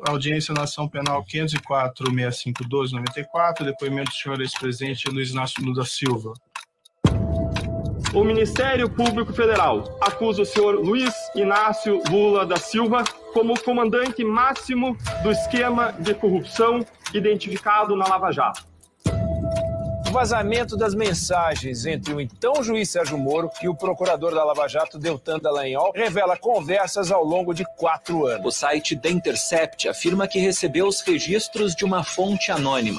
audiência na ação penal 504-6512-94, depoimento do senhor ex-presidente Luiz Inácio Lula da Silva. O Ministério Público Federal acusa o senhor Luiz Inácio Lula da Silva como comandante máximo do esquema de corrupção identificado na Lava Jato. O vazamento das mensagens entre o então juiz Sérgio Moro e o procurador da Lava Jato, Deltan Dallagnol, revela conversas ao longo de 4 anos. O site The Intercept afirma que recebeu os registros de uma fonte anônima.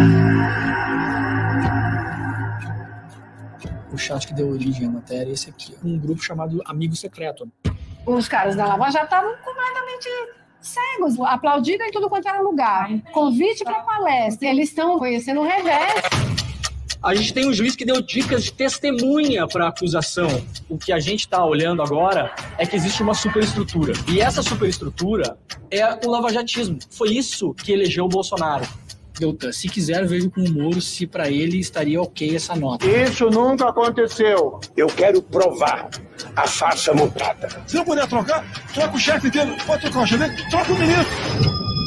O chat que deu origem à matéria é esse aqui, um grupo chamado Amigo Secreto. Os caras da Lava Jato estavam completamente cegos, aplaudidos em tudo quanto era lugar. Convite para palestra, eles estão conhecendo o revés. A gente tem um juiz que deu dicas de testemunha para a acusação. O que a gente está olhando agora é que existe uma superestrutura. E essa superestrutura é o lavajatismo. Foi isso que elegeu o Bolsonaro. Deltan, se quiser, vejo com o Moro se para ele estaria ok essa nota. Isso nunca aconteceu. Eu quero provar a farsa montada. Se não puder trocar, troca o chefe dele. Pode trocar o chefe dele, troca o ministro.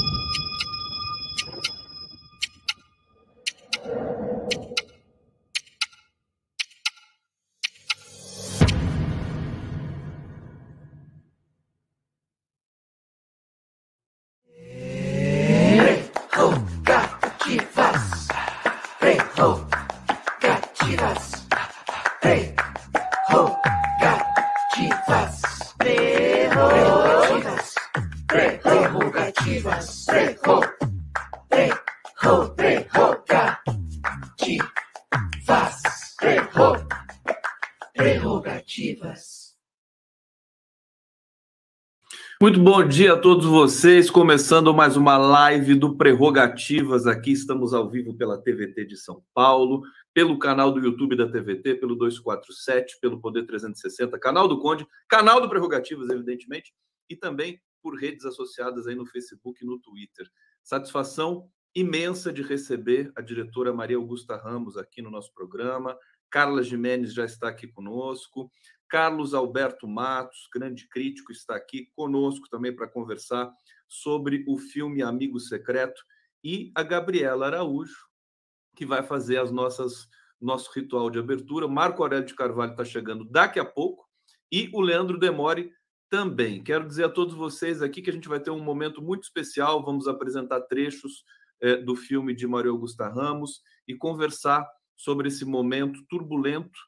Muito bom dia a todos vocês, começando mais uma live do Prerrogativas. Aqui estamos ao vivo pela TVT de São Paulo, pelo canal do YouTube da TVT, pelo 247, pelo Poder 360, canal do Conde, canal do Prerrogativas, evidentemente, e também por redes associadas aí no Facebook e no Twitter. Satisfação imensa de receber a diretora Maria Augusta Ramos aqui no nosso programa. Carla Gimenez já está aqui conosco. Carlos Alberto Matos, grande crítico, está aqui conosco também para conversar sobre o filme Amigo Secreto, e a Gabriela Araújo, que vai fazer nosso ritual de abertura. Marco Aurélio de Carvalho está chegando daqui a pouco e o Leandro Demore também. Quero dizer a todos vocês aqui que a gente vai ter um momento muito especial, vamos apresentar trechos do filme de Maria Augusta Ramos e conversar sobre esse momento turbulento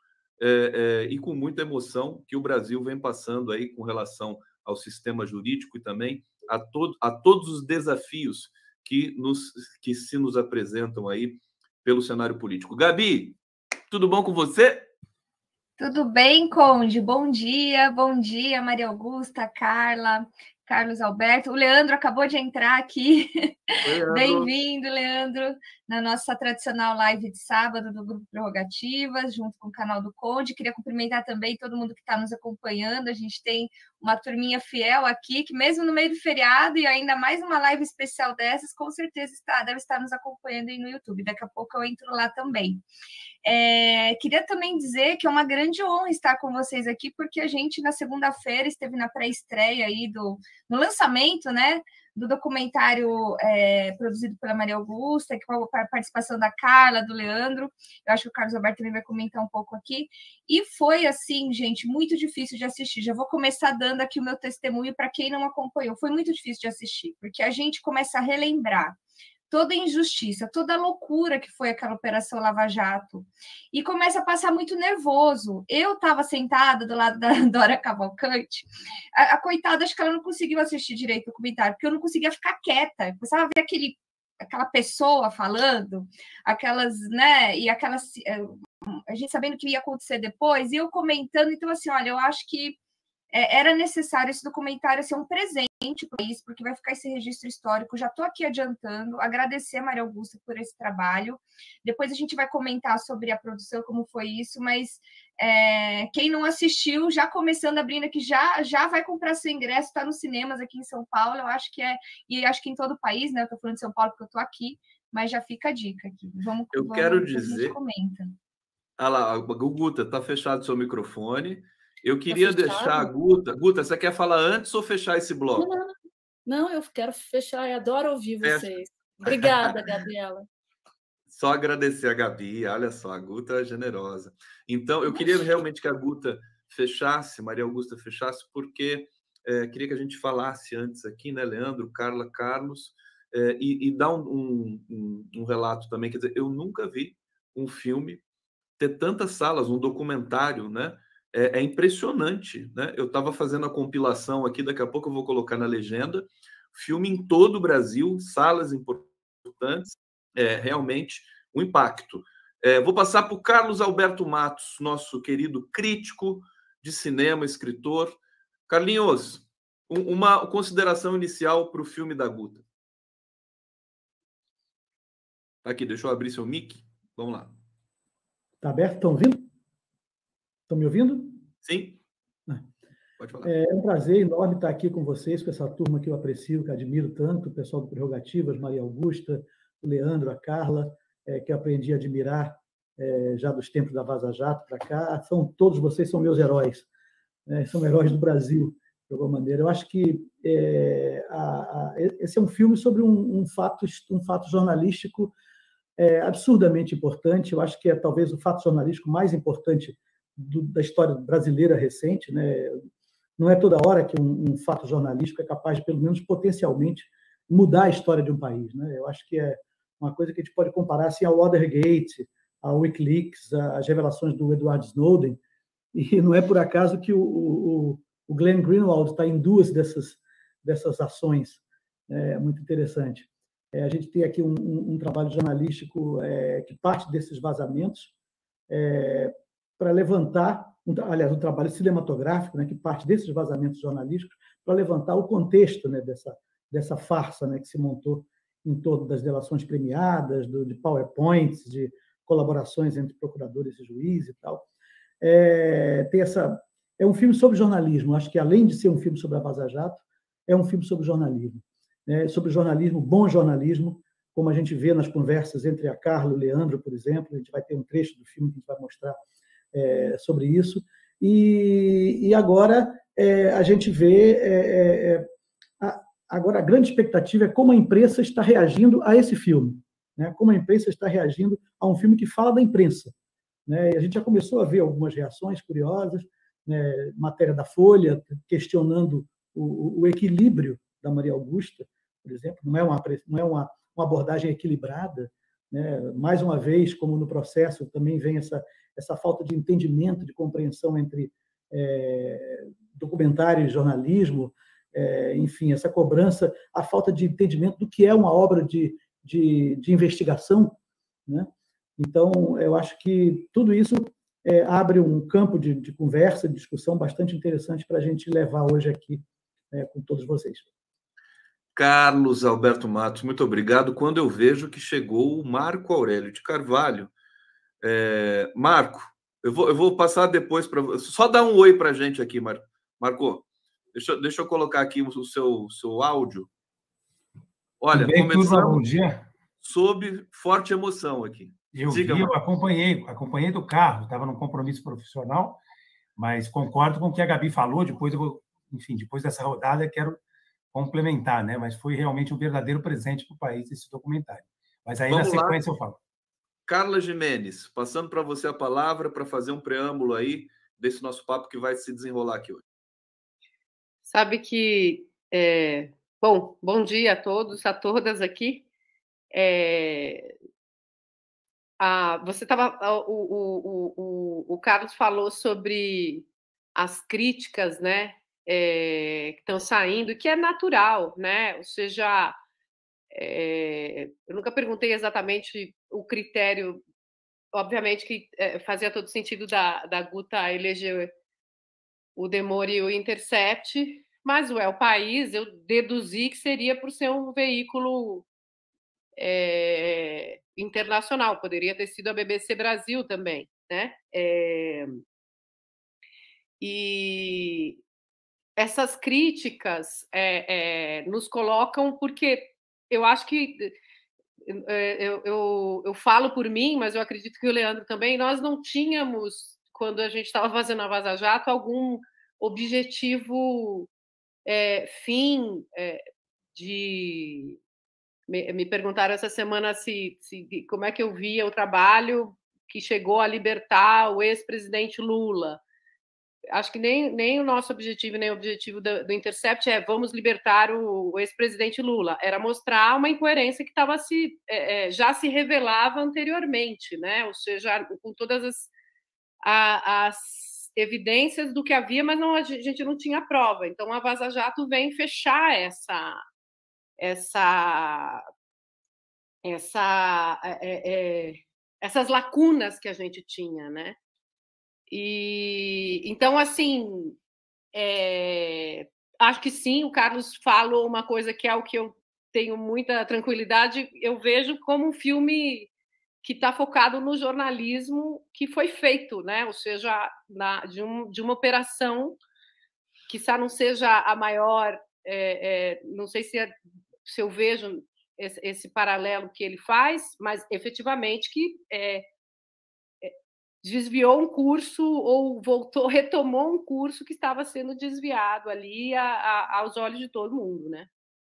e com muita emoção que o Brasil vem passando aí com relação ao sistema jurídico e também a todos os desafios que se nos apresentam aí pelo cenário político. Gabi, tudo bom com você? Tudo bem, Conde? Bom dia, Maria Augusta, Carla, Carlos Alberto. O Leandro acabou de entrar aqui. Bem-vindo, Leandro, na nossa tradicional live de sábado do Grupo Prerrogativas, junto com o canal do Conde. Queria cumprimentar também todo mundo que está nos acompanhando. A gente tem uma turminha fiel aqui, que mesmo no meio do feriado e ainda mais uma live especial dessas, com certeza deve estar nos acompanhando aí no YouTube. Daqui a pouco eu entro lá também. Queria também dizer que é uma grande honra estar com vocês aqui, porque a gente, na segunda-feira, esteve na pré-estreia aí no lançamento, né, do documentário produzido pela Maria Augusta, com a participação da Carla, do Leandro. Eu acho que o Carlos Alberto também vai comentar um pouco aqui. E foi, assim, gente, muito difícil de assistir. Já vou começar dando aqui o meu testemunho para quem não acompanhou. Foi muito difícil de assistir, porque a gente começa a relembrar toda a injustiça, toda a loucura que foi aquela Operação Lava Jato, e começa a passar muito nervoso. Eu estava sentada do lado da Dora Cavalcante, a coitada, acho que ela não conseguiu assistir direito o documentário, porque eu não conseguia ficar quieta, começava a ver aquela pessoa falando, aquelas, né, e aquelas, a gente sabendo o que ia acontecer depois, e eu comentando, então assim, olha, eu acho que era necessário esse documentário ser um presente para isso, porque vai ficar esse registro histórico. Já estou aqui adiantando, agradecer a Maria Augusta por esse trabalho. Depois a gente vai comentar sobre a produção, como foi isso, mas quem não assistiu, já começando abrindo aqui, já vai comprar seu ingresso, está nos cinemas aqui em São Paulo, eu acho que e acho que em todo o país, né? Eu estou falando de São Paulo porque eu estou aqui, mas já fica a dica aqui. Quero dizer... A gente comenta. Ah lá, Guta, está fechado o seu microfone. Eu queria deixar a Guta. Guta, você quer falar antes ou fechar esse bloco? Não, eu quero fechar, eu adoro ouvir vocês. Obrigada, Gabriela. Só agradecer a Gabi, olha só, a Guta é generosa. Então, eu queria realmente que a Guta fechasse, Maria Augusta fechasse, porque queria que a gente falasse antes aqui, né, Leandro, Carla, Carlos, e dar um relato também. Quer dizer, eu nunca vi um filme ter tantas salas, um documentário, né? É impressionante, né? Eu estava fazendo a compilação aqui, daqui a pouco eu vou colocar na legenda, filme em todo o Brasil, salas importantes, realmente um impacto. Vou passar para o Carlos Alberto Matos, nosso querido crítico de cinema, escritor. Carlinhos, uma consideração inicial para o filme da Guta. Aqui, deixa eu abrir seu mic. Vamos lá. Está aberto? Estão ouvindo? Estão me ouvindo? Sim. Pode falar. É um prazer enorme estar aqui com vocês, com essa turma que eu aprecio, que admiro tanto, o pessoal do Prerrogativas, Maria Augusta, o Leandro, a Carla, que eu aprendi a admirar já dos tempos da Vaza Jato para cá. Todos vocês são meus heróis, né? São heróis do Brasil, de alguma maneira. Eu acho que esse é um filme sobre um fato jornalístico absurdamente importante. Eu acho que é talvez o fato jornalístico mais importante da história brasileira recente, né? Não é toda hora que um fato jornalístico é capaz de, pelo menos potencialmente, mudar a história de um país, né? Eu acho que é uma coisa que a gente pode comparar assim, ao Watergate, ao Wikileaks, às revelações do Edward Snowden, e não é por acaso que o Glenn Greenwald está em duas dessas ações. É muito interessante. A gente tem aqui um trabalho jornalístico que parte desses vazamentos para levantar, aliás, um trabalho cinematográfico, né, que parte desses vazamentos jornalísticos para levantar o contexto, né, dessa farsa, né, que se montou em torno das delações premiadas, de PowerPoints, de colaborações entre procuradores e juízes e tal. É um filme sobre jornalismo. Acho que, além de ser um filme sobre a Vaza Jato, é um filme sobre jornalismo. Sobre jornalismo, bom jornalismo, como a gente vê nas conversas entre a Carla e o Leandro, por exemplo. A gente vai ter um trecho do filme que a gente vai mostrar sobre isso. E agora a gente vê... Agora, a grande expectativa é como a imprensa está reagindo a esse filme, né? Como a imprensa está reagindo a um filme que fala da imprensa, né? E a gente já começou a ver algumas reações curiosas, né? Matéria da Folha questionando o equilíbrio da Maria Augusta, por exemplo. Não é uma abordagem equilibrada, né? Mais uma vez, como no processo, também vem essa falta de entendimento, de compreensão entre documentário e jornalismo, enfim, essa cobrança, a falta de entendimento do que é uma obra de investigação, né? Então, eu acho que tudo isso abre um campo de conversa, de discussão bastante interessante para a gente levar hoje aqui com todos vocês. Carlos Alberto Matos, muito obrigado. Quando eu vejo que chegou o Marco Aurélio de Carvalho. Marco, eu vou passar depois para você. Só dá um oi para a gente aqui, Marco. Marco, deixa eu colocar aqui o seu áudio. Olha, começamos bom dia. Sob forte emoção aqui. Eu acompanhei do carro, estava num compromisso profissional, mas concordo com o que a Gabi falou. Depois dessa rodada, quero complementar, né? Mas foi realmente um verdadeiro presente para o país esse documentário. Mas aí, na sequência, eu falo. Carla Gimenez, passando para você a palavra para fazer um preâmbulo aí desse nosso papo que vai se desenrolar aqui hoje. Sabe que... bom dia a todos, a todas aqui. Você estava... O Carlos falou sobre as críticas, né, que estão saindo, que é natural, né? Ou seja, eu nunca perguntei exatamente o critério, obviamente que fazia todo sentido da Guta eleger o Demore e o Intercept, mas o El País, eu deduzi que seria por ser um veículo internacional, poderia ter sido a BBC Brasil também, né? E essas críticas nos colocam, porque eu acho que eu falo por mim, mas eu acredito que o Leandro também, nós não tínhamos, quando a gente estava fazendo a Vaza Jato, algum objetivo fim Me perguntaram essa semana como é que eu via o trabalho que chegou a libertar o ex-presidente Lula. Acho que nem o nosso objetivo, nem o objetivo do Intercept é vamos libertar o ex-presidente Lula. Era mostrar uma incoerência que já se revelava anteriormente, né? Ou seja, com todas as evidências do que havia, mas a gente não tinha prova. Então, a Vaza Jato vem fechar essas lacunas que a gente tinha, né? E então, assim, acho que sim, o Carlos falou uma coisa que é o que eu tenho muita tranquilidade. Eu vejo como um filme que está focado no jornalismo que foi feito, né? Ou seja, de uma operação que não seja a maior. Não sei se eu vejo esse paralelo que ele faz, mas efetivamente que desviou um curso ou retomou um curso que estava sendo desviado ali aos olhos de todo mundo, né?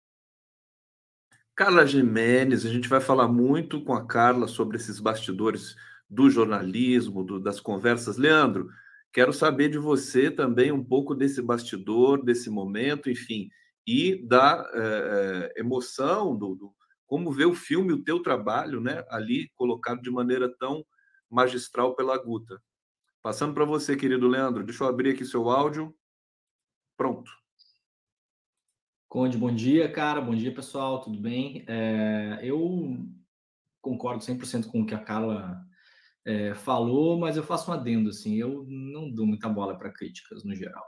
Carla Giménez, a gente vai falar muito com a Carla sobre esses bastidores do jornalismo, das conversas. Leandro, quero saber de você também um pouco desse bastidor, desse momento, enfim, e da emoção, como ver o filme, o teu trabalho, né, ali colocado de maneira tão magistral pela Guta. Passando para você, querido Leandro, deixa eu abrir aqui seu áudio. Pronto. Conde, bom dia, cara. Bom dia, pessoal. Tudo bem? Eu concordo 100% com o que a Carla falou, mas eu faço um adendo, assim, eu não dou muita bola para críticas, no geral.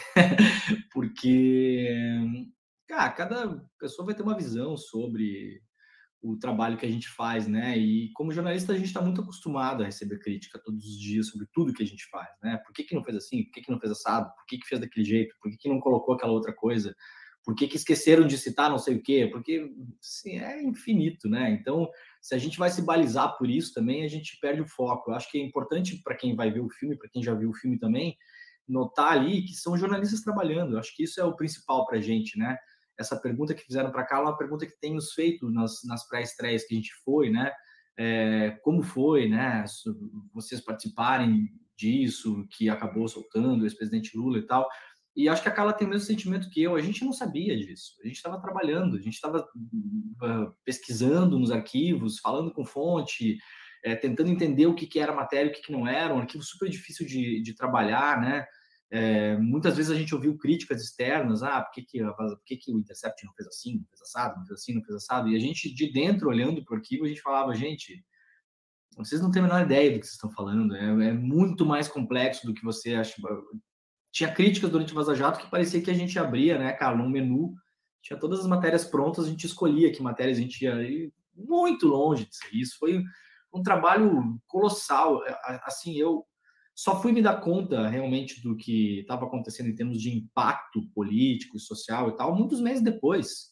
Porque, cara, cada pessoa vai ter uma visão sobre o trabalho que a gente faz, né? E como jornalista a gente está muito acostumado a receber crítica todos os dias sobre tudo que a gente faz, né? Por que não fez assim? Por que não fez assado? Por que fez daquele jeito? Por que não colocou aquela outra coisa? Por que esqueceram de citar não sei o quê? Porque, assim, é infinito, né? Então, se a gente vai se balizar por isso também, a gente perde o foco. Eu acho que é importante para quem vai ver o filme, para quem já viu o filme também, notar ali que são jornalistas trabalhando. Eu acho que isso é o principal para a gente, né? Essa pergunta que fizeram para cá é uma pergunta que tem nos feito nas pré-estreias que a gente foi, né? Como foi, né? Vocês participarem disso, que acabou soltando o ex-presidente Lula e tal. E acho que a Carla tem o mesmo sentimento que eu. A gente não sabia disso. A gente estava trabalhando, a gente estava pesquisando nos arquivos, falando com fonte, tentando entender o que era matéria e o que não era. Um arquivo super difícil de trabalhar, né? Muitas vezes a gente ouviu críticas externas, por que o Intercept não fez assim, não fez assado, não fez assim, não fez assado, e a gente de dentro, olhando para o arquivo, a gente falava, gente, vocês não têm a menor ideia do que vocês estão falando, é muito mais complexo do que você acha. Tinha críticas durante o Vaza Jato que parecia que a gente abria, né, cara, num menu, tinha todas as matérias prontas, a gente escolhia que matérias a gente ia ir muito longe disso. Isso foi um trabalho colossal, assim, eu só fui me dar conta realmente do que estava acontecendo em termos de impacto político e social e tal, muitos meses depois.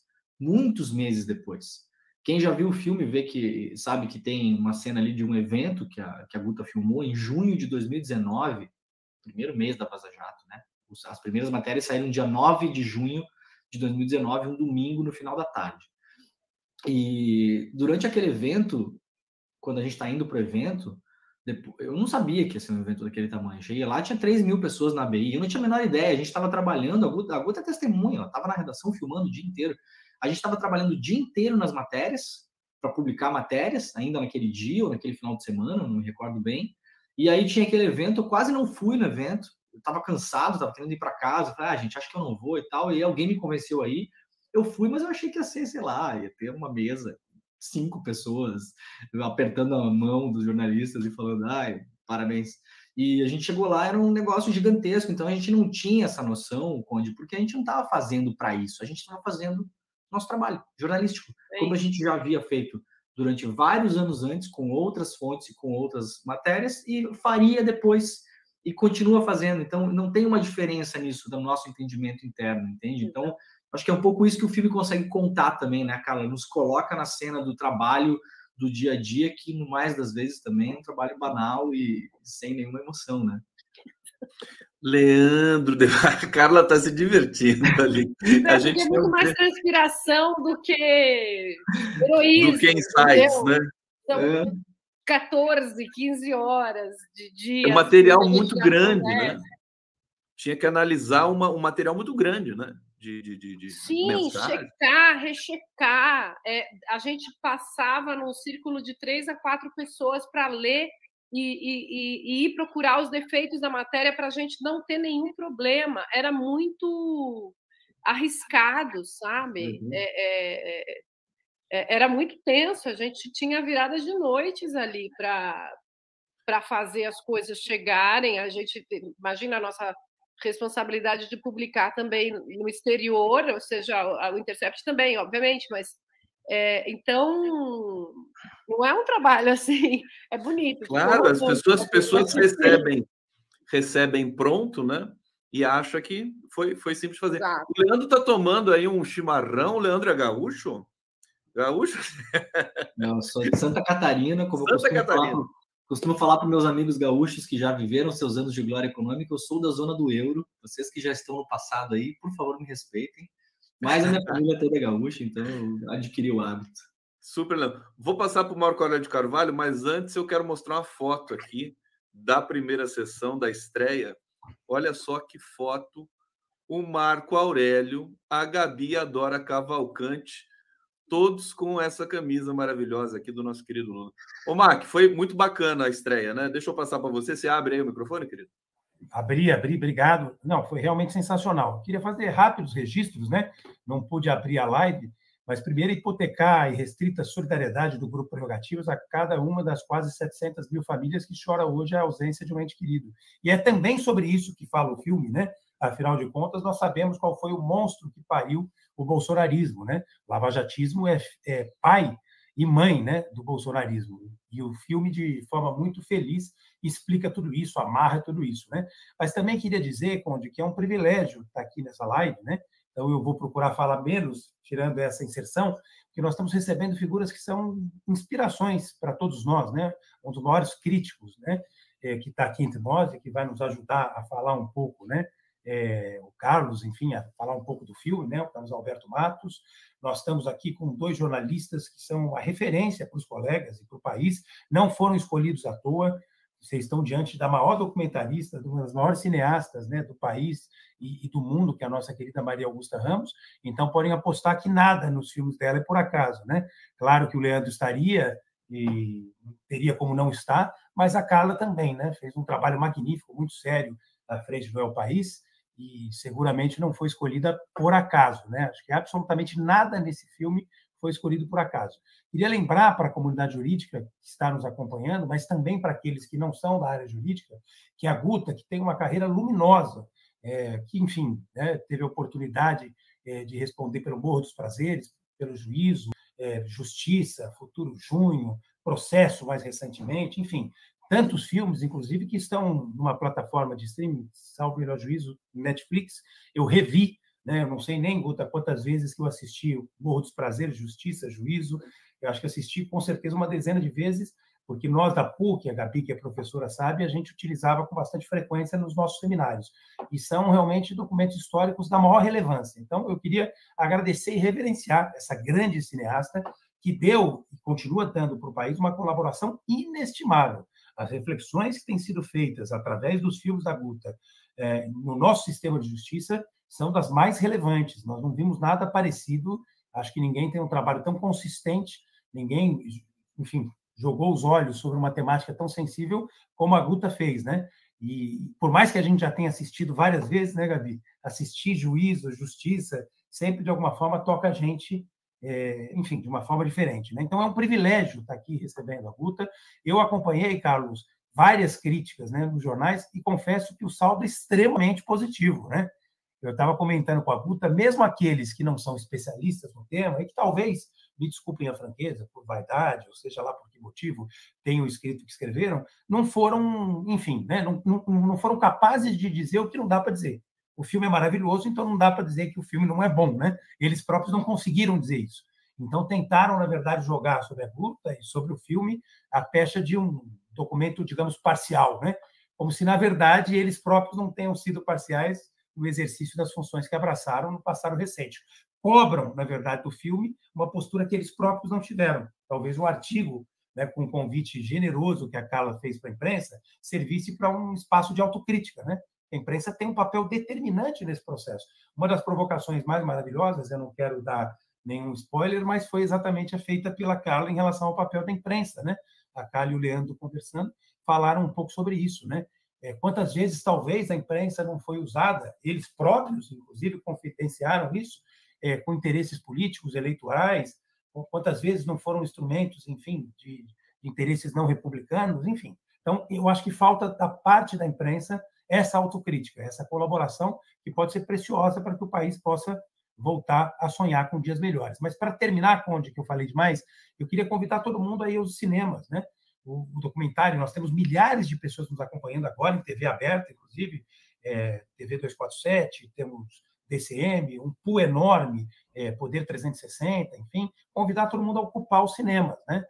Quem já viu o filme sabe que tem uma cena ali de um evento que a Guta filmou em junho de 2019, primeiro mês da Vaza Jato, né? As primeiras matérias saíram dia 9 de junho de 2019, um domingo no final da tarde. E durante aquele evento, quando a gente está indo para o evento, eu não sabia que ia ser um evento daquele tamanho. Cheguei lá, tinha 3.000 pessoas na ABI, eu não tinha a menor ideia. A gente estava trabalhando, a Guta é testemunha, ela estava na redação filmando o dia inteiro. A gente estava trabalhando o dia inteiro nas matérias, para publicar matérias, ainda naquele dia ou naquele final de semana, não me recordo bem. E aí tinha aquele evento, eu quase não fui no evento, eu estava cansado, estava querendo ir para casa, falei, gente, acho que eu não vou e tal, e alguém me convenceu aí. Eu fui, mas eu achei que ia ser, sei lá, ia ter uma mesa, 5 pessoas apertando a mão dos jornalistas e falando, parabéns. E a gente chegou lá, era um negócio gigantesco, então a gente não tinha essa noção, Conde, porque a gente não estava fazendo para isso, a gente estava fazendo nosso trabalho jornalístico, como a gente já havia feito durante vários anos antes, com outras fontes e com outras matérias, e faria depois, e continua fazendo. Então, não tem uma diferença nisso do nosso entendimento interno, entende? Então, acho que é um pouco isso que o filme consegue contar também, né, Carla? Nos coloca na cena do trabalho do dia a dia, que, no mais das vezes, também é um trabalho banal e sem nenhuma emoção, né? Leandro, a Carla está se divertindo ali. A gente é muito mais transpiração do que heroísmo. Do que insights, né? São 14, 15 horas de dia. É um material muito grande, né? Tinha que analisar um material muito grande, né? Sim, mensagem. checar, rechecar. A gente passava num círculo de 3 a 4 pessoas para ler e ir procurar os defeitos da matéria para a gente não ter nenhum problema. Era muito arriscado, sabe? Uhum. Era muito tenso. A gente tinha viradas de noites ali para fazer as coisas chegarem. A gente imagina a nossa responsabilidade de publicar também no exterior, ou seja, o Intercept também, obviamente, mas então não é um trabalho assim, é bonito. Claro, as pessoas recebem pronto, né? E acham que foi simples fazer. Exato. O Leandro está tomando aí um chimarrão. O Leandro é gaúcho? Gaúcho? Não, sou de Santa Catarina, como Santa Catarina. Costumo falar para meus amigos gaúchos que já viveram seus anos de glória econômica, eu sou da zona do euro. Vocês que já estão no passado aí, por favor, me respeitem. Mas a minha família toda é gaúcha, então eu adquiri o hábito. Super, Leandro. Vou passar para o Marco Aurélio de Carvalho, mas antes eu quero mostrar uma foto aqui da primeira sessão, da estreia. Olha só que foto. O Marco Aurélio, a Gabi e a Dora Cavalcante, todos com essa camisa maravilhosa aqui do nosso querido Lula. Ô, Mark, foi muito bacana a estreia, né? Deixa eu passar para você. Você abre aí o microfone, querido? Abri, obrigado. Não, foi realmente sensacional. Queria fazer rápidos registros, né? Não pude abrir a live, mas primeiro hipotecar a irrestrita solidariedade do Grupo Prerrogativas a cada uma das quase 700 mil famílias que chora hoje a ausência de um ente querido. E é também sobre isso que fala o filme, né? Afinal de contas, nós sabemos qual foi o monstro que pariu o bolsonarismo, né? O lavajatismo é pai e mãe, né, do bolsonarismo. E o filme, de forma muito feliz, explica tudo isso, amarra tudo isso, né? Mas também queria dizer, Conde, que é um privilégio estar aqui nessa live, né? Então eu vou procurar falar menos, tirando essa inserção, que nós estamos recebendo figuras que são inspirações para todos nós, né? Um dos maiores críticos, né, que está aqui entre nós e que vai nos ajudar a falar um pouco, né? O Carlos, enfim, a falar um pouco do filme, né? O Carlos Alberto Matos. Nós estamos aqui com 2 jornalistas que são a referência para os colegas e para o país, não foram escolhidos à toa. Vocês estão diante da maior documentarista, de uma das maiores cineastas, né, do país e do mundo, que é a nossa querida Maria Augusta Ramos. Então, podem apostar que nada nos filmes dela é por acaso, né? Claro que o Leandro estaria e teria como não estar, mas a Carla também, né? Fez um trabalho magnífico, muito sério, à frente do El País, e seguramente não foi escolhida por acaso, né? Acho que absolutamente nada nesse filme foi escolhido por acaso. Queria lembrar para a comunidade jurídica que está nos acompanhando, mas também para aqueles que não são da área jurídica, que a Guta, que tem uma carreira luminosa, que, enfim, né, teve a oportunidade de responder pelo Morro dos Prazeres, pelo Juízo, Justiça, Futuro Junho, Processo mais recentemente, enfim, tantos filmes, inclusive, que estão numa plataforma de streaming, salvo melhor juízo, Netflix. Eu revi, né? Eu não sei nem, Guta, quantas vezes que eu assisti o Morro dos Prazeres, Justiça, Juízo. Eu acho que assisti, com certeza, uma dezena de vezes, porque nós da PUC, a Gabi, que é professora, sabe, a gente utilizava com bastante frequência nos nossos seminários. E são realmente documentos históricos da maior relevância. Então, eu queria agradecer e reverenciar essa grande cineasta que deu e continua dando para o país uma colaboração inestimável. As reflexões que têm sido feitas através dos filmes da Guta no nosso sistema de justiça são das mais relevantes. Nós não vimos nada parecido. Acho que ninguém tem um trabalho tão consistente, ninguém, enfim, jogou os olhos sobre uma temática tão sensível como a Guta fez, né? E por mais que a gente já tenha assistido várias vezes, né, Gabi? Assistir Juízo, Justiça, sempre de alguma forma toca a gente, enfim, de uma forma diferente, né? Então é um privilégio estar aqui recebendo a Guta. Eu acompanhei, Carlos, várias críticas, né, nos jornais e confesso que o saldo é extremamente positivo, né? Eu estava comentando com a Guta, mesmo aqueles que não são especialistas no tema e que talvez, me desculpem a franqueza, por vaidade, ou seja lá por que motivo tenham escrito o que escreveram, não foram, enfim, né, não foram capazes de dizer o que não dá para dizer. O filme é maravilhoso, então não dá para dizer que o filme não é bom, né? Eles próprios não conseguiram dizer isso. Então tentaram, na verdade, jogar sobre a Guta e sobre o filme a pecha de um documento, digamos, parcial, né? como se, na verdade, eles próprios não tenham sido parciais no exercício das funções que abraçaram no passado recente. Cobram, na verdade, do filme uma postura que eles próprios não tiveram. Talvez um artigo, né, com um convite generoso que a Carla fez para a imprensa, servisse para um espaço de autocrítica, né? A imprensa tem um papel determinante nesse processo. Uma das provocações mais maravilhosas, eu não quero dar nenhum spoiler, mas foi exatamente a feita pela Carla em relação ao papel da imprensa, né? A Carla e o Leandro conversando falaram um pouco sobre isso, né? Quantas vezes talvez a imprensa não foi usada, eles próprios, inclusive, confidenciaram isso, com interesses políticos, eleitorais, quantas vezes não foram instrumentos, enfim, de interesses não republicanos, enfim. Então, eu acho que falta da parte da imprensa essa autocrítica, essa colaboração que pode ser preciosa para que o país possa voltar a sonhar com dias melhores. Mas, para terminar, Conde, que eu falei demais, eu queria convidar todo mundo aí aos cinemas, né? O documentário, nós temos milhares de pessoas nos acompanhando agora, em TV aberta, inclusive, TV 247, temos DCM, um pool enorme, Poder 360, enfim, convidar todo mundo a ocupar os cinemas, né?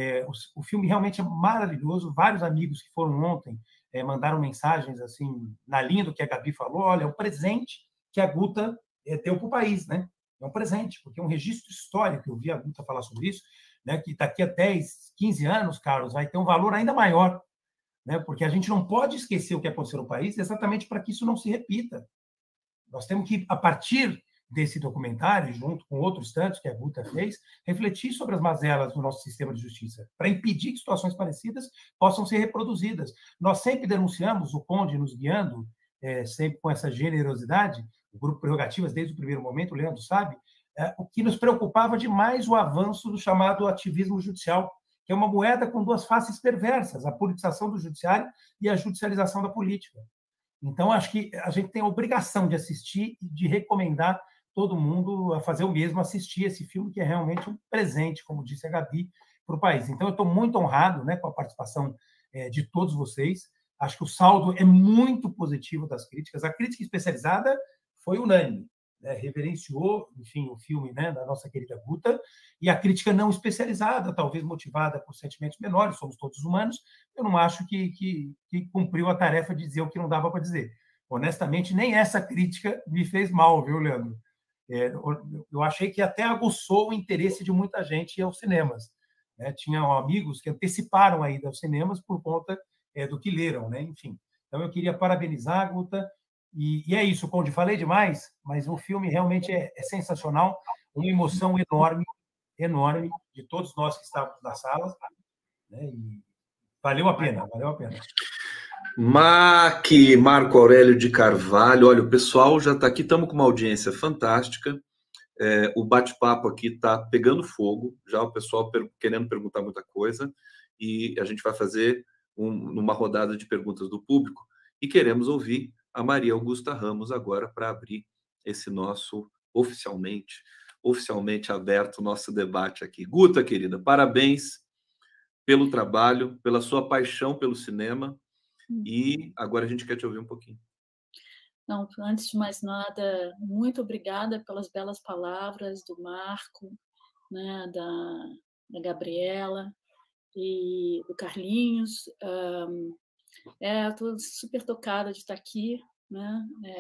O filme realmente é maravilhoso, vários amigos que foram ontem mandaram mensagens assim, na linha do que a Gabi falou, olha, é um presente que a Guta deu para o país, né? É um presente, porque é um registro histórico, eu vi a Guta falar sobre isso, né, que daqui a 10, 15 anos, Carlos, vai ter um valor ainda maior, né, porque a gente não pode esquecer o que aconteceu no país exatamente para que isso não se repita. Nós temos que, a partir desse documentário, junto com outros tantos que a Guta fez, refletir sobre as mazelas do nosso sistema de justiça, para impedir que situações parecidas possam ser reproduzidas. Nós sempre denunciamos, o Conde nos guiando, sempre com essa generosidade, o Grupo Prerrogativas, desde o primeiro momento, o Leandro sabe, o que nos preocupava demais o avanço do chamado ativismo judicial, que é uma moeda com duas faces perversas, a politização do judiciário e a judicialização da política. Então, acho que a gente tem a obrigação de assistir e de recomendar todo mundo a fazer o mesmo, assistir esse filme, que é realmente um presente, como disse a Gabi, para o país. Então, eu estou muito honrado, né, com a participação de todos vocês. Acho que o saldo é muito positivo das críticas. A crítica especializada foi unânime, né, reverenciou, enfim, o filme, né, da nossa querida Guta, e a crítica não especializada, talvez motivada por sentimentos menores, somos todos humanos, eu não acho que cumpriu a tarefa de dizer o que não dava para dizer. Honestamente, nem essa crítica me fez mal, viu, Leandro? Eu achei que até aguçou o interesse de muita gente aos cinemas, né? Tinham amigos que anteciparam a ida aos cinemas por conta do que leram, né? Enfim. Então, eu queria parabenizar a Guta. E é isso, Conde, falei demais, mas o filme realmente é sensacional, uma emoção enorme, enorme, de todos nós que estávamos na sala, né? E valeu a pena, valeu a pena. Marco Aurélio de Carvalho, olha, o pessoal já está aqui, estamos com uma audiência fantástica, o bate-papo aqui está pegando fogo, já o pessoal querendo perguntar muita coisa, e a gente vai fazer uma rodada de perguntas do público, e queremos ouvir a Maria Augusta Ramos agora para abrir esse nosso oficialmente aberto nosso debate aqui. Guta, querida, parabéns pelo trabalho, pela sua paixão pelo cinema, e agora a gente quer te ouvir um pouquinho. Não, antes de mais nada, muito obrigada pelas belas palavras do Marco, né, da Gabriela e do Carlinhos. Estou super tocada de estar aqui, né?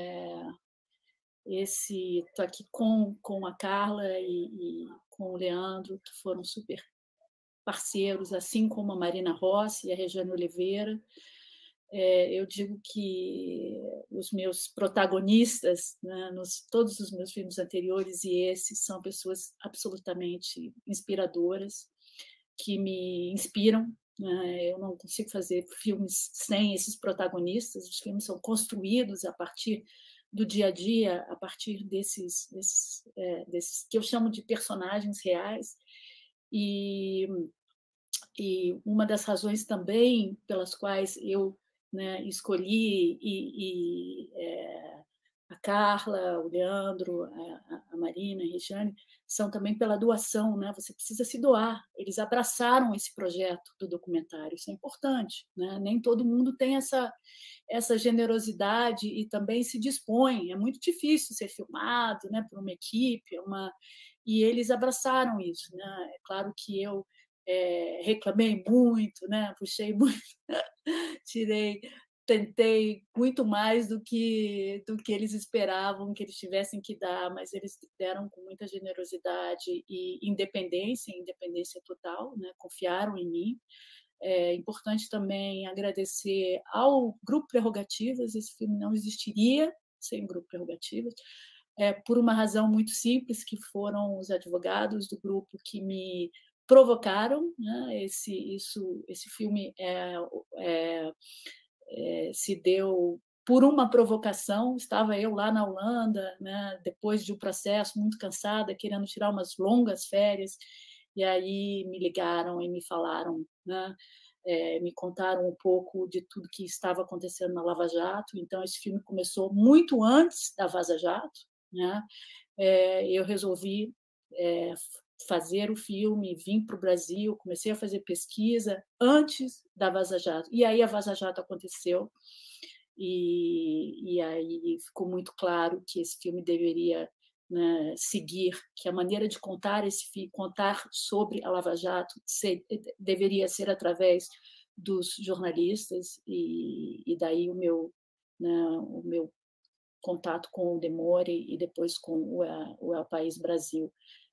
Estou aqui com a Carla e com o Leandro, que foram super parceiros, assim como a Marina Rossi e a Regiane Oliveira. Eu digo que os meus protagonistas, né, todos os meus filmes anteriores e esses, são pessoas absolutamente inspiradoras, que me inspiram. Eu não consigo fazer filmes sem esses protagonistas. Os filmes são construídos a partir do dia a dia, a partir desses que eu chamo de personagens reais. E uma das razões também pelas quais eu, né, escolhi a Carla, o Leandro, a Marina, a Regiane, são também pela doação, né? Você precisa se doar. Eles abraçaram esse projeto do documentário, isso é importante, né? Nem todo mundo tem essa generosidade e também se dispõe. É muito difícil ser filmado, né, por uma equipe, e eles abraçaram isso, né? É claro que eu reclamei muito, né? Puxei muito, tirei tentei muito mais do que eles esperavam que eles tivessem que dar, mas eles deram com muita generosidade e independência total, né? Confiaram em mim. É importante também agradecer ao Grupo Prerrogativas. Esse filme não existiria sem o Grupo Prerrogativas, por uma razão muito simples, que foram os advogados do grupo que me provocaram, né? Esse filme se deu por uma provocação. Estava eu lá na Holanda, né, depois de um processo, muito cansada, querendo tirar umas longas férias, e aí me ligaram e me falaram, né, me contaram um pouco de tudo que estava acontecendo na Lava Jato. Então, esse filme começou muito antes da Vaza Jato, né? Eu resolvi fazer o filme, vim para o Brasil, comecei a fazer pesquisa antes da Vaza Jato. E aí a Vaza Jato aconteceu, e aí ficou muito claro que esse filme deveria, né, seguir, que a maneira de contar contar sobre a Lava Jato deveria ser através dos jornalistas, e daí o meu contato com o Demore e depois com o El País Brasil.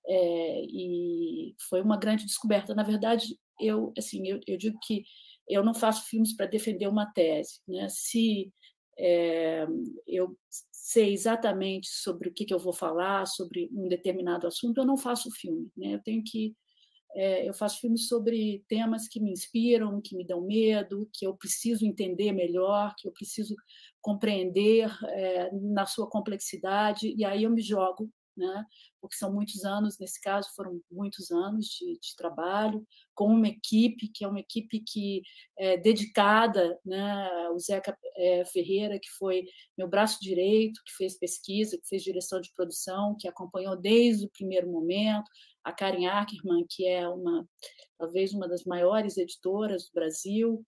E foi uma grande descoberta. Na verdade, eu digo que eu não faço filmes para defender uma tese, né? Se eu sei exatamente sobre o que eu vou falar, sobre um determinado assunto, eu não faço filme, né? Eu faço filmes sobre temas que me inspiram, que me dão medo, que eu preciso entender melhor, que eu preciso compreender na sua complexidade, e aí eu me jogo, né? Porque são muitos anos, nesse caso foram muitos anos de trabalho, com uma equipe, que é uma equipe que é dedicada, né? O Zeca Ferreira, que foi meu braço direito, que fez pesquisa, que fez direção de produção, que acompanhou desde o primeiro momento, a Karen Ackerman, que é talvez uma das maiores editoras do Brasil,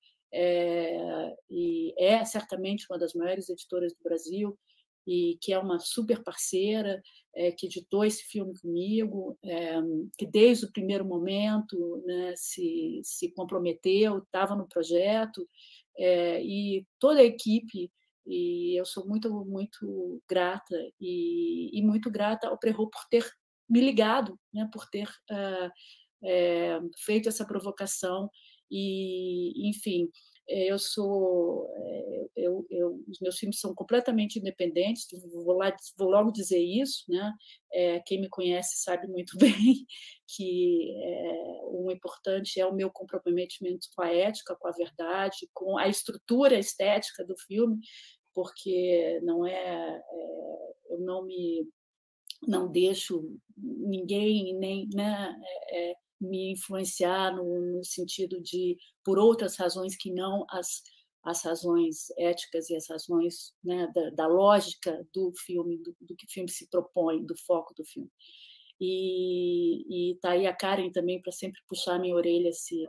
e é certamente uma das maiores editoras do Brasil, e que é uma super parceira, que editou esse filme comigo, que desde o primeiro momento, né, se comprometeu, estava no projeto, e toda a equipe, e eu sou muito, muito grata, e muito grata ao Prerro por ter me ligado, né, por ter feito essa provocação. E, enfim, os meus filmes são completamente independentes, vou logo dizer isso, né? Quem me conhece sabe muito bem que o importante é o meu comprometimento com a ética, com a verdade, com a estrutura estética do filme, porque eu não deixo ninguém nem, né, me influenciar no sentido de, por outras razões que não as razões éticas e as razões, né, da lógica do filme, do que o filme se propõe, do foco do filme. E tá aí a Karen também para sempre puxar a minha orelha se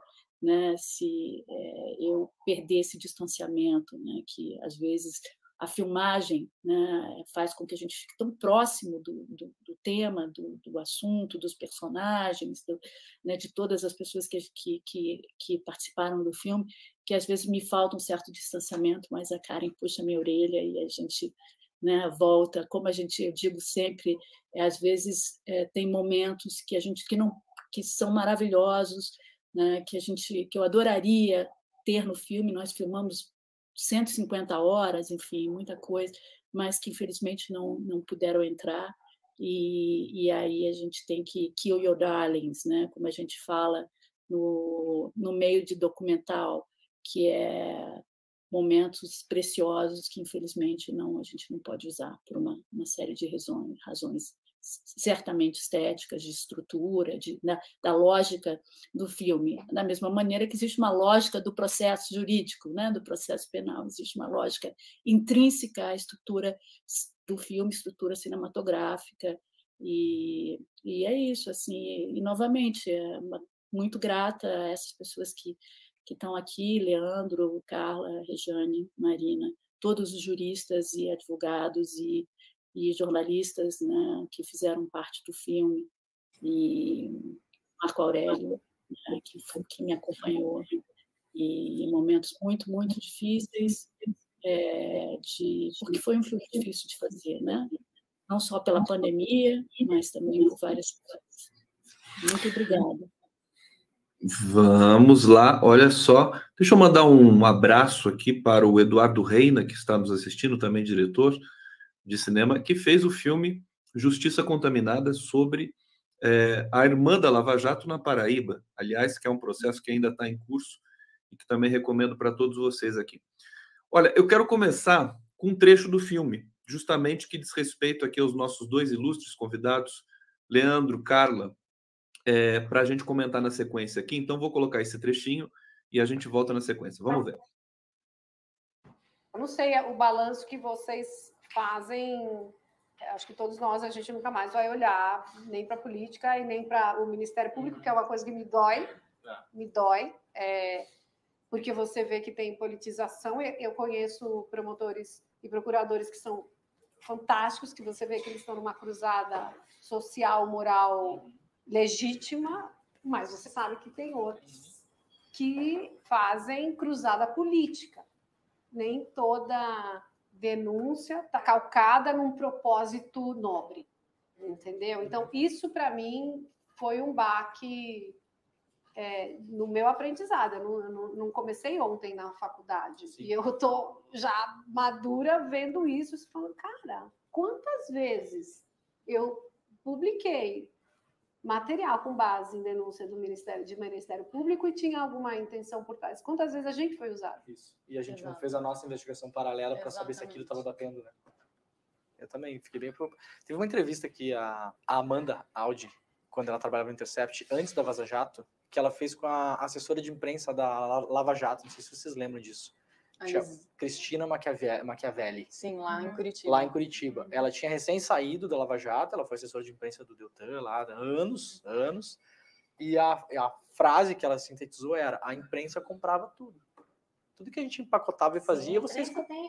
eu perder esse distanciamento, né, que às vezes a filmagem, né, faz com que a gente fique tão próximo do tema, do assunto, dos personagens, né, de todas as pessoas que participaram do filme, que às vezes me falta um certo distanciamento, mas a Karen puxa a minha orelha e a gente, né, volta. Como eu digo sempre, às vezes tem momentos que são maravilhosos, né, que eu adoraria ter no filme. Nós filmamos 150 horas, enfim, muita coisa, mas que infelizmente não puderam entrar, e aí a gente tem que kill your darlings, né? Como a gente fala no meio de documental, que é momentos preciosos que infelizmente a gente não pode usar por uma série de razões certamente estéticas, de estrutura, da lógica do filme. Da mesma maneira que existe uma lógica do processo jurídico, né, do processo penal, existe uma lógica intrínseca à estrutura do filme, estrutura cinematográfica, e é isso, assim, e novamente, muito grata a essas pessoas que estão aqui, Leandro, Carla, Rejane, Marina, todos os juristas e advogados e jornalistas, né, que fizeram parte do filme, e Marco Aurélio, né, que me acompanhou, e em momentos muito, muito difíceis, porque foi um filme difícil de fazer, né? Não só pela pandemia, mas também por várias coisas. Muito obrigada. Vamos lá, olha só. Deixa eu mandar um abraço aqui para o Eduardo Reina, que está nos assistindo, também diretor de cinema, que fez o filme Justiça Contaminada sobre a irmã da Lava Jato na Paraíba. Aliás, que é um processo que ainda está em curso e que também recomendo para todos vocês aqui. Olha, eu quero começar com um trecho do filme, justamente que diz respeito aqui aos nossos dois ilustres convidados, Leandro, Carla, para a gente comentar na sequência aqui. Então, vou colocar esse trechinho e a gente volta na sequência. Vamos ver. Eu não sei o balanço que vocês fazem. Acho que todos nós, a gente nunca mais vai olhar nem para a política e nem para o Ministério Público, que é uma coisa que me dói. Porque você vê que tem politização. Eu conheço promotores e procuradores que são fantásticos, que você vê que eles estão numa cruzada social, moral legítima, mas você sabe que tem outros que fazem cruzada política. Nem toda denúncia está calcada num propósito nobre, entendeu? Então, isso, para mim, foi um baque no meu aprendizado. Eu não comecei ontem na faculdade. Sim. E eu estou já madura vendo isso, falando, cara, quantas vezes eu publiquei material com base em denúncia do Ministério Público e tinha alguma intenção por trás. Quantas vezes a gente foi usado? Isso. E a gente não fez a nossa investigação paralela para saber se aquilo estava batendo, né? Eu também fiquei bem... Teve uma entrevista que a Amanda Audi, quando ela trabalhava no Intercept, antes da Vaza Jato, que ela fez com a assessora de imprensa da Lava Jato. Não sei se vocês lembram disso. Cristina Machiavelli. Sim, lá em Curitiba. Lá em Curitiba. Ela tinha recém saído da Lava Jato, ela foi assessora de imprensa do Deltan lá há anos, e a frase que ela sintetizou era: a imprensa comprava tudo. Tudo que a gente empacotava e fazia, vocês...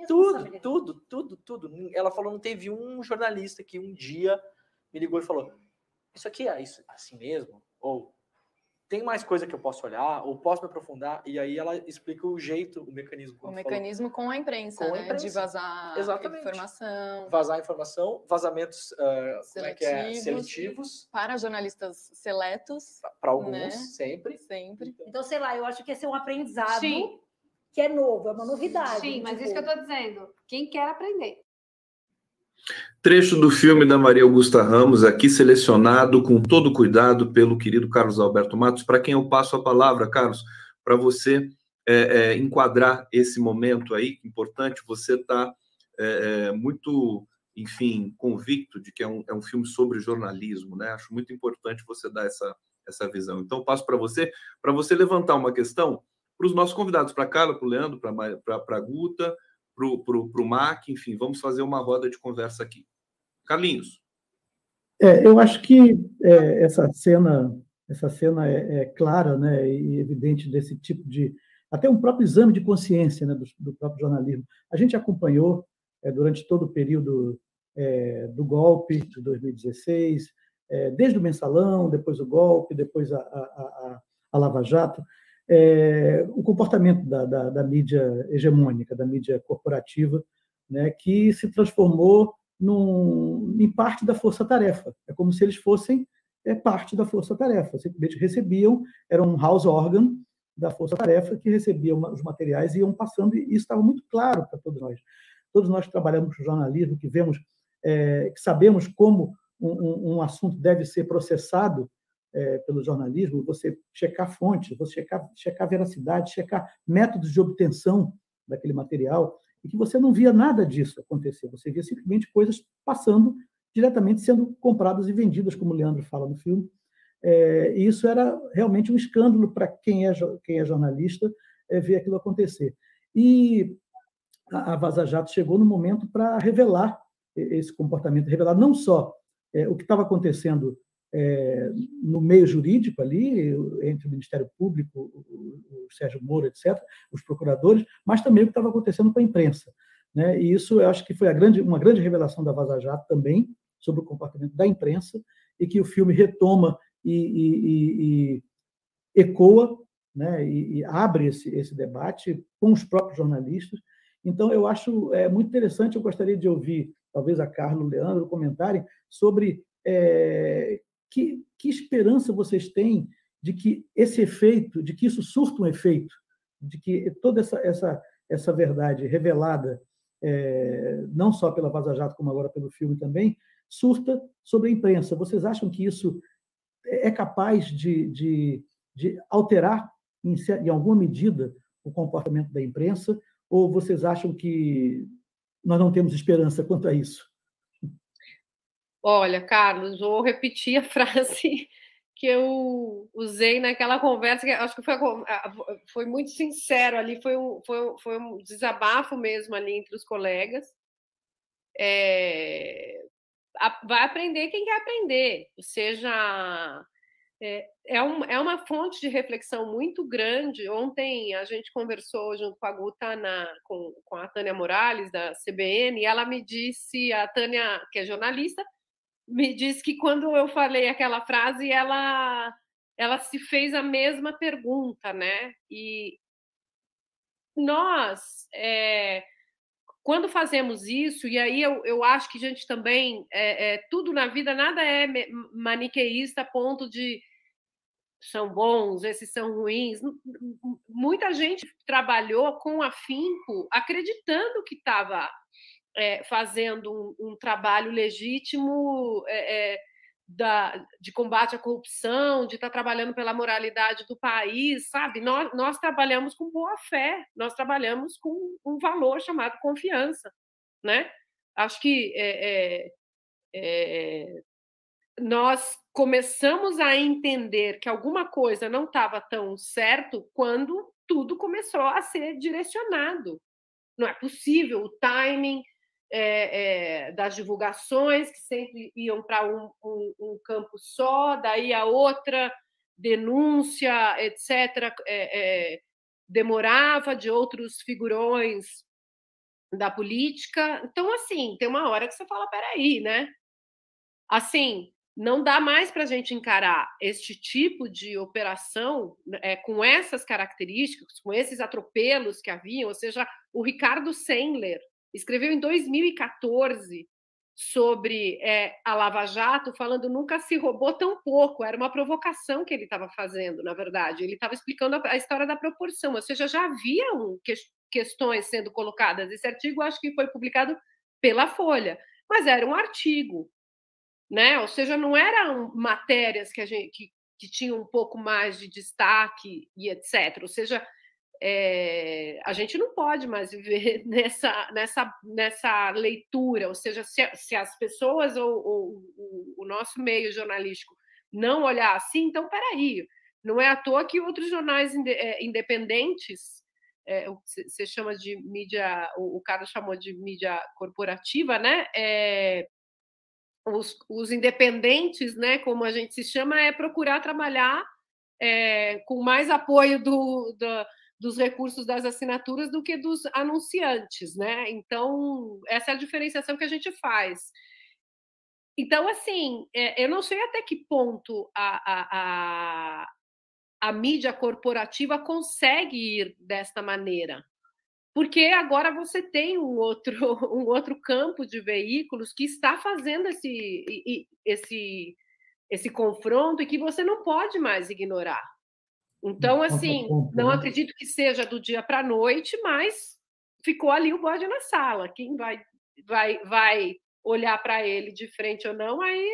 Tudo. Ela falou, não teve um jornalista que um dia me ligou e falou: isso aqui é isso, assim mesmo? Ou tem mais coisa que eu posso olhar, ou posso me aprofundar? E aí ela explica o jeito, o mecanismo. O mecanismo com a imprensa, né? De vazar informação. Vazar informação, vazamentos seletivos. Para jornalistas seletos. Para alguns, né? Sempre. Então, sei lá, eu acho que esse é um aprendizado que é novo, é uma novidade. Sim, mas isso que eu estou dizendo. Quem quer aprender? Trecho do filme da Maria Augusta Ramos, aqui selecionado com todo cuidado pelo querido Carlos Alberto Matos, para quem eu passo a palavra, Carlos, para você enquadrar esse momento aí, importante, você está muito, enfim, convicto de que é um filme sobre jornalismo, né? Acho muito importante você dar essa visão. Então, eu passo para você levantar uma questão para os nossos convidados, para a Carla, para o Leandro, para a Guta, para o Mac, enfim, vamos fazer uma roda de conversa aqui. Carlinhos. Eu acho que essa cena é clara, né, e evidente desse tipo de... Até um próprio exame de consciência, né, do próprio jornalismo. A gente acompanhou durante todo o período do golpe de 2016, desde o Mensalão, depois o golpe, depois a Lava Jato, o comportamento da mídia hegemônica, da mídia corporativa, né, que se transformou em parte da força-tarefa. É como se eles fossem parte da força-tarefa. Simplesmente recebiam, era um house organ da força-tarefa que recebiam os materiais e iam passando, e isso estava muito claro para todos nós. Todos nós que trabalhamos com jornalismo, que vemos, que sabemos como um assunto deve ser processado pelo jornalismo, você checar fontes, você checar veracidade, checar métodos de obtenção daquele material, e que você não via nada disso acontecer. Você via simplesmente coisas passando diretamente, sendo compradas e vendidas, como o Leandro fala no filme. E isso era realmente um escândalo para quem é jornalista ver aquilo acontecer. E a Vaza Jato chegou no momento para revelar esse comportamento, revelar não só o que estava acontecendo no meio jurídico ali, entre o Ministério Público, o Sérgio Moro, etc., os procuradores, mas também o que estava acontecendo com a imprensa, né? E isso eu acho que foi uma grande revelação da Vaza Jato também, sobre o comportamento da imprensa, e que o filme retoma e ecoa, né? E abre esse debate com os próprios jornalistas, Então, eu acho muito interessante, eu gostaria de ouvir, talvez a Carla e o Leandro comentarem sobre que esperança vocês têm de que esse efeito, de que isso surta um efeito, de que toda essa verdade revelada, não só pela Vaza Jato, como agora pelo filme também, surta sobre a imprensa. Vocês acham que isso é capaz de alterar, em alguma medida, o comportamento da imprensa? Ou vocês acham que nós não temos esperança quanto a isso? Olha, Carlos, vou repetir a frase que eu usei naquela conversa, que acho que foi muito sincero ali, foi um desabafo mesmo ali entre os colegas. Vai aprender quem quer aprender, ou seja, é uma fonte de reflexão muito grande. Ontem a gente conversou junto com a Guta, com a Tânia Morales, da CBN, e ela me disse, a Tânia, que é jornalista, me disse que quando eu falei aquela frase, ela se fez a mesma pergunta, né? E nós, quando fazemos isso, e aí eu acho que a gente também, tudo na vida, nada é maniqueísta a ponto de são bons, esses são ruins. Muita gente trabalhou com afinco, acreditando que estava fazendo um trabalho legítimo de combate à corrupção, de estar trabalhando pela moralidade do país, sabe? Nós trabalhamos com boa fé, nós trabalhamos com um valor chamado confiança, né? Acho que nós começamos a entender que alguma coisa não estava tão certo quando tudo começou a ser direcionado. Não é possível o timing das divulgações, que sempre iam para um campo só, daí a outra denúncia, etc., demorava, de outros figurões da política. Então, assim, tem uma hora que você fala, peraí, né? Assim, não dá mais para a gente encarar este tipo de operação com essas características, com esses atropelos que haviam. Ou seja, o Ricardo Sendler escreveu em 2014 sobre a Lava Jato, falando nunca se roubou tão pouco. Era uma provocação que ele estava fazendo, na verdade. Ele estava explicando a história da proporção, ou seja, já haviam questões sendo colocadas. Esse artigo, acho que foi publicado pela Folha, mas era um artigo, né? Ou seja, não eram matérias que tinham um pouco mais de destaque e etc. Ou seja, a gente não pode mais viver nessa leitura. Ou seja, se as pessoas ou o nosso meio jornalístico não olhar assim, então, peraí, não é à toa que outros jornais independentes, você chama de mídia, o Carlos chamou de mídia corporativa, né? Os independentes, né, como a gente se chama, procurar trabalhar com mais apoio dos recursos das assinaturas do que dos anunciantes, né? Então, essa é a diferenciação que a gente faz. Então, assim, eu não sei até que ponto a mídia corporativa consegue ir desta maneira, porque agora você tem um outro campo de veículos que está fazendo esse confronto e que você não pode mais ignorar. Então, assim, não acredito que seja do dia para a noite, mas ficou ali o bode na sala. Quem vai olhar para ele de frente ou não, aí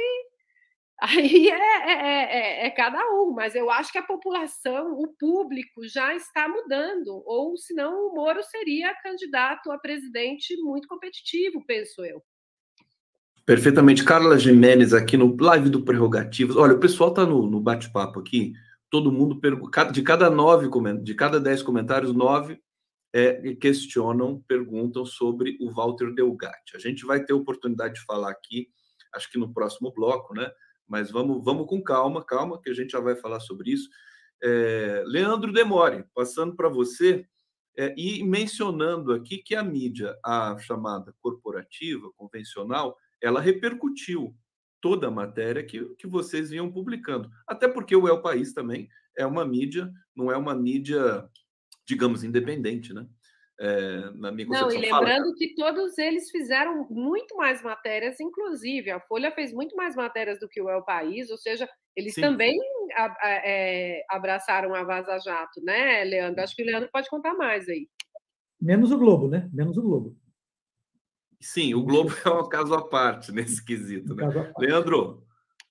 é cada um. Mas eu acho que a população, o público, já está mudando. Ou, senão, o Moro seria candidato a presidente muito competitivo, penso eu. Perfeitamente. Carla Gimenez aqui no live do Prerrogativas. Olha, o pessoal está no bate-papo aqui. Todo mundo pergunta, de cada 10 comentários, 9 perguntam sobre o Walter Delgatti. A gente vai ter oportunidade de falar aqui, acho que no próximo bloco, né? Mas vamos com calma, que a gente já vai falar sobre isso. Leandro Demore, passando para você, e mencionando aqui que a mídia, a chamada corporativa, convencional, ela repercutiu toda a matéria que vocês vinham publicando. Até porque o El País também é uma mídia, não é uma mídia, digamos, independente, né? na minha Não, concepção. e lembrando que todos eles fizeram muito mais matérias, inclusive a Folha fez muito mais matérias do que o El País, ou seja, eles Sim. também abraçaram a Vaza Jato, né, Leandro? Acho que o Leandro pode contar mais aí. Menos o Globo, né? Menos o Globo. Sim, o Globo é um caso à parte nesse quesito, né? Leandro?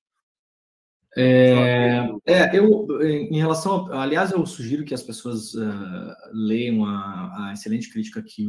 Em relação, aliás, eu sugiro que as pessoas leiam a excelente crítica que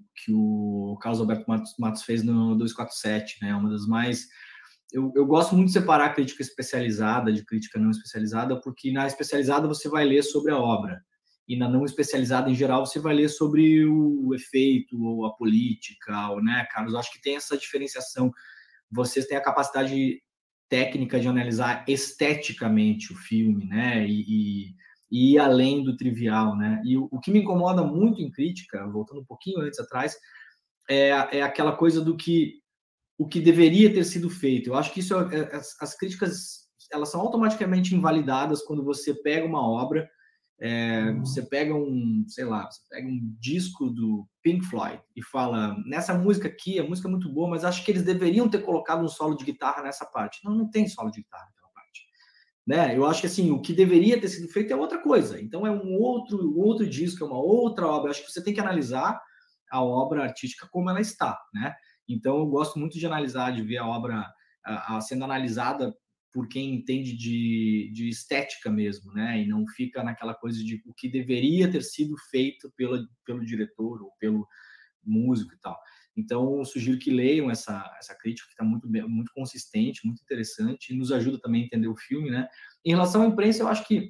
o Carlos Alberto Matos fez no 247, né? Uma das mais... Eu gosto muito de separar a crítica especializada de crítica não especializada, porque na especializada você vai ler sobre a obra, e na não especializada, em geral, você vai ler sobre o efeito, ou a política, ou, né, Carlos? Eu acho que tem essa diferenciação. Vocês têm a capacidade técnica de analisar esteticamente o filme, né, e ir além do trivial, né? E o que me incomoda muito em crítica, voltando um pouquinho antes atrás, é aquela coisa do que o que deveria ter sido feito. Eu acho que isso as críticas, elas são automaticamente invalidadas quando você pega uma obra, você pega você pega um disco do Pink Floyd e fala, nessa música aqui, a música é muito boa, mas acho que eles deveriam ter colocado um solo de guitarra nessa parte. Não tem solo de guitarra naquela parte, né? Eu acho que assim, o que deveria ter sido feito é outra coisa. Então é um outro disco, é uma outra obra. Eu acho que você tem que analisar a obra artística como ela está, né? Então eu gosto muito de analisar, de ver a obra sendo analisada por quem entende de estética mesmo, né? E não fica naquela coisa de o que deveria ter sido feito pelo diretor ou pelo músico e tal. Então, eu sugiro que leiam essa crítica, que está muito consistente, muito interessante, e nos ajuda também a entender o filme, né? Em relação à imprensa, eu acho que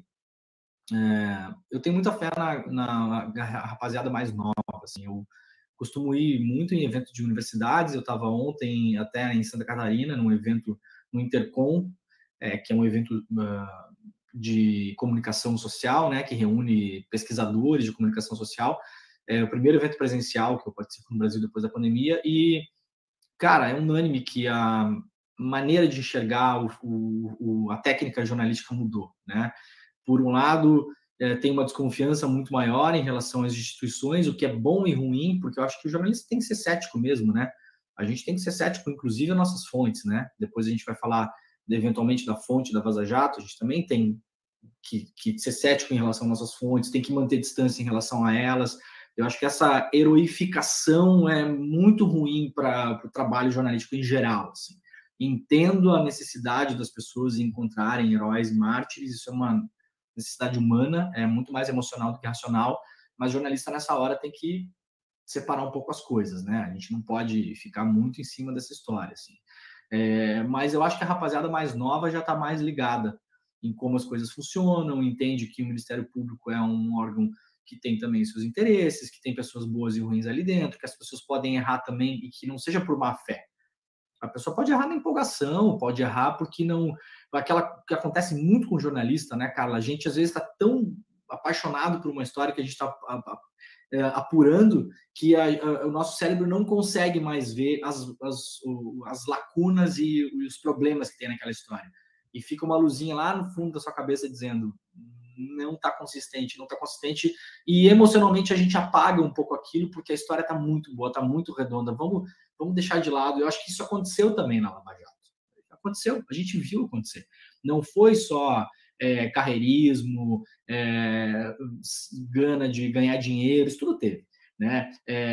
eu tenho muita fé na rapaziada mais nova, assim. Eu costumo ir muito em eventos de universidades. Eu estava ontem até em Santa Catarina, num evento no Intercom, que é um evento de comunicação social, né, que reúne pesquisadores de comunicação social. É o primeiro evento presencial que eu participo no Brasil depois da pandemia e, cara, é unânime que a maneira de enxergar a técnica jornalística mudou, né? Por um lado, tem uma desconfiança muito maior em relação às instituições, o que é bom e ruim, porque eu acho que o jornalista tem que ser cético mesmo, né? A gente tem que ser cético, inclusive, as nossas fontes, né? Depois a gente vai falar, eventualmente, da fonte da Vaza Jato. A gente também tem que ser cético em relação às nossas fontes, tem que manter distância em relação a elas. Eu acho que essa heroificação é muito ruim para o trabalho jornalístico em geral, assim. Entendo a necessidade das pessoas encontrarem heróis e mártires, isso é uma necessidade humana, é muito mais emocional do que racional, mas jornalista nessa hora tem que separar um pouco as coisas, né? A gente não pode ficar muito em cima dessa história, assim. Mas eu acho que a rapaziada mais nova já está mais ligada em como as coisas funcionam, entende que o Ministério Público é um órgão que tem também seus interesses, que tem pessoas boas e ruins ali dentro, que as pessoas podem errar também e que não seja por má fé. A pessoa pode errar na empolgação, pode errar porque não... Aquela que acontece muito com o jornalista, né, Carla? A gente, às vezes, está tão apaixonado por uma história que a gente está apurando que o nosso cérebro não consegue mais ver as lacunas e os problemas que tem naquela história. E fica uma luzinha lá no fundo da sua cabeça dizendo não está consistente, e emocionalmente a gente apaga um pouco aquilo porque a história está muito boa, está muito redonda, vamos deixar de lado. Eu acho que isso aconteceu também na Lava Jato. Aconteceu, a gente viu acontecer. Não foi só carreirismo, gana de ganhar dinheiro, isso tudo teve, né?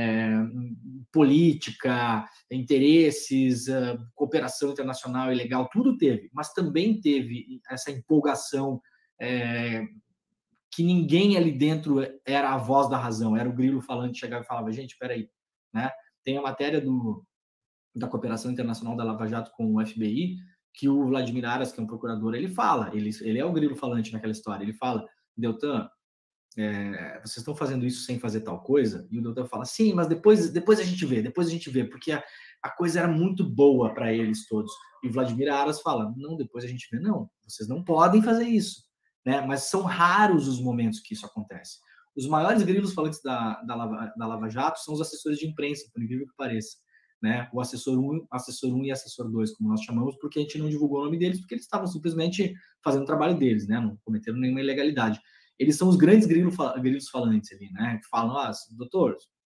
Política, interesses, cooperação internacional ilegal, tudo teve, mas também teve essa empolgação que ninguém ali dentro era a voz da razão, era o grilo falante, chegava e falava, gente, espera aí, né? Tem a matéria da cooperação internacional da Lava Jato com o FBI, que o Vladimir Aras, que é um procurador, ele fala, ele é o grilo falante naquela história, ele fala, Deltan, vocês estão fazendo isso sem fazer tal coisa? E o Deltan fala, sim, mas depois a gente vê, porque a coisa era muito boa para eles todos. E o Vladimir Aras fala, não, depois a gente vê, não, vocês não podem fazer isso, né? Mas são raros os momentos que isso acontece. Os maiores grilos falantes da Lava Jato são os assessores de imprensa, por incrível que pareça, né? O assessor 1 e assessor 2, como nós chamamos, porque a gente não divulgou o nome deles, porque eles estavam simplesmente fazendo o trabalho deles, né? Não cometeram nenhuma ilegalidade. Eles são os grandes grilos falantes ali, né? Que falam, doutor,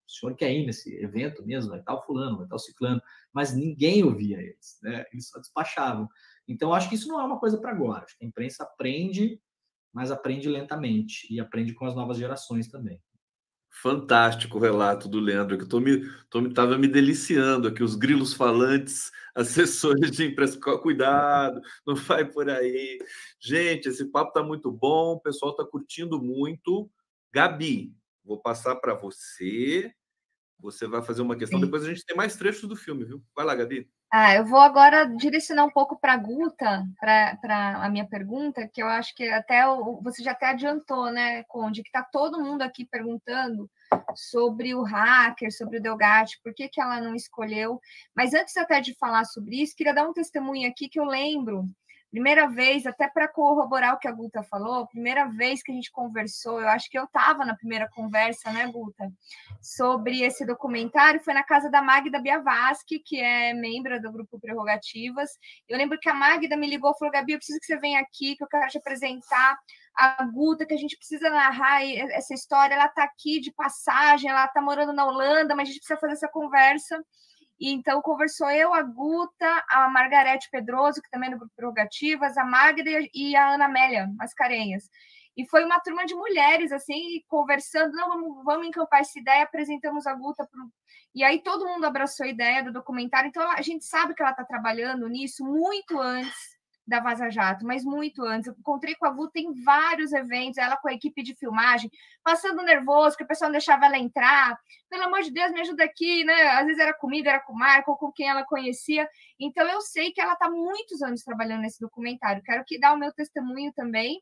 o senhor quer ir nesse evento mesmo? Vai estar o fulano, vai estar o ciclano. Mas ninguém ouvia eles, né? Eles só despachavam. Então, acho que isso não é uma coisa para agora. Acho que a imprensa aprende, mas aprende lentamente e aprende com as novas gerações também. Fantástico o relato do Leandro, que estava me deliciando aqui, os grilos falantes, assessores de imprensa, cuidado, não vai por aí. Gente, esse papo está muito bom, o pessoal está curtindo muito. Gabi, vou passar para você, você vai fazer uma questão, depois a gente tem mais trechos do filme, viu? Vai lá, Gabi. Eu vou agora direcionar um pouco para a Guta, para a minha pergunta, que eu acho que até você já até adiantou, né, Conde, que está todo mundo aqui perguntando sobre o hacker, sobre o Delgatti, por que ela não escolheu. Mas antes até de falar sobre isso, queria dar um testemunho aqui que eu lembro. Primeira vez, até para corroborar o que a Guta falou, primeira vez que a gente conversou, eu acho que eu estava na primeira conversa, né, Guta, sobre esse documentário, foi na casa da Magda Biavaschi, que é membro do Grupo Prerrogativas. Eu lembro que a Magda me ligou e falou, Gabi, eu preciso que você venha aqui, que eu quero te apresentar a Guta, que a gente precisa narrar essa história, ela está aqui de passagem, ela está morando na Holanda, mas a gente precisa fazer essa conversa. E então conversou eu, a Guta, a Margarete Pedroso, que também é do Grupo Prerrogativas, a Magda e a Ana Amélia Mascarenhas. E foi uma turma de mulheres, assim, conversando, não, vamos encampar essa ideia, apresentamos a Guta. E aí todo mundo abraçou a ideia do documentário, então a gente sabe que ela está trabalhando nisso muito antes da Vaza Jato, mas muito antes. Eu encontrei com a Guta em vários eventos, ela com a equipe de filmagem, passando nervoso, que o pessoal não deixava ela entrar. Pelo amor de Deus, me ajuda aqui, né? Às vezes era comigo, era com o Marco, ou com quem ela conhecia. Então, eu sei que ela está muitos anos trabalhando nesse documentário. Quero que dê o meu testemunho também.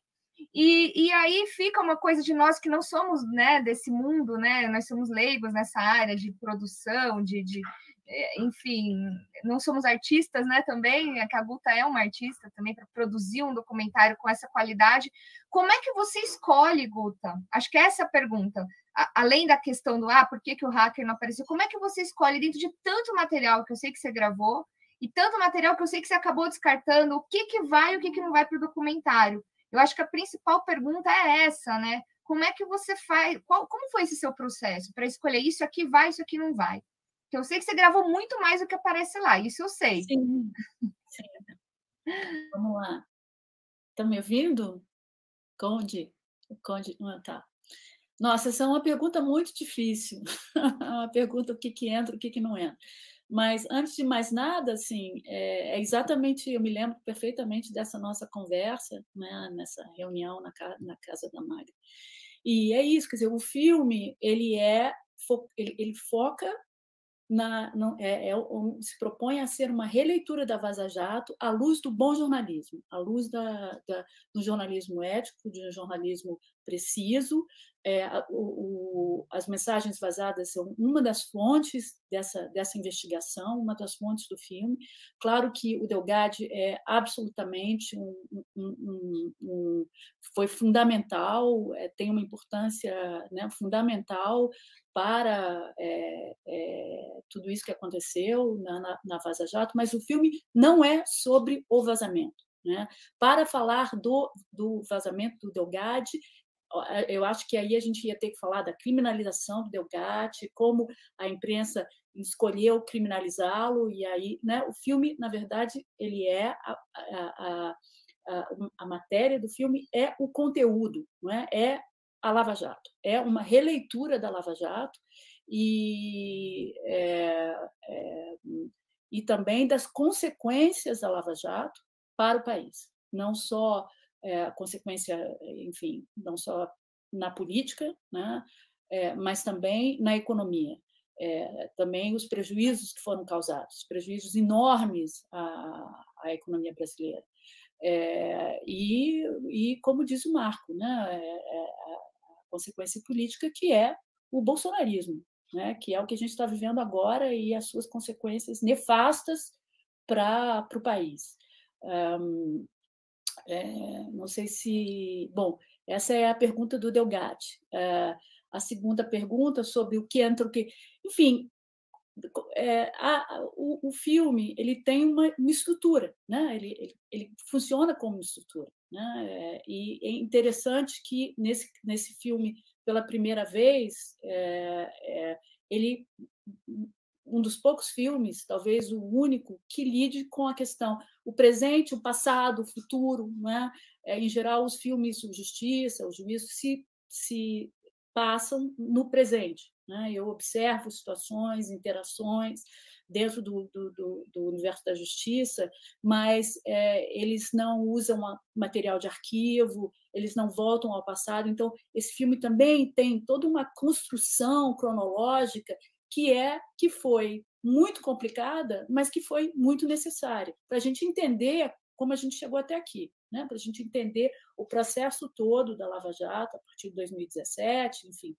E aí fica uma coisa de nós que não somos, né, desse mundo, né? Nós somos leigos nessa área de produção, enfim, não somos artistas, né, também, a Guta é uma artista também para produzir um documentário com essa qualidade. Como é que você escolhe, Guta? Acho que é essa a pergunta. Além da questão do, por que o hacker não apareceu, como é que você escolhe dentro de tanto material que eu sei que você gravou e tanto material que eu sei que você acabou descartando, o que vai e o que não vai para o documentário? Eu acho que a principal pergunta é essa, né? Como é que você faz, como foi esse seu processo para escolher isso aqui vai, isso aqui não vai? Porque eu sei que você gravou muito mais do que aparece lá, isso eu sei. Sim. Vamos lá. Está me ouvindo? Conde? O Conde não está. Nossa, essa é uma pergunta muito difícil. Uma pergunta o que entra, o que não entra. Mas, antes de mais nada, assim, é exatamente, eu me lembro perfeitamente dessa nossa conversa, né, nessa reunião na casa da Magda. E é isso, quer dizer, o filme, ele foca se propõe a ser uma releitura da Vaza Jato à luz do bom jornalismo, à luz do jornalismo ético, de um jornalismo preciso. As mensagens vazadas são uma das fontes dessa investigação, uma das fontes do filme. Claro que o Delgatti é absolutamente foi fundamental, tem uma importância, né, fundamental para tudo isso que aconteceu na Vaza Jato, mas o filme não é sobre o vazamento, né? Para falar do vazamento do Delgatti, eu acho que aí a gente ia ter que falar da criminalização do Delgatti, como a imprensa escolheu criminalizá-lo, e aí, né, o filme, na verdade, ele é a matéria do filme é o conteúdo, não é? É a Lava Jato, é uma releitura da Lava Jato e também das consequências da Lava Jato para o país, não só a consequência, enfim, não só na política, né, mas também na economia, também os prejuízos que foram causados, prejuízos enormes à economia brasileira. E como diz o Marco, né, a consequência política que é o bolsonarismo, né, que é o que a gente está vivendo agora e as suas consequências nefastas para o país. Não sei se... Bom, essa é a pergunta do Delgatti. A segunda pergunta sobre o que entra, o que... Enfim, o filme ele tem uma estrutura, né? Ele funciona como uma estrutura, né? E é interessante que nesse filme, pela primeira vez, um dos poucos filmes, talvez o único, que lide com a questão o presente, o passado, o futuro, né? Em geral, os filmes de justiça, o juízo se passam no presente, né? Eu observo situações, interações dentro do universo da justiça, mas eles não usam material de arquivo, eles não voltam ao passado. Então, esse filme também tem toda uma construção cronológica que foi muito complicada, mas que foi muito necessária para a gente entender como a gente chegou até aqui, né? Para a gente entender o processo todo da Lava Jato a partir de 2017, enfim.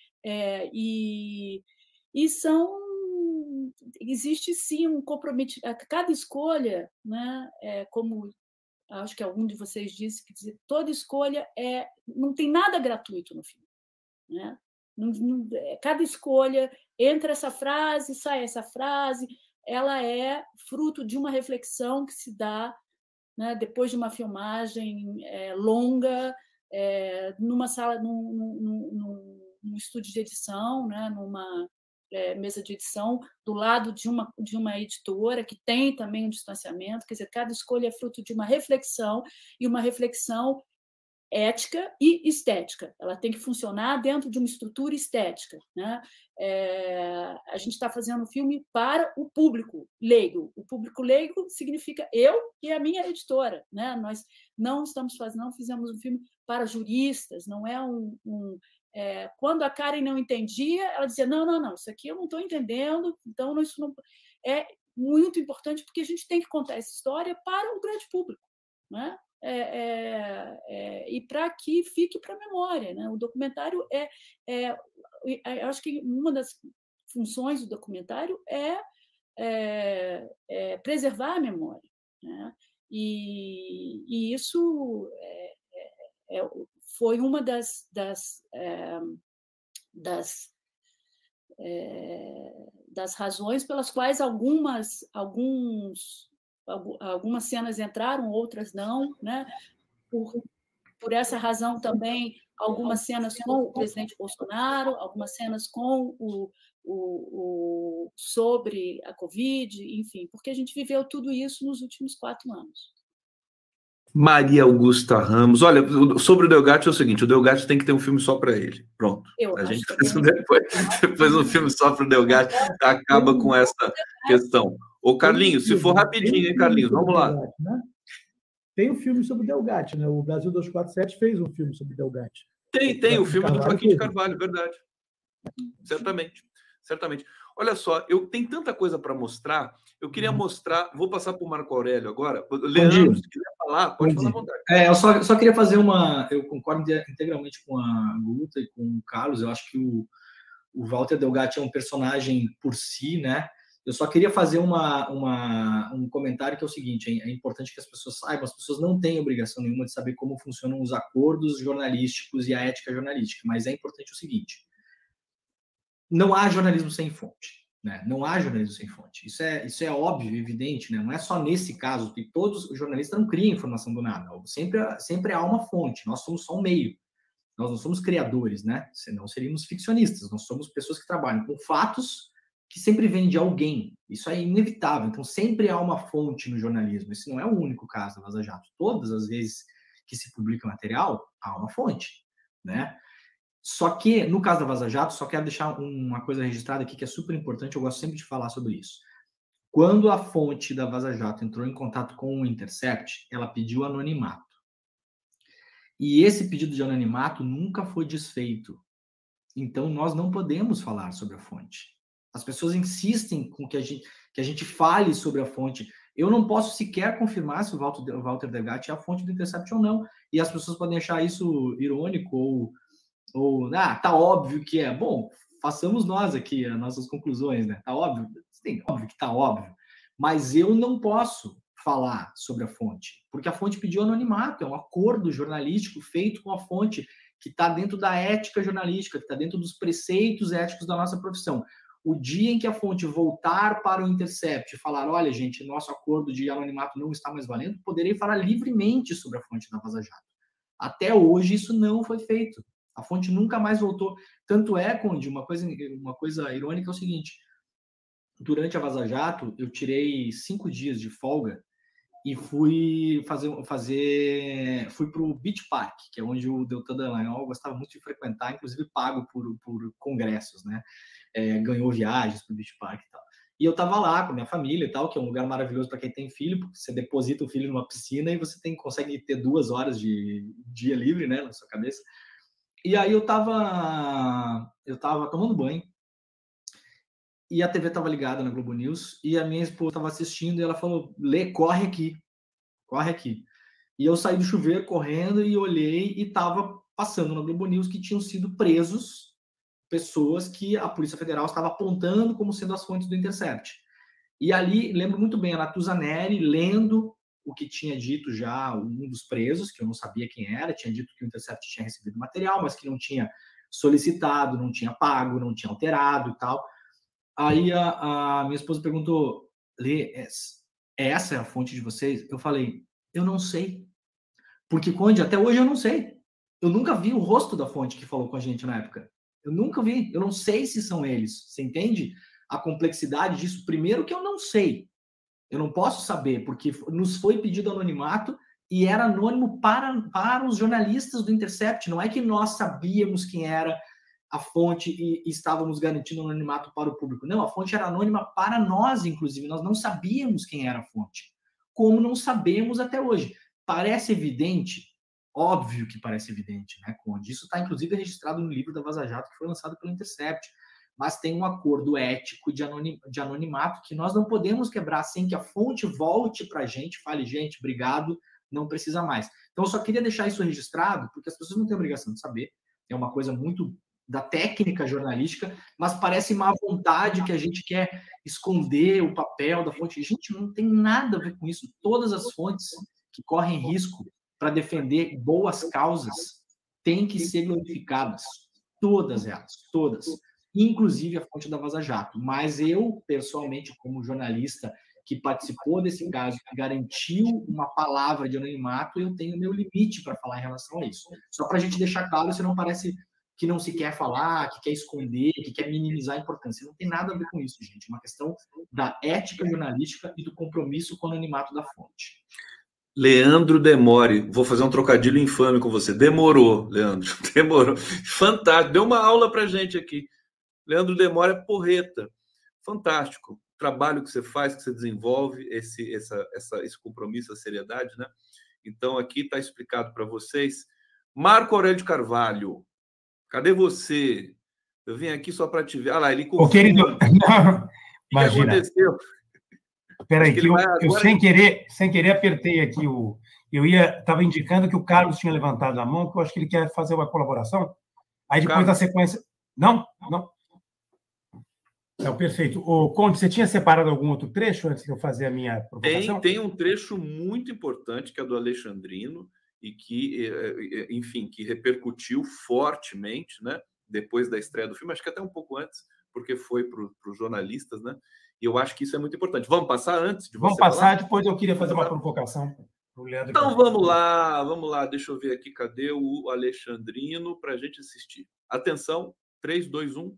Existe sim um comprometimento. Cada escolha, né? Como acho que algum de vocês disse, que dizer, toda escolha não tem nada gratuito no filme, né? Cada escolha, entra essa frase, sai essa frase, ela é fruto de uma reflexão que se dá, né, depois de uma filmagem longa, numa sala, num estúdio de edição, né, numa mesa de edição, do lado de uma editora que tem também um distanciamento. Quer dizer, cada escolha é fruto de uma reflexão, e uma reflexão ética e estética. Ela tem que funcionar dentro de uma estrutura estética, né? A gente está fazendo um filme para o público leigo. O público leigo significa eu e a minha editora, né? Nós não fizemos um filme para juristas, não é quando a Karen não entendia, ela dizia, não, isso aqui eu não estou entendendo, então isso não... É muito importante, porque a gente tem que contar essa história para o grande público, né? E para que fique para a memória, né? O documentário eu acho que uma das funções do documentário é preservar a memória, né? E isso foi uma das razões pelas quais algumas cenas entraram, outras não, né? Por essa razão também, algumas cenas com o presidente Bolsonaro, algumas cenas com sobre a Covid, enfim, porque a gente viveu tudo isso nos últimos 4 anos. Maria Augusta Ramos. Olha, sobre o Delgatti é o seguinte, o Delgatti tem que ter um filme só para ele. Pronto. A gente fez depois um filme só para o Delgatti, acaba com essa questão. Ô, Carlinhos, se for rapidinho, hein, Carlinhos? Vamos lá. Tem um filme sobre o Delgatti, né? O Brasil 247 fez um filme sobre o Delgatti. Tem o filme do Joaquim de Carvalho, verdade. Certamente. Olha só, eu tenho tanta coisa para mostrar. Eu queria mostrar, vou passar para o Marco Aurélio agora. Leandro, se quiser falar, pode falar à vontade. Eu só queria fazer eu concordo integralmente com a Guta e com o Carlos. Eu acho que o Walter Delgatti é um personagem por si, né? Eu só queria fazer um comentário que é o seguinte: é importante que as pessoas saibam, as pessoas não têm obrigação nenhuma de saber como funcionam os acordos jornalísticos e a ética jornalística, mas é importante o seguinte: não há jornalismo sem fonte, né? Não há jornalismo sem fonte. Isso é óbvio, evidente, né? Não é só nesse caso, que todos os jornalistas não criam informação do nada. Sempre há uma fonte. Nós somos só um meio. Nós não somos criadores, né? Senão seríamos ficcionistas. Nós somos pessoas que trabalham com fatos que sempre vem de alguém. Isso é inevitável. Então, sempre há uma fonte no jornalismo. Esse não é o único caso da Vaza Jato. Todas as vezes que se publica material, há uma fonte, né? Só que, no caso da Vaza Jato, só quero deixar uma coisa registrada aqui que é super importante, eu gosto sempre de falar sobre isso. Quando a fonte da Vaza Jato entrou em contato com o Intercept, ela pediu anonimato. E esse pedido de anonimato nunca foi desfeito. Então, nós não podemos falar sobre a fonte. As pessoas insistem com que a gente fale sobre a fonte. Eu não posso sequer confirmar se o Walter Delgatti é a fonte do Intercept ou não. E as pessoas podem achar isso irônico ou tá óbvio que é. Bom, façamos nós aqui as nossas conclusões, né? Tá óbvio? Sim, óbvio que tá óbvio. Mas eu não posso falar sobre a fonte, porque a fonte pediu anonimato. É um acordo jornalístico feito com a fonte que está dentro da ética jornalística, que está dentro dos preceitos éticos da nossa profissão. O dia em que a fonte voltar para o Intercept e falar, olha, gente, nosso acordo de anonimato não está mais valendo, poderei falar livremente sobre a fonte da Vaza Jato. Até hoje isso não foi feito. A fonte nunca mais voltou. Tanto é, Conde, uma coisa irônica é o seguinte, durante a Vaza Jato, eu tirei 5 dias de folga e fui para o Beach Park, que é onde o Deltan Dallagnol gostava muito de frequentar, inclusive pago por congressos, né? Ganhou viagens para o Beach Park e tal. E eu estava lá com a minha família e tal, que é um lugar maravilhoso para quem tem filho, porque você deposita o filho numa piscina e você consegue ter 2 horas de dia livre, né, na sua cabeça. E aí eu tava tomando banho e a TV estava ligada na Globo News e a minha esposa estava assistindo e ela falou, Lê, corre aqui. E eu saí do chuveiro correndo e olhei e estava passando na Globo News que tinham sido presos pessoas que a Polícia Federal estava apontando como sendo as fontes do Intercept. E ali, lembro muito bem, a Natuza Neri lendo o que tinha dito já um dos presos, que eu não sabia quem era, tinha dito que o Intercept tinha recebido material, mas que não tinha solicitado, não tinha pago, não tinha alterado e tal. Aí a minha esposa perguntou, Lê, essa é a fonte de vocês? Eu falei, eu não sei. Porque, Conde, até hoje eu não sei. Eu nunca vi o rosto da fonte que falou com a gente na época. Eu nunca vi. Eu não sei se são eles. Você entende a complexidade disso? Primeiro que eu não sei. Eu não posso saber, porque nos foi pedido anonimato e era anônimo para os jornalistas do Intercept. Não é que nós sabíamos quem era a fonte e estávamos garantindo anonimato para o público. Não, a fonte era anônima para nós, inclusive. Nós não sabíamos quem era a fonte. Como não sabemos até hoje. Parece evidente? Óbvio que parece evidente, né, Conde? Isso está, inclusive, registrado no livro da Vaza Jato, que foi lançado pelo Intercept. Mas tem um acordo ético de anonimato que nós não podemos quebrar sem que a fonte volte para a gente, fale, gente, obrigado, não precisa mais. Então, eu só queria deixar isso registrado, porque as pessoas não têm obrigação de saber. É uma coisa muito da técnica jornalística, mas parece má vontade que a gente quer esconder o papel da fonte. Gente, não tem nada a ver com isso. Todas as fontes que correm risco para defender boas causas têm que ser glorificadas. Todas elas, todas. Inclusive a fonte da Vaza Jato. Mas eu, pessoalmente, como jornalista que participou desse caso, que garantiu uma palavra de anonimato, eu tenho meu limite para falar em relação a isso. Só para a gente deixar claro, se não parece que não se quer falar, que quer esconder, que quer minimizar a importância. Não tem nada a ver com isso, gente. É uma questão da ética jornalística e do compromisso com o anonimato da fonte. Leandro Demore, vou fazer um trocadilho infame com você. Demorou, Leandro, demorou. Fantástico, deu uma aula pra gente aqui. Leandro Demore é porreta. Fantástico. O trabalho que você faz, que você desenvolve, esse compromisso, a seriedade, né? Então, aqui está explicado para vocês. Marco Aurélio de Carvalho, cadê você? Eu vim aqui só para te ver. Ah lá, ele Ô, querido, não, imagina. O que aconteceu? Espera aí, eu sem querer apertei aqui o... Estava indicando que o Carlos tinha levantado a mão, que eu acho que ele quer fazer uma colaboração. Aí depois da sequência... Não. Não, perfeito. Ô, Conde, você tinha separado algum outro trecho antes de eu fazer a minha provocação? Tem um trecho muito importante, que é do Alexandrino, e que, enfim, que repercutiu fortemente, né? Depois da estreia do filme, acho que até um pouco antes, porque foi para os jornalistas, né? E eu acho que isso é muito importante. Vamos passar antes de você? Vamos passar, depois eu queria fazer uma provocação para o Leandro. Então vamos lá. Deixa eu ver aqui, cadê o Alexandrino para a gente assistir. Atenção, 3, 2, 1.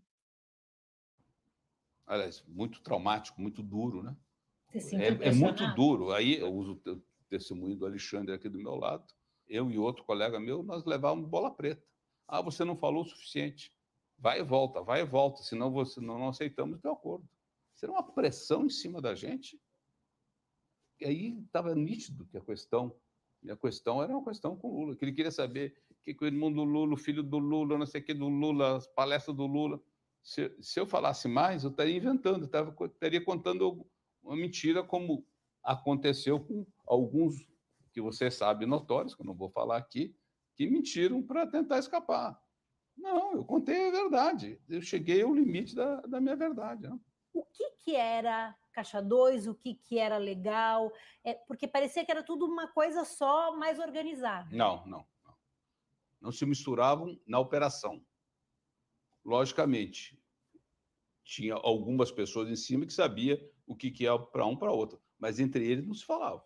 Aliás, muito traumático, muito duro, né? É muito duro. Aí eu uso o testemunho do Alexandre aqui do meu lado. Eu e outro colega meu, nós levávamos bola preta. Ah, você não falou o suficiente. Vai e volta, senão não aceitamos o teu acordo. Isso era uma pressão em cima da gente. E aí estava nítido que a questão era uma questão com o Lula, que ele queria saber que o irmão do Lula, o filho do Lula, não sei o que do Lula, as palestras do Lula. Se eu falasse mais, eu estaria inventando, estaria contando uma mentira, como aconteceu com alguns que você sabe notórios, que eu não vou falar aqui, que mentiram para tentar escapar. Não, eu contei a verdade. Eu cheguei ao limite da minha verdade. Né? O que era Caixa 2, o que era legal? Porque parecia que era tudo uma coisa só, mais organizada. Não se misturavam na operação. Logicamente, tinha algumas pessoas em cima que sabiam o que é para um para outro, mas entre eles não se falava.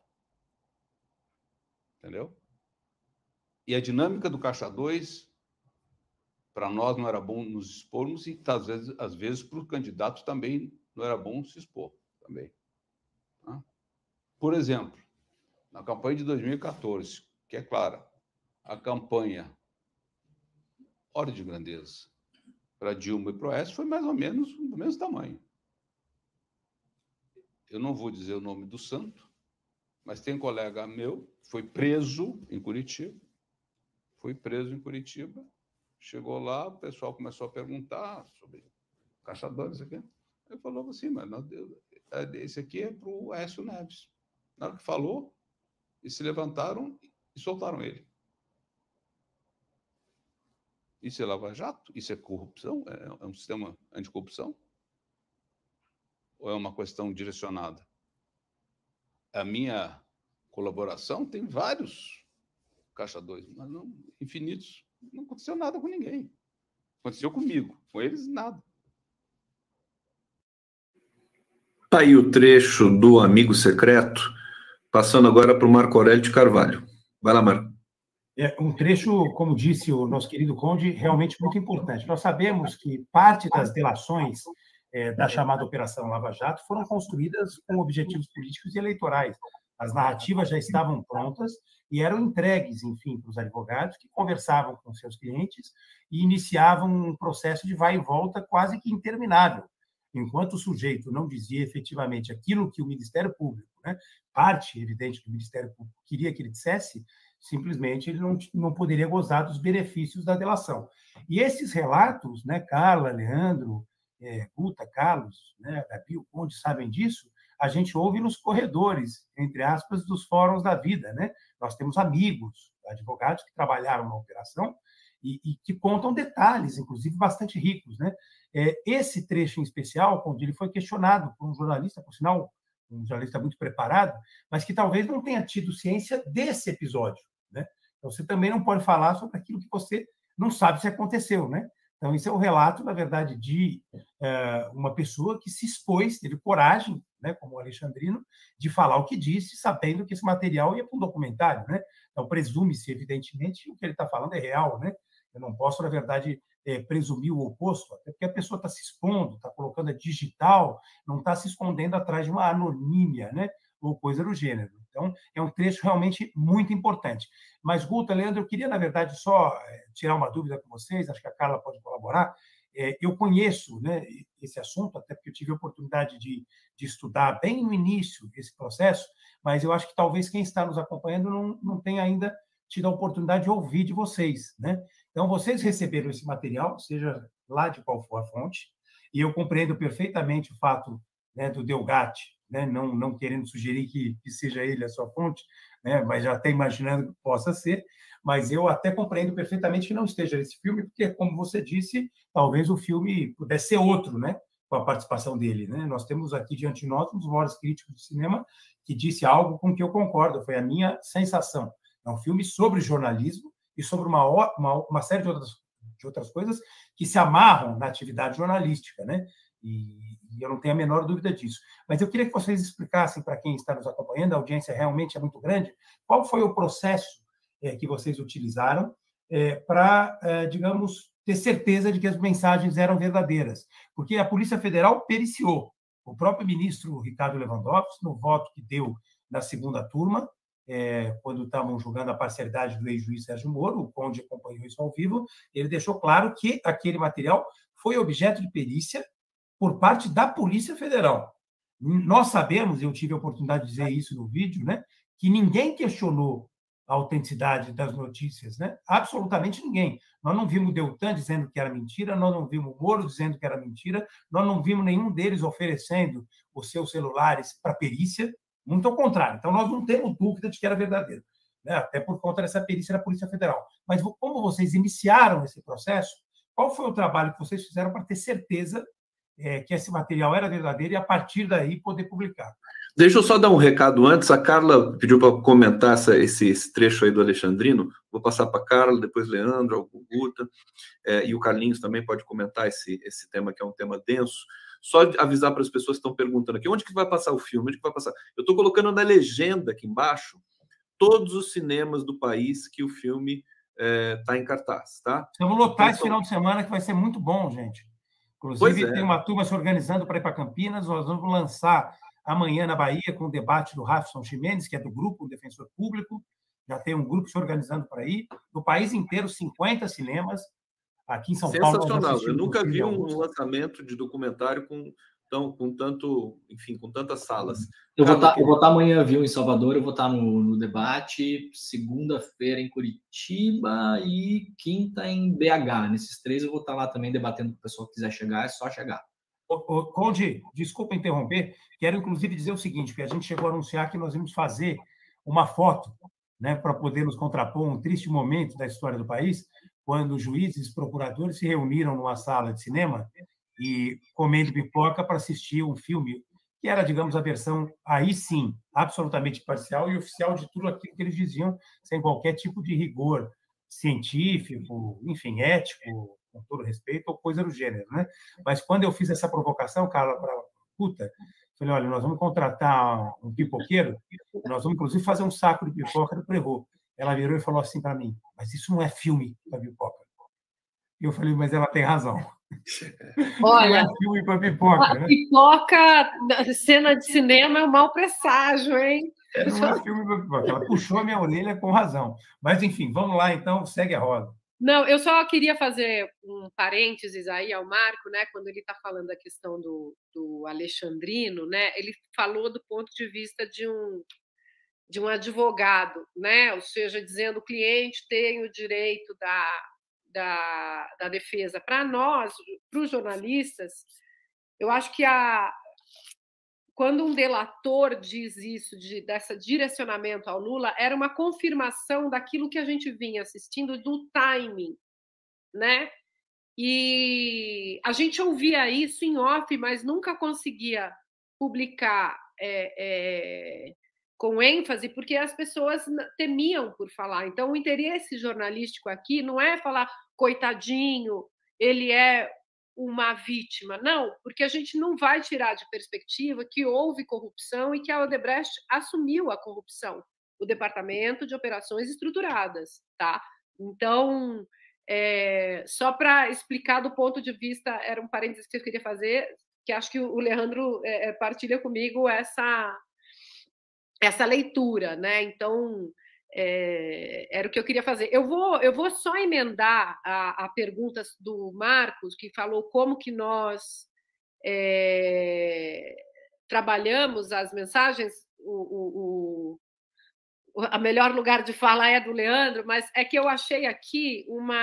Entendeu? E a dinâmica do Caixa 2 Para nós não era bom nos expormos e, às vezes para o candidato também não era bom se expor. Também. Tá? Por exemplo, na campanha de 2014, que é clara, a campanha, ordem de grandeza, para Dilma e para o Oeste foi mais ou menos do mesmo tamanho. Eu não vou dizer o nome do santo, mas tem um colega meu que foi preso em Curitiba. Chegou lá, o pessoal começou a perguntar sobre caçadores aqui. Ele falou assim, mas esse aqui é para o Aécio Neves. Na hora que falou, eles se levantaram e soltaram ele. Isso é lava-jato? Isso é corrupção? É um sistema anticorrupção? Ou é uma questão direcionada? A minha colaboração tem vários caçadores, mas não infinitos. Não aconteceu nada com ninguém. Aconteceu comigo. Com eles, nada. Tá aí o trecho do Amigo Secreto, passando agora para o Marco Aurélio de Carvalho. Vai lá, Marco. É um trecho, como disse o nosso querido Conde, realmente muito importante. Nós sabemos que parte das delações da chamada Operação Lava Jato foram construídas com objetivos políticos e eleitorais. As narrativas já estavam prontas e eram entregues, enfim, para os advogados que conversavam com seus clientes e iniciavam um processo de vai e volta quase que interminável. Enquanto o sujeito não dizia efetivamente aquilo que o Ministério Público, parte evidente que o Ministério Público queria que ele dissesse, simplesmente ele não poderia gozar dos benefícios da delação. E esses relatos, Carla, Leandro, Guta, Carlos, Gabi, o Conde sabem disso, a gente ouve nos corredores, entre aspas, dos fóruns da vida. Nós temos amigos, advogados que trabalharam na operação e que contam detalhes, inclusive bastante ricos. Esse trecho em especial, onde ele foi questionado por um jornalista, por sinal, um jornalista muito preparado, mas que talvez não tenha tido ciência desse episódio. Então, você também não pode falar sobre aquilo que você não sabe se aconteceu. Então, isso é um relato, na verdade, de uma pessoa que se expôs, teve coragem, como o Alexandrino, de falar o que disse, sabendo que esse material ia para um documentário. Então, presume-se, evidentemente, que o que ele está falando é real. Eu não posso, na verdade, presumir o oposto, até porque a pessoa está se expondo, está colocando a digital, não está se escondendo atrás de uma anonímia, ou coisa do gênero. Então, é um trecho realmente muito importante. Mas, Guta, Leandro, eu queria, na verdade, só tirar uma dúvida com vocês, acho que a Carla pode colaborar. Eu conheço esse assunto, até porque eu tive a oportunidade de estudar bem no início desse processo, mas eu acho que talvez quem está nos acompanhando não tenha ainda tido a oportunidade de ouvir de vocês. Então, vocês receberam esse material, seja lá de qual for a fonte, e eu compreendo perfeitamente o fato do Delgatti, não querendo sugerir que seja ele a sua fonte, mas já até imaginando que possa ser, mas eu até compreendo perfeitamente que não esteja nesse filme, porque, como você disse, talvez o filme pudesse ser outro, com a participação dele. Nós temos aqui diante de nós um dos maiores críticos de cinema que disse algo com que eu concordo, foi a minha sensação. É um filme sobre jornalismo e sobre uma série de outras coisas que se amarram na atividade jornalística, E eu não tenho a menor dúvida disso. Mas eu queria que vocês explicassem para quem está nos acompanhando, a audiência realmente é muito grande, qual foi o processo que vocês utilizaram para, digamos, ter certeza de que as mensagens eram verdadeiras. Porque a Polícia Federal periciou. O próprio ministro Ricardo Lewandowski, no voto que deu na segunda turma, quando estavam julgando a parcialidade do ex-juiz Sérgio Moro, o Conde acompanhou isso ao vivo, ele deixou claro que aquele material foi objeto de perícia por parte da Polícia Federal. Nós sabemos, eu tive a oportunidade de dizer isso no vídeo, que ninguém questionou a autenticidade das notícias, absolutamente ninguém. Nós não vimos o Deltan dizendo que era mentira, nós não vimos o Moro dizendo que era mentira, nós não vimos nenhum deles oferecendo os seus celulares para perícia, muito ao contrário. Então, nós não temos dúvida de que era verdadeiro, até por conta dessa perícia da Polícia Federal. Mas como vocês iniciaram esse processo, qual foi o trabalho que vocês fizeram para ter certeza que esse material era verdadeiro e, a partir daí, poder publicar? Deixa eu só dar um recado antes. A Carla pediu para comentar esse trecho aí do Alexandrino. Vou passar para a Carla, depois Leandro, o Guta, e o Carlinhos também pode comentar esse tema, que é um tema denso. Só avisar para as pessoas que estão perguntando aqui, onde que vai passar o filme? Onde que vai passar? Eu estou colocando na legenda aqui embaixo todos os cinemas do país que o filme está em cartaz, tá? Vamos lotar esse final de semana, que vai ser muito bom, gente. Inclusive, tem uma turma se organizando para ir para Campinas. Nós vamos lançar amanhã na Bahia com o debate do Rafson Ximenes, que é do grupo Defensor Público. Já tem um grupo se organizando para ir. No país inteiro, 50 cinemas. Aqui em São Paulo. Sensacional. Eu nunca vi um lançamento de documentário com tantas salas. Eu vou estar amanhã, viu, em Salvador, eu vou estar no debate, segunda-feira em Curitiba e quinta em BH. Nesses 3 eu vou estar lá também debatendo com o pessoal que quiser chegar, é só chegar. Conde, desculpa interromper, quero inclusive dizer o seguinte, que a gente chegou a anunciar que nós íamos fazer uma foto, né, para poder nos contrapor um triste momento da história do país, quando juízes e procuradores se reuniram numa sala de cinema e comendo pipoca para assistir um filme que era, digamos, a versão, aí sim, absolutamente parcial e oficial de tudo aquilo que eles diziam, sem qualquer tipo de rigor científico, enfim, ético, com todo respeito, ou coisa do gênero, né? Mas quando eu fiz essa provocação, Carla, para puta, falei, olha, nós vamos contratar um pipoqueiro, nós vamos, inclusive, fazer um saco de pipoca do Prevô. Ela virou e falou assim para mim, mas isso não é filme para pipoca. E eu falei, mas ela tem razão. Olha, filme para pipoca, a pipoca, cena de cinema é um mau presságio, hein? Não é filme para pipoca. Ela puxou a minha orelha com razão. Mas, enfim, vamos lá, então, segue a roda. Não, eu só queria fazer um parênteses aí ao Marco, né? Quando ele está falando da questão do Alexandrino, né? Ele falou do ponto de vista de um advogado, né? Ou seja, dizendo o cliente tem o direito da defesa. Para nós, para os jornalistas, eu acho que quando um delator diz isso, desse direcionamento ao Lula, era uma confirmação daquilo que a gente vinha assistindo, do timing, né? E a gente ouvia isso em off, mas nunca conseguia publicar com ênfase, porque as pessoas temiam por falar. Então, o interesse jornalístico aqui não é falar coitadinho, ele é uma vítima. Não, porque a gente não vai tirar de perspectiva que houve corrupção e que a Odebrecht assumiu a corrupção, o Departamento de Operações Estruturadas, tá? Então, só para explicar do ponto de vista, era um parênteses que eu queria fazer, que acho que o Leandro partilha comigo essa leitura, né? Então, era o que eu queria fazer. Eu vou só emendar a pergunta do Marcos, que falou como que nós trabalhamos as mensagens. A melhor lugar de fala é do Leandro, mas é que eu achei aqui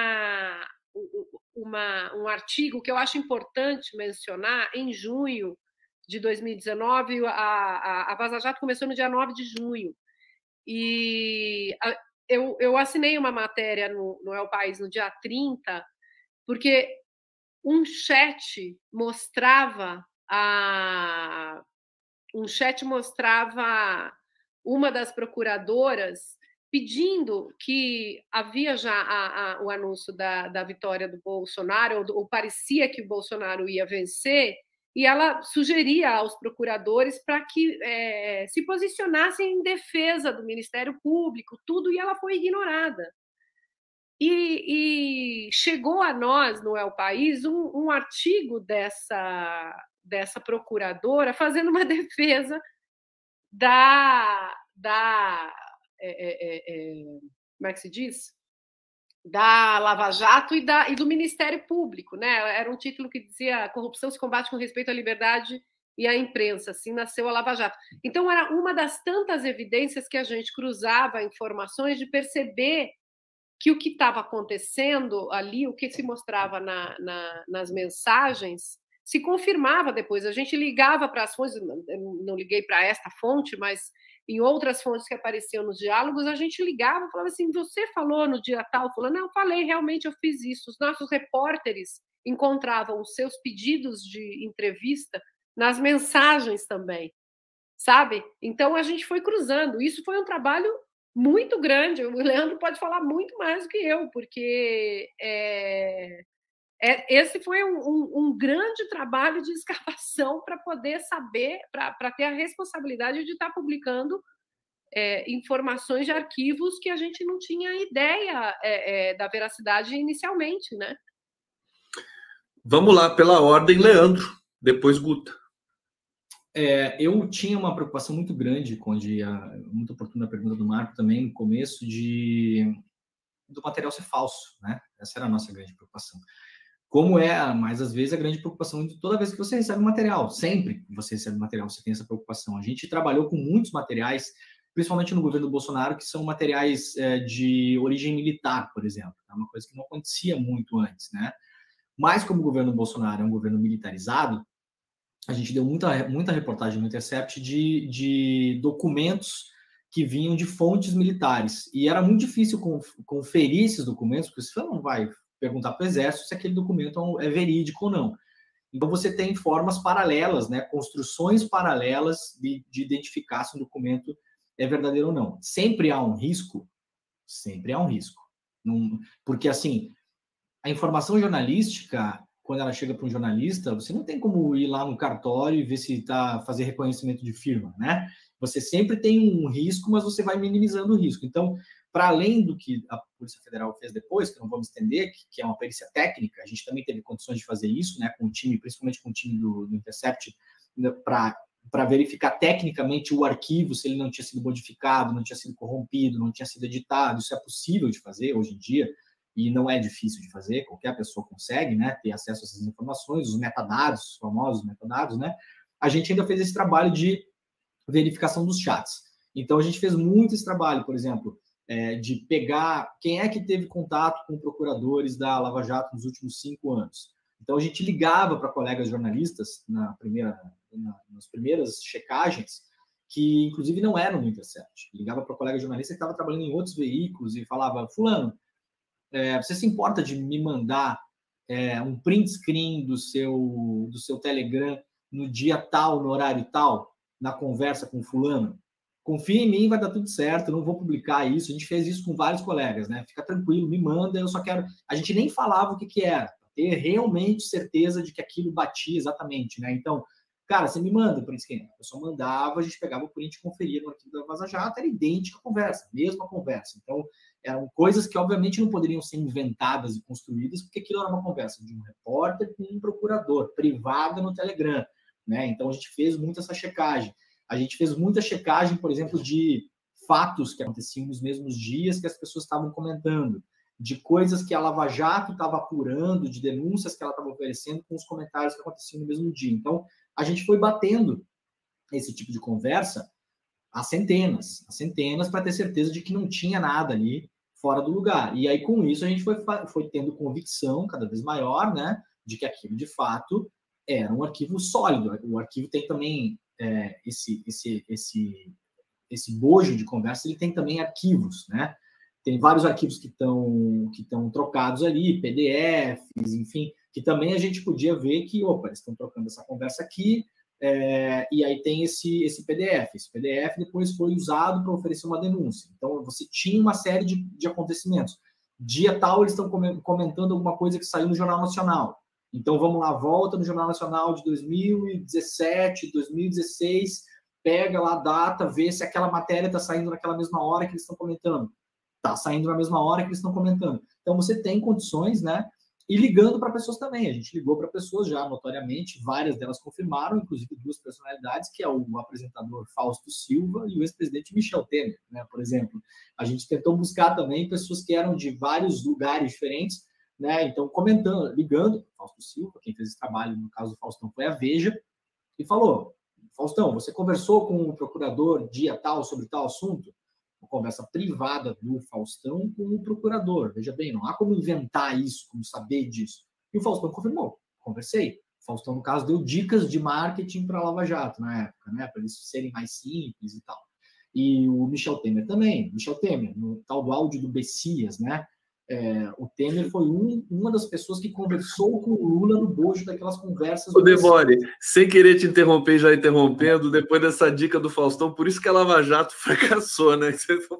um artigo que eu acho importante mencionar. Em junho de 2019, a Vaza Jato começou no dia 9 de junho. E eu assinei uma matéria no El País no dia 30, porque um chat mostrava uma das procuradoras pedindo que havia já o anúncio da vitória do Bolsonaro, ou parecia que o Bolsonaro ia vencer, e ela sugeria aos procuradores para que se posicionassem em defesa do Ministério Público, tudo, e ela foi ignorada. E chegou a nós, no El País, um artigo dessa procuradora fazendo uma defesa como é que se diz? Da Lava Jato e do Ministério Público, né? Era um título que dizia: corrupção se combate com respeito à liberdade e à imprensa. Assim nasceu a Lava Jato. Então, era uma das tantas evidências que a gente cruzava informações de perceber que o que estava acontecendo ali, o que se mostrava nas mensagens, se confirmava depois. A gente ligava para as fontes, não liguei para esta fonte, mas em outras fontes que apareciam nos diálogos, a gente ligava e falava assim: você falou no dia tal? Falando, não, eu falei, realmente eu fiz isso. Os nossos repórteres encontravam os seus pedidos de entrevista nas mensagens também, sabe? Então, a gente foi cruzando. Isso foi um trabalho muito grande. O Leandro pode falar muito mais do que eu, porque esse foi um grande trabalho de escavação para poder saber, para ter a responsabilidade de estar publicando informações de arquivos que a gente não tinha ideia da veracidade inicialmente, né? Vamos lá, pela ordem, Leandro, depois Guta. Eu tinha uma preocupação muito grande, muito oportuna a pergunta do Marco também, no começo, do material ser falso, né? Essa era a nossa grande preocupação. Como mais às vezes, a grande preocupação de toda vez que você recebe material, sempre que você recebe material, você tem essa preocupação. A gente trabalhou com muitos materiais, principalmente no governo do Bolsonaro, que são materiais de origem militar, por exemplo. É uma coisa que não acontecia muito antes, né? Mas como o governo Bolsonaro é um governo militarizado, a gente deu muita reportagem no Intercept de documentos que vinham de fontes militares. E era muito difícil conferir esses documentos, porque você não vai perguntar para o Exército se aquele documento é verídico ou não. Então, você tem formas paralelas, né, construções paralelas de identificar se um documento é verdadeiro ou não. Sempre há um risco. Porque, assim, a informação jornalística, quando ela chega para um jornalista, você não tem como ir lá no cartório e ver se fazer reconhecimento de firma, né? Você sempre tem um risco, mas você vai minimizando o risco. Então, para além do que a Polícia Federal fez depois, que não vamos estender, que é uma perícia técnica, a gente também teve condições de fazer isso, né, com o time, principalmente com o time do Intercept, para verificar tecnicamente o arquivo, se ele não tinha sido modificado, não tinha sido corrompido, não tinha sido editado. Isso é possível de fazer hoje em dia, e não é difícil de fazer, qualquer pessoa consegue, né, ter acesso a essas informações, os metadados, os famosos metadados, né? A gente ainda fez esse trabalho de verificação dos chats. Então, a gente fez muito esse trabalho, por exemplo, de pegar quem é que teve contato com procuradores da Lava Jato nos últimos 5 anos. Então, a gente ligava para colegas jornalistas nas primeiras checagens, que, inclusive, não eram no Intercept. Ligava para colega jornalista que estava trabalhando em outros veículos e falava: fulano, você se importa de me mandar um print screen do seu Telegram no dia tal, no horário tal, na conversa com fulano? Confia em mim, vai dar tudo certo, eu não vou publicar isso. A gente fez isso com vários colegas, né? Fica tranquilo, me manda, eu só quero... A gente nem falava o que era, ter realmente certeza de que aquilo batia exatamente, né? Então, cara, você me manda o print screen. Eu só mandava, a gente pegava o print e conferia no arquivo da Vaza Jato, era idêntica a conversa, mesma conversa. Então, eram coisas que, obviamente, não poderiam ser inventadas e construídas, porque aquilo era uma conversa de um repórter com um procurador, privada no Telegram, né? Então, a gente fez muito essa checagem. A gente fez muita checagem, por exemplo, de fatos que aconteciam nos mesmos dias que as pessoas estavam comentando, de coisas que a Lava Jato estava apurando, de denúncias que ela estava oferecendo com os comentários que aconteciam no mesmo dia. Então, a gente foi batendo esse tipo de conversa a centenas, para ter certeza de que não tinha nada ali fora do lugar. E aí, com isso, a gente foi tendo convicção cada vez maior, né, de que aquilo, de fato, era um arquivo sólido. O arquivo tem também esse bojo de conversa, ele tem também arquivos, né? Tem vários arquivos que estão trocados ali, PDFs, enfim, que também a gente podia ver que, opa, eles estão trocando essa conversa aqui, e aí tem esse PDF. Esse PDF depois foi usado para oferecer uma denúncia. Então, você tinha uma série de acontecimentos. Dia tal, eles estão comentando alguma coisa que saiu no Jornal Nacional. Então, vamos lá, volta no Jornal Nacional de 2017, 2016, pega lá a data, vê se aquela matéria está saindo naquela mesma hora que eles estão comentando. Está saindo na mesma hora que eles estão comentando. Então, você tem condições, né? E ligando para pessoas também. A gente ligou para pessoas já, notoriamente, várias delas confirmaram, inclusive 2 personalidades, que é o apresentador Fausto Silva e o ex-presidente Michel Temer, né? Por exemplo. A gente tentou buscar também pessoas que eram de vários lugares diferentes, né? Então, comentando, ligando, Fausto Silva, quem fez esse trabalho, no caso do Faustão, foi a Veja, e falou: Faustão, você conversou com o procurador dia tal sobre tal assunto? Uma conversa privada do Faustão com o procurador. Veja bem, não há como inventar isso, como saber disso. E o Faustão confirmou, conversei. O Faustão, no caso, deu dicas de marketing para a Lava Jato na época, né? Para eles serem mais simples e tal. E o Michel Temer também. Michel Temer, no tal do áudio do Bessias, né? O Temer foi uma das pessoas que conversou com o Lula no bojo daquelas conversas. Ô, Demore, sem querer te interromper, já interrompendo, depois dessa dica do Faustão, por isso que a Lava Jato fracassou, né?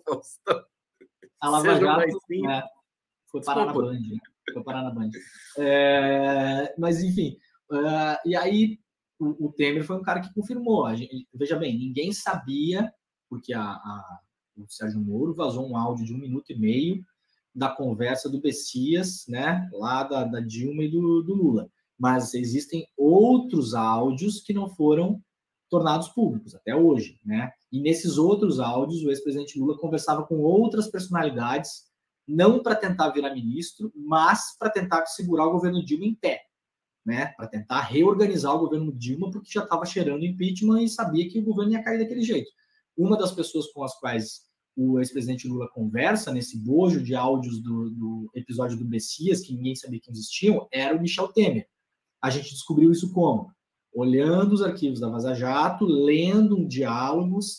A Lava Jato foi parar na Band. Né? Foi parar na Band. Mas, enfim, e aí o Temer foi um cara que confirmou. Veja bem, ninguém sabia porque o Sérgio Moro vazou um áudio de 1 minuto e meio da conversa do Bessias, né, lá da Dilma e do Lula. Mas existem outros áudios que não foram tornados públicos até hoje, né? E nesses outros áudios, o ex-presidente Lula conversava com outras personalidades, não para tentar virar ministro, mas para tentar segurar o governo Dilma em pé, né? Para tentar reorganizar o governo Dilma, porque já estava cheirando impeachment e sabia que o governo ia cair daquele jeito. Uma das pessoas com as quais o ex-presidente Lula conversa nesse bojo de áudios do episódio do Bessias, que ninguém sabia que existiam, era o Michel Temer. A gente descobriu isso como? Olhando os arquivos da Vaza Jato, lendo diálogos,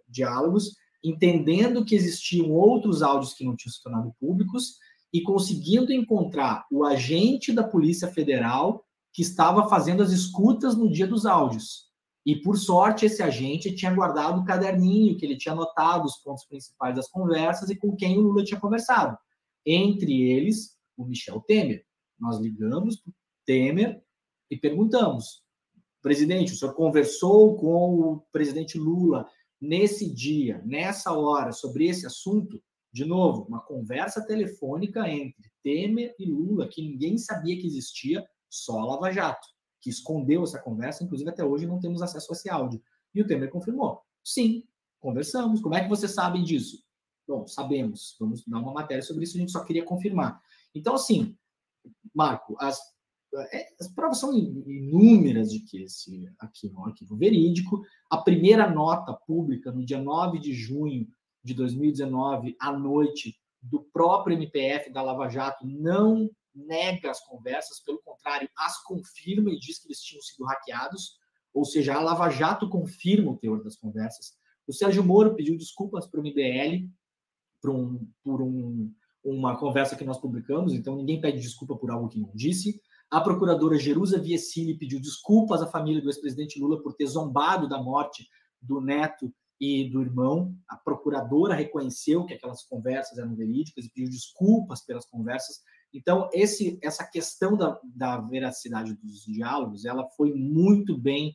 entendendo que existiam outros áudios que não tinham se tornado públicos e conseguindo encontrar o agente da Polícia Federal que estava fazendo as escutas no dia dos áudios. E, por sorte, esse agente tinha guardado o caderninho que ele tinha anotado os pontos principais das conversas e com quem o Lula tinha conversado. Entre eles, o Michel Temer. Nós ligamos para o Temer e perguntamos: presidente, o senhor conversou com o presidente Lula nesse dia, nessa hora, sobre esse assunto? De novo, uma conversa telefônica entre Temer e Lula, que ninguém sabia que existia, só a Lava Jato, que escondeu essa conversa, inclusive até hoje não temos acesso a esse áudio. E o Temer confirmou: sim, conversamos. Como é que vocês sabem disso? Bom, sabemos. Vamos dar uma matéria sobre isso, a gente só queria confirmar. Então, assim, Marco, as provas são inúmeras de que esse aqui é um arquivo verídico. A primeira nota pública, no dia 9 de junho de 2019, à noite, do próprio MPF da Lava Jato, não nega as conversas, pelo contrário, as confirma e diz que eles tinham sido hackeados, ou seja, a Lava Jato confirma o teor das conversas. O Sérgio Moro pediu desculpas para o MBL por uma conversa que nós publicamos, então ninguém pede desculpa por algo que não disse. A procuradora Jerusa Viecili pediu desculpas à família do ex-presidente Lula por ter zombado da morte do neto e do irmão. A procuradora reconheceu que aquelas conversas eram verídicas e pediu desculpas pelas conversas. Então, essa questão da veracidade dos diálogos, ela foi muito bem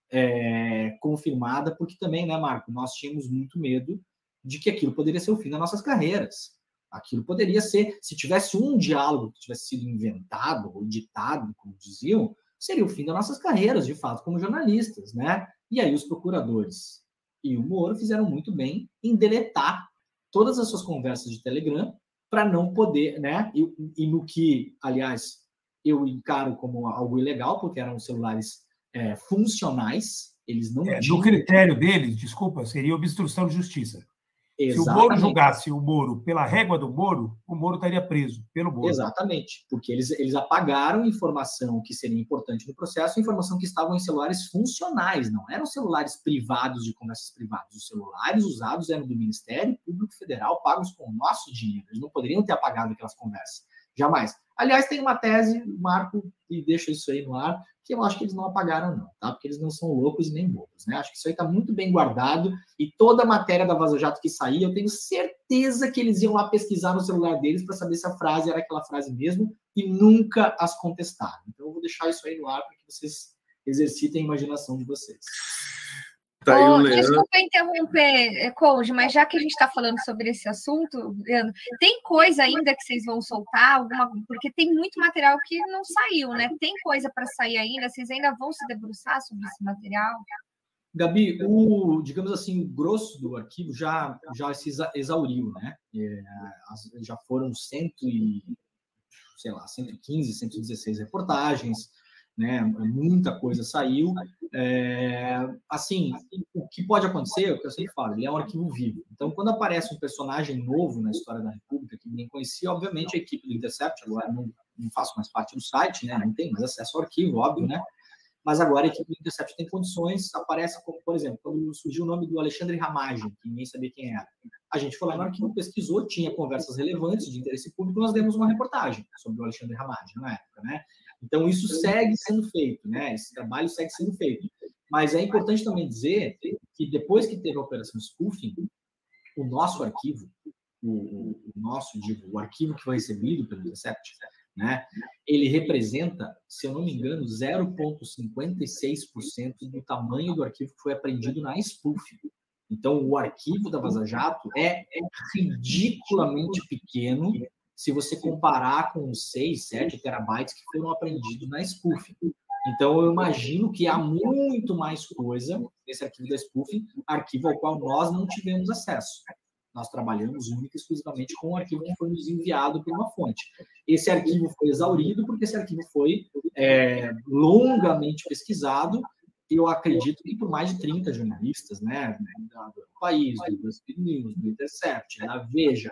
confirmada, porque também, né, Marco, nós tínhamos muito medo de que aquilo poderia ser o fim das nossas carreiras. Aquilo poderia ser, se tivesse um diálogo que tivesse sido inventado ou ditado, como diziam, seria o fim das nossas carreiras, de fato, como jornalistas, né? E aí os procuradores e o Moro fizeram muito bem em deletar todas as suas conversas de Telegram para não poder, né? E no que, aliás, eu encaro como algo ilegal, porque eram celulares funcionais, eles não tinham... No critério deles, desculpa, seria obstrução de justiça. Exatamente. Se o Moro julgasse o Moro pela régua do Moro, o Moro estaria preso pelo Moro. Exatamente, porque eles apagaram informação que seria importante no processo, informação que estavam em celulares funcionais, não eram celulares privados de conversas privadas. Os celulares usados eram do Ministério Público Federal, pagos com o nosso dinheiro. Eles não poderiam ter apagado aquelas conversas. Jamais. Aliás, tem uma tese, Marco, e deixa isso aí no ar, que eu acho que eles não apagaram, não, tá? Porque eles não são loucos e nem bobos, né? Acho que isso aí está muito bem guardado, e toda a matéria da Vaza Jato que saía, eu tenho certeza que eles iam lá pesquisar no celular deles para saber se a frase era aquela frase mesmo, e nunca as contestaram. Então, eu vou deixar isso aí no ar para que vocês exercitem a imaginação de vocês. Tá aí o Leandro. Desculpa interromper, Conde, mas já que a gente está falando sobre esse assunto, Leandro, tem coisa ainda que vocês vão soltar? Porque tem muito material que não saiu, né? Tem coisa para sair ainda? Vocês ainda vão se debruçar sobre esse material? Gabi, digamos assim, o grosso do arquivo já se exauriu, né? Já foram 115, 116 reportagens, né? Muita coisa saiu. Assim, o que pode acontecer, o que eu sempre falo, ele é um arquivo vivo. Então, quando aparece um personagem novo na história da República que ninguém conhecia, obviamente a equipe do Intercept, agora não faço mais parte do site, né? Não tem mais acesso ao arquivo, óbvio, né? Mas agora a equipe do Intercept tem condições, aparece como, por exemplo, quando surgiu o nome do Alexandre Ramagem, que ninguém sabia quem era. A gente foi lá no arquivo, pesquisou, tinha conversas relevantes de interesse público, nós demos uma reportagem sobre o Alexandre Ramagem na época, né? Então, isso segue sendo feito, né? Esse trabalho segue sendo feito. Mas é importante também dizer que depois que teve a Operação Spoofing, o nosso arquivo, o arquivo que foi recebido pelo Intercept, né? Ele representa, se eu não me engano, 0,56% do tamanho do arquivo que foi apreendido na Spoofing. Então, o arquivo da Vaza Jato é ridiculamente pequeno se você comparar com os 6, 7 terabytes que foram apreendidos na spoofing. Então, eu imagino que há muito mais coisa nesse arquivo da spoofing, arquivo ao qual nós não tivemos acesso. Nós trabalhamos única e exclusivamente com o arquivo que foi nos enviado por uma fonte. Esse arquivo foi exaurido porque esse arquivo foi longamente pesquisado, eu acredito que por mais de 30 jornalistas, né, do País, do BuzzFeed News, do Intercept, da Veja,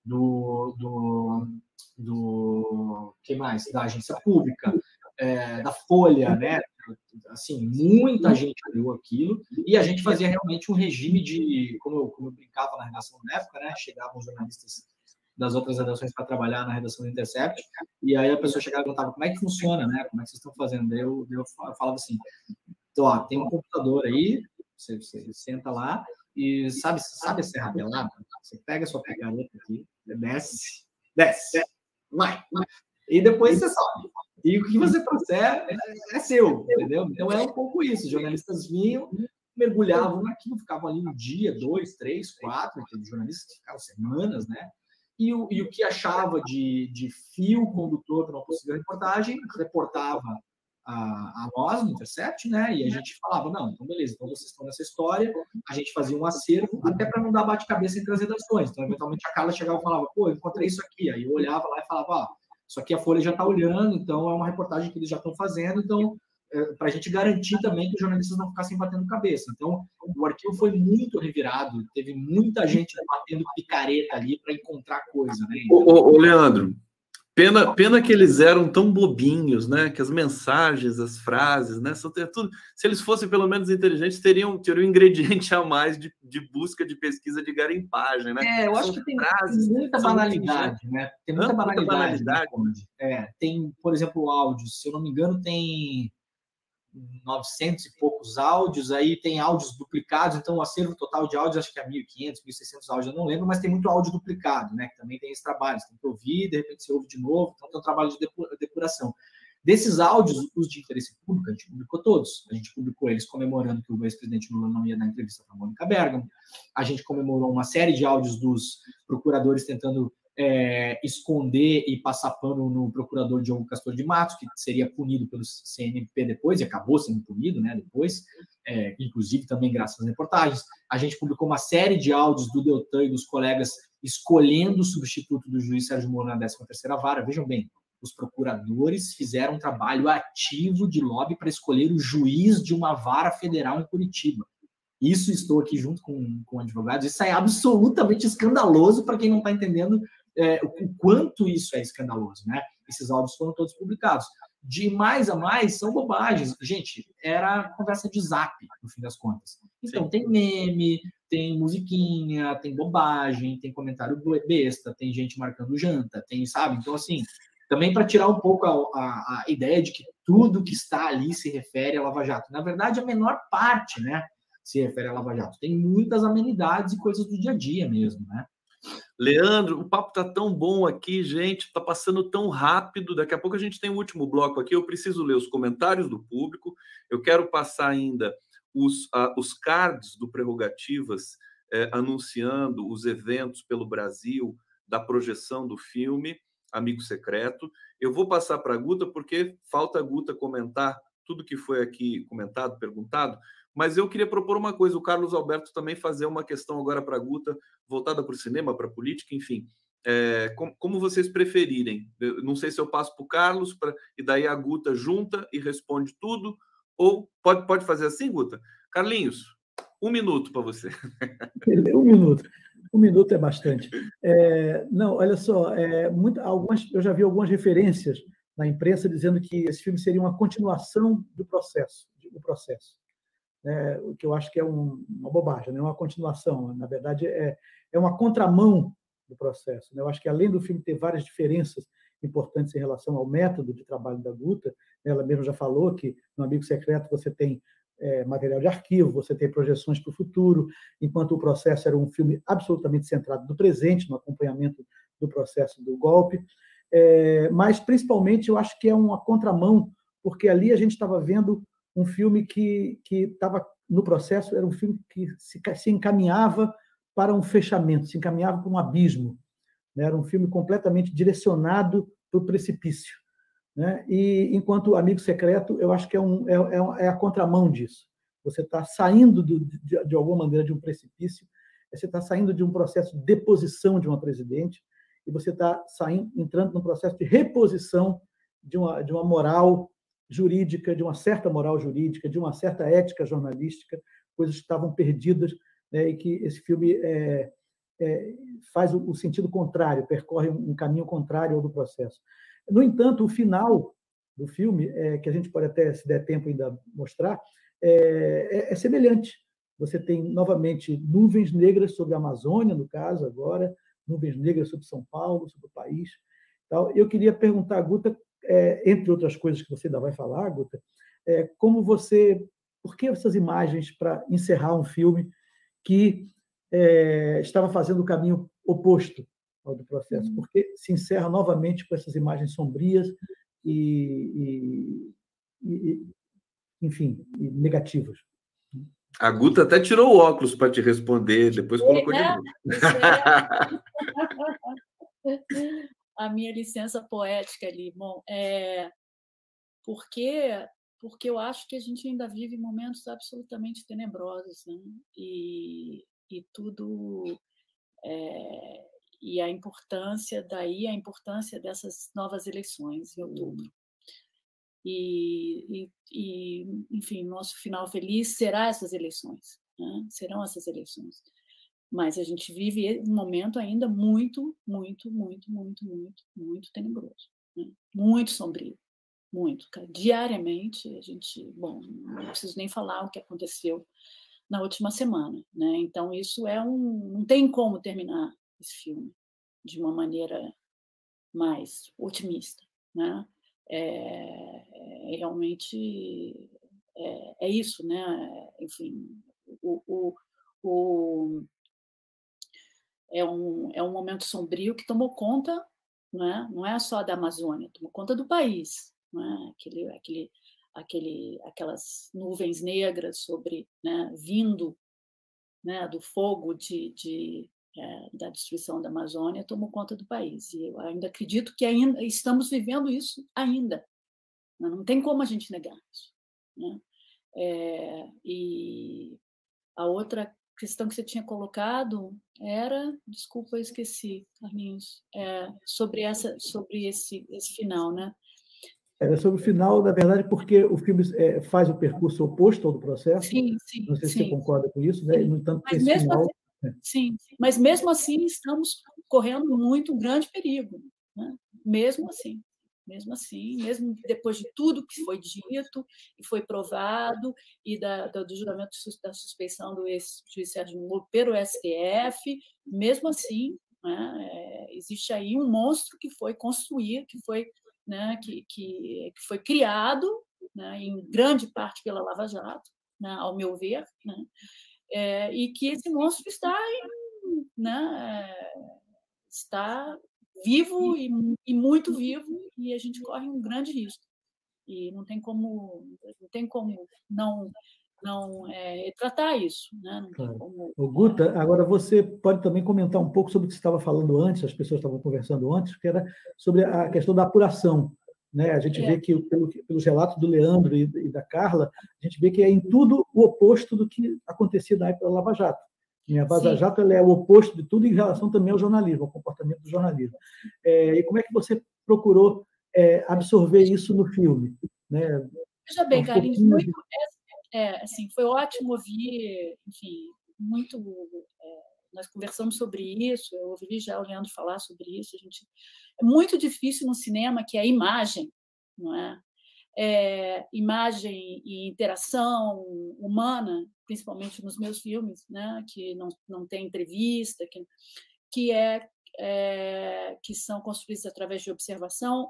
que mais? Da Agência Pública, da Folha, né? Assim, muita gente leu aquilo, e a gente fazia realmente um regime de, como eu brincava na redação na época, né? Chegavam jornalistas das outras redações para trabalhar na redação do Intercept, e aí a pessoa chegava e perguntava como é que funciona, né? Como é que vocês estão fazendo? Daí eu falava assim, então, ó, tem um computador aí, você senta lá, e sabe a serra pelada? Você pega a sua pegareta aqui, desce, vai, e depois você sobe. E o que você trouxer é seu, entendeu? Então é um pouco isso. Os jornalistas vinham, mergulhavam no arquivo, ficavam ali um dia, 2, 3, 4, teve jornalistas que ficavam semanas, né? E o que achava de fio condutor para uma possível reportagem, reportava a nós, no Intercept, né? E a gente falava, não, então beleza, então vocês estão nessa história, a gente fazia um acervo, até para não dar bate-cabeça entre as redações. Então, eventualmente, a Carla chegava e falava, pô, eu encontrei isso aqui. Aí eu olhava lá e falava, ó, isso aqui a Folha já está olhando, então é uma reportagem que eles já estão fazendo, então, para a gente garantir também que os jornalistas não ficassem batendo cabeça. Então, o arquivo foi muito revirado, teve muita gente batendo picareta ali para encontrar coisa, né? Então, ô, Leandro, pena que eles eram tão bobinhos, né? Que as mensagens, as frases, né? Tudo, se eles fossem pelo menos inteligentes, teriam um ingrediente a mais de busca, de pesquisa, de garimpagem, né? Eu acho que tem muita banalidade, né? Tem muita banalidade. Tem, por exemplo, áudios. Se eu não me engano, tem 900 e poucos áudios, aí tem áudios duplicados, então o acervo total de áudios acho que é 1.500, 1.600 áudios, eu não lembro, mas tem muito áudio duplicado, né, que também tem esse trabalho, você tem que ouvir, de repente você ouve de novo, então tem um trabalho de depuração. Desses áudios, os de interesse público, a gente publicou todos. A gente publicou eles comemorando que o ex-presidente Lula não ia dar entrevista para a Mônica Bergamo. A gente comemorou uma série de áudios dos procuradores tentando esconder e passar pano no procurador Diogo Castor de Matos, que seria punido pelo CNP depois, e acabou sendo punido, né, depois, inclusive também graças às reportagens. A gente publicou uma série de áudios do Deltan e dos colegas escolhendo o substituto do juiz Sérgio Moro na 13ª Vara. Vejam bem, os procuradores fizeram um trabalho ativo de lobby para escolher o juiz de uma vara federal em Curitiba. Isso, estou aqui junto com advogados, isso é absolutamente escandaloso para quem não está entendendo o quanto isso é escandaloso, né? Esses áudios foram todos publicados. De mais a mais, são bobagens. Gente, era conversa de zap, no fim das contas. Então, sim, tem meme, tem musiquinha, tem bobagem, tem comentário besta, tem gente marcando janta, tem, sabe? Então, assim, também para tirar um pouco a ideia de que tudo que está ali se refere a Lava Jato. Na verdade, a menor parte, né, se refere a Lava Jato. Tem muitas amenidades e coisas do dia a dia mesmo, né? Leandro, o papo tá tão bom aqui, gente, tá passando tão rápido. Daqui a pouco a gente tem o último bloco aqui. Eu preciso ler os comentários do público. Eu quero passar ainda os cards do Prerrogativas anunciando os eventos pelo Brasil da projeção do filme Amigo Secreto. Eu vou passar para a Guta, porque falta a Guta comentar tudo que foi aqui comentado, perguntado, mas eu queria propor uma coisa, o Carlos Alberto também fazer uma questão agora para a Guta, voltada para o cinema, para a política, enfim, como vocês preferirem. Eu não sei se eu passo para o Carlos, e daí a Guta junta e responde tudo, ou pode fazer assim, Guta? Carlinhos, 1 minuto para você. 1 minuto. 1 minuto é bastante. Não, olha só, eu já vi algumas referências na imprensa dizendo que esse filme seria uma continuação do processo. O que eu acho que é uma bobagem, não é uma continuação. Na verdade, é uma contramão do processo. Eu acho que, além do filme ter várias diferenças importantes em relação ao método de trabalho da Guta, ela mesma já falou que no Amigo Secreto você tem material de arquivo, você tem projeções para o futuro, enquanto o processo era um filme absolutamente centrado no presente, no acompanhamento do processo do golpe. Mas, principalmente, eu acho que é uma contramão, porque ali a gente estava vendo um filme que estava no processo, era um filme que se encaminhava para um fechamento, se encaminhava para um abismo, né? Era um filme completamente direcionado para o precipício, né? E, enquanto Amigo Secreto, eu acho que é a contramão disso. Você está saindo, de alguma maneira, de um precipício, você está saindo de um processo de deposição de uma presidente e você está entrando num processo de reposição de uma moral jurídica, de uma certa moral jurídica, de uma certa ética jornalística, coisas que estavam perdidas, né, e que esse filme faz o sentido contrário, percorre um caminho contrário ao do processo. No entanto, o final do filme, que a gente pode até, se der tempo, ainda mostrar, é semelhante. Você tem, novamente, nuvens negras sobre a Amazônia, no caso, agora, nuvens negras sobre São Paulo, sobre o país. Então, eu queria perguntar a Guta, entre outras coisas que você ainda vai falar, Guta, por que essas imagens para encerrar um filme que estava fazendo o caminho oposto ao do processo? Por que se encerra novamente com essas imagens sombrias enfim, negativas? A Guta até tirou o óculos para te responder, depois colocou de novo. A minha licença poética ali, bom, porque eu acho que a gente ainda vive momentos absolutamente tenebrosos, né? E tudo e a importância dessas novas eleições em outubro. Enfim, nosso final feliz será essas eleições, né? Serão essas eleições. Mas a gente vive um momento ainda muito, muito, muito, muito, muito, muito tenebroso, né? Muito sombrio, muito. Diariamente, a gente... Bom, não preciso nem falar o que aconteceu na última semana, né? Então, isso não tem como terminar esse filme de uma maneira mais otimista, né? Realmente é isso, né? Enfim, é um momento sombrio que tomou conta, né? Não é só da Amazônia, tomou conta do país, né? Aquelas nuvens negras né? Vindo, né? Do fogo da destruição da Amazônia tomou conta do país. E eu ainda acredito que ainda estamos vivendo isso ainda. Não tem como a gente negar isso, né? E a outra questão que você tinha colocado era, desculpa, eu esqueci, Carlinhos, sobre esse final, né? Era sobre o final, na verdade, porque o filme faz o percurso oposto ao do processo. Sim. Não sei se você concorda com isso, né? No entanto, mas esse final... Sim, mas mesmo assim estamos correndo um grande perigo, né? Mesmo mesmo depois de tudo que foi dito e foi provado, e do julgamento da suspeição do ex-juiz Sérgio Moro pelo STF, mesmo assim, né, existe aí um monstro que foi construído, que foi, né, que foi criado, né, em grande parte pela Lava Jato, né, ao meu ver, né, e que esse monstro está vivo e muito vivo, e a gente corre um grande risco. E não tem como não tratar isso, né? Não tem como... Guta, agora você pode também comentar um pouco sobre o que você estava falando antes, as pessoas estavam conversando antes, que era sobre a questão da apuração, né? A gente vê que, pelos relatos do Leandro e da Carla, a gente vê que é em tudo o oposto do que acontecia na época da Lava Jato. A Vaza Jato ela é o oposto de tudo em relação também ao jornalismo, ao comportamento do jornalismo. E como é que você procurou absorver isso no filme, né? Veja bem, Carlinhos, assim, foi ótimo ouvir, enfim, muito... nós conversamos sobre isso, eu ouvi já o Leandro falar sobre isso. É muito difícil no cinema, que é a imagem, não é? Imagem e interação humana, principalmente nos meus filmes, né, que não tem entrevista, que são construídos através de observação,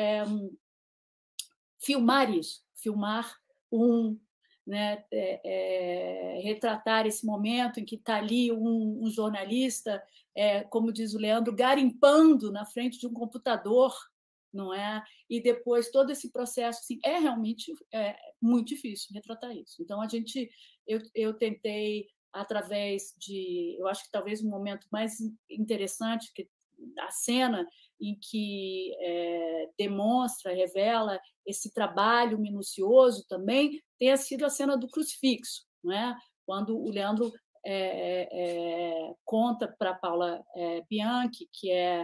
filmar isso, filmar né, retratar esse momento em que está ali um jornalista, como diz o Leandro, garimpando na frente de um computador, não é? E depois todo esse processo, assim, realmente muito difícil retratar isso. Então eu tentei, através de... Eu acho que talvez o momento mais interessante, que a cena em que demonstra, revela esse trabalho minucioso também, tenha sido a cena do crucifixo, não é? Quando o Leandro conta para Paula Bianchi, que é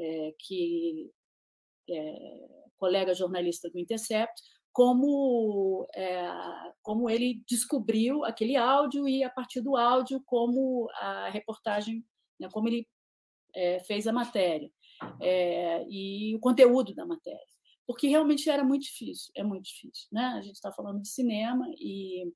colega jornalista do Intercept, como ele descobriu aquele áudio e, a partir do áudio, como a reportagem, né, como ele fez a matéria e o conteúdo da matéria. Porque realmente era muito difícil, é muito difícil, né? A gente está falando de cinema e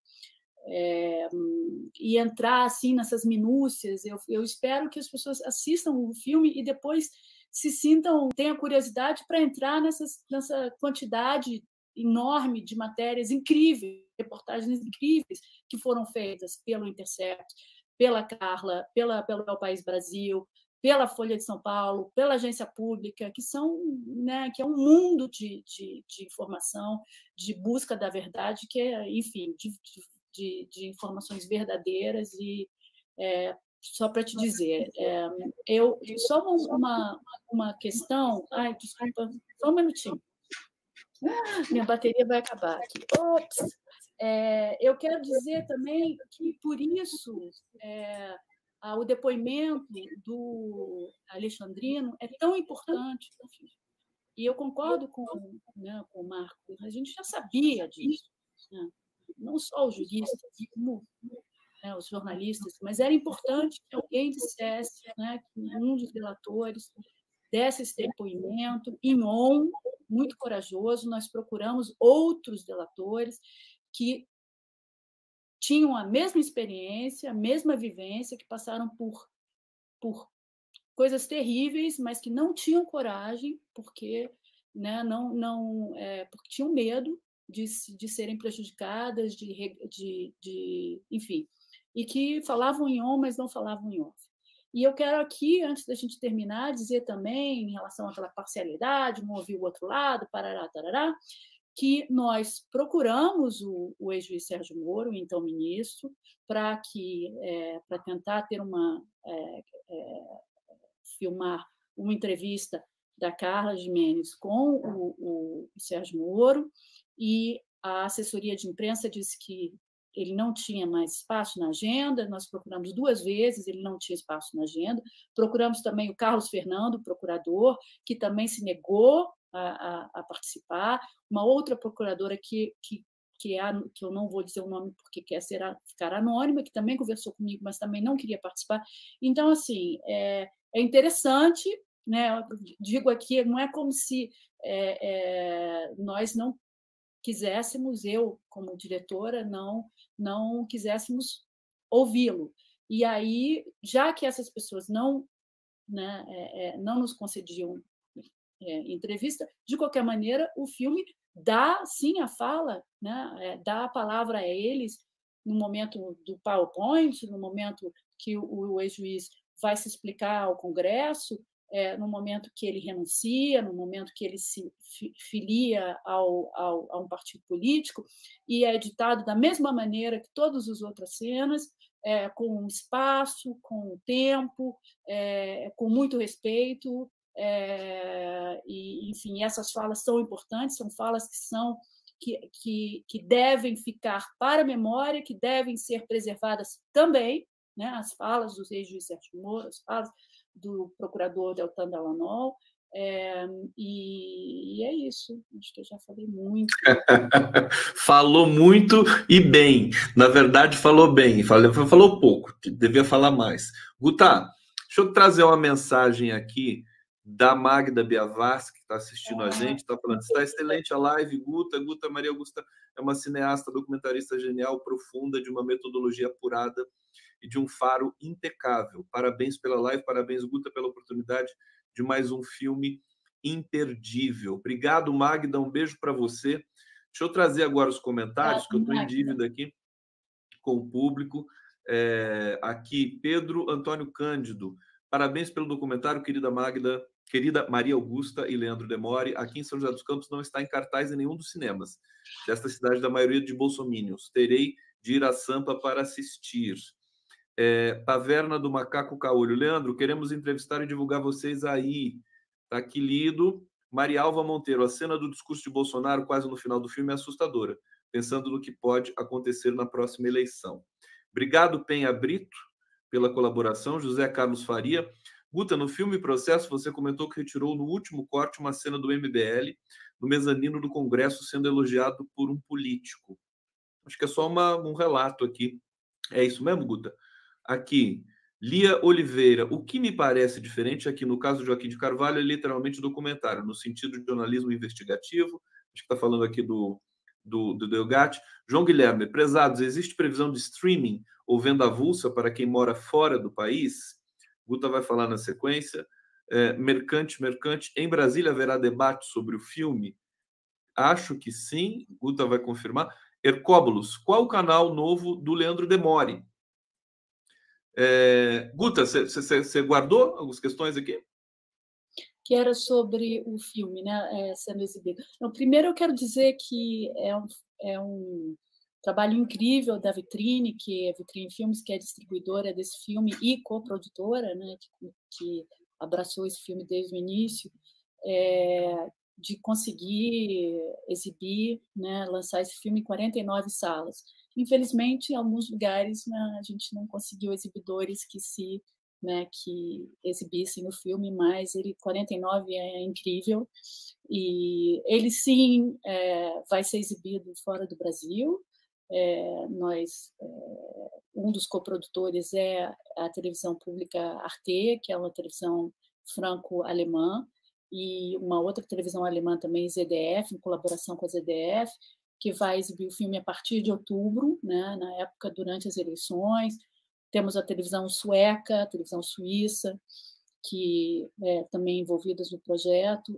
entrar assim nessas minúcias. Eu espero que as pessoas assistam o filme e depois tenham curiosidade para entrar nessa quantidade enorme de matérias incríveis, reportagens incríveis que foram feitas pelo Intercept, pela Carla, pelo El País Brasil, pela Folha de São Paulo, pela Agência Pública, que é um mundo de informação, de busca da verdade, que enfim, de informações verdadeiras. E só para te dizer, só uma questão... Ai, desculpa, só um minutinho. Minha bateria vai acabar aqui. Ops! Eu quero dizer também que, por isso, o depoimento do Alexandrino é tão importante. E eu concordo com o Marco, a gente já sabia disso, né? Não só os juristas, como os jornalistas, mas era importante que alguém dissesse, né, que um dos delatores desse esse depoimento em on, muito corajoso. Nós procuramos outros delatores que tinham a mesma experiência, a mesma vivência, que passaram por coisas terríveis, mas que não tinham coragem, porque, né, porque tinham medo de serem prejudicadas, enfim, e que falavam em on, mas não falavam em off. E eu quero aqui, antes da gente terminar, dizer também, em relação àquela parcialidade, não ouvir o outro lado, parará, tarará, que nós procuramos o ex-juiz Sérgio Moro, então ministro, para tentar ter filmar uma entrevista da Carla Giménez com o Sérgio Moro, e a assessoria de imprensa disse que ele não tinha mais espaço na agenda. Nós procuramos 2 vezes, ele não tinha espaço na agenda. Procuramos também o Carlos Fernando, procurador, que também se negou a participar. Uma outra procuradora que eu não vou dizer o nome porque quer ficar anônima, que também conversou comigo, mas também não queria participar. Então, assim, é interessante, né? Eu digo aqui, não é como se nós não quiséssemos, eu, como diretora, não quiséssemos ouvi-lo. E aí, já que essas pessoas não nos concediam entrevista, de qualquer maneira, o filme dá, sim, a fala, né, dá a palavra a eles no momento do PowerPoint, no momento que o ex-juiz vai se explicar ao Congresso, no momento que ele renuncia, no momento que ele se filia a um partido político, e é editado da mesma maneira que todas as outras cenas, com espaço, com tempo, com muito respeito. E, enfim, essas falas são importantes, são falas que devem ficar para a memória, que devem ser preservadas também, né? As falas do ex-juiz Sérgio Moro, as falas do procurador Deltan Dallagnol, e é isso. Acho que eu já falei muito. Falou muito e bem. Na verdade, falou bem. Falou pouco, devia falar mais. Guta, deixa eu trazer uma mensagem aqui da Magda Biavassi, que está assistindo a gente, está falando: está excelente a live, Guta. Maria Augusta é uma cineasta, documentarista genial, profunda, de uma metodologia apurada e de um faro impecável. Parabéns pela live, parabéns, Guta, pela oportunidade de mais um filme imperdível. Obrigado, Magda, um beijo para você. Deixa eu trazer agora os comentários, que eu estou em dívida aqui com o público. Aqui, Pedro Antônio Cândido. Parabéns pelo documentário, querida Magda, querida Maria Augusta e Leandro Demore. Aqui em São José dos Campos não está em cartaz em nenhum dos cinemas desta cidade da maioria de bolsominions. Terei de ir a Sampa para assistir. Taverna do Macaco Caolho. Leandro, queremos entrevistar e divulgar vocês aí. Está aqui lido. Marialva Monteiro, a cena do discurso de Bolsonaro quase no final do filme é assustadora, pensando no que pode acontecer na próxima eleição. Obrigado, Penha Brito, pela colaboração. José Carlos Faria. Guta, no filme Processo, você comentou que retirou no último corte uma cena do MBL no mezanino do Congresso sendo elogiado por um político. Acho que é só um relato aqui. É isso mesmo, Guta? Aqui, Lia Oliveira. O que me parece diferente é que, no caso de Joaquim de Carvalho, é literalmente documentário, no sentido de jornalismo investigativo. Acho que está falando aqui do Delgatti. João Guilherme, prezados, existe previsão de streaming ou venda avulsa para quem mora fora do país? Guta vai falar na sequência. Mercante. Em Brasília haverá debate sobre o filme? Acho que sim. Guta vai confirmar. Hercóbulos, qual o canal novo do Leandro Demore? Guta, você guardou algumas questões aqui? Que era sobre o filme, né, sendo exibido. Então, primeiro eu quero dizer que é um trabalho incrível da Vitrine, que é a Vitrine Filmes, que é distribuidora desse filme e coprodutora, né, que abraçou esse filme desde o início, de conseguir exibir, né, lançar esse filme em 49 salas. Infelizmente, em alguns lugares, né, a gente não conseguiu exibidores que exibissem o filme, mas 49 é incrível. E ele, sim, vai ser exibido fora do Brasil. Um dos coprodutores é a televisão pública Arte, que é uma televisão franco-alemã, e uma outra televisão alemã também, ZDF, em colaboração com a ZDF, que vai exibir o filme a partir de outubro, né, na época, durante as eleições. Temos a televisão sueca, a televisão suíça, que também envolvidas no projeto.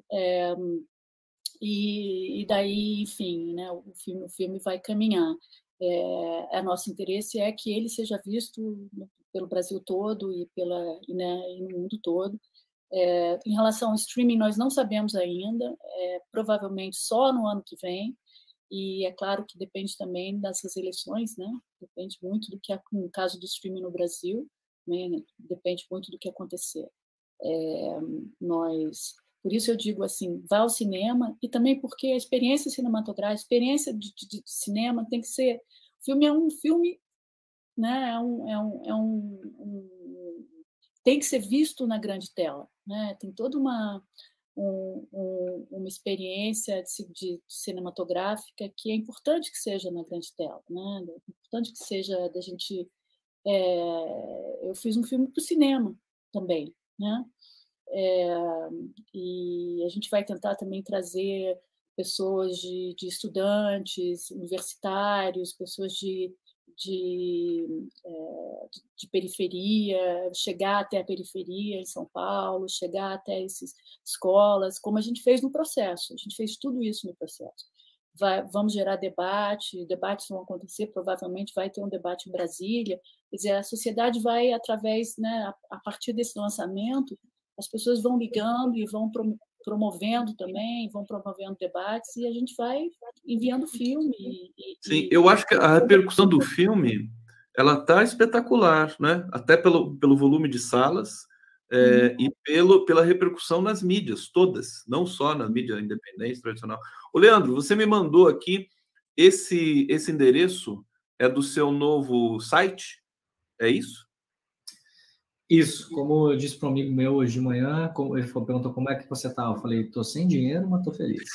E daí, enfim, né, o filme vai caminhar. Nosso interesse é que ele seja visto pelo Brasil todo e no mundo todo. Em relação ao streaming, nós não sabemos ainda, provavelmente só no ano que vem. E é claro que depende também dessas eleições, né? Depende muito do que, no caso do streaming no Brasil, né? Depende muito do que acontecer. Por isso eu digo assim, vá ao cinema, e também porque a experiência cinematográfica, a experiência de cinema tem que ser... O filme é um filme, né? Tem que ser visto na grande tela, né? Tem toda uma experiência de cinematográfica que é importante que seja na grande tela, né? É importante que seja da gente... eu fiz um filme para o cinema também, né? E a gente vai tentar também trazer pessoas de estudantes, universitários, pessoas de periferia, chegar até a periferia em São Paulo, chegar até essas escolas, como a gente fez no processo. A gente fez tudo isso no processo. Vamos gerar debates vão acontecer, provavelmente vai ter um debate em Brasília. Quer dizer, a sociedade vai, através, né, a partir desse lançamento, as pessoas vão ligando e vão promovendo também, vão promovendo debates, e a gente vai enviando filme. Sim, eu acho que a repercussão do filme ela está espetacular, né? Até pelo volume de salas e pela repercussão nas mídias todas, não só na mídia independente, tradicional. Ô, Leandro, você me mandou aqui esse endereço é do seu novo site? É isso? Isso, como eu disse para um amigo meu hoje de manhã, ele perguntou como é que você está. Eu falei, estou sem dinheiro, mas estou feliz.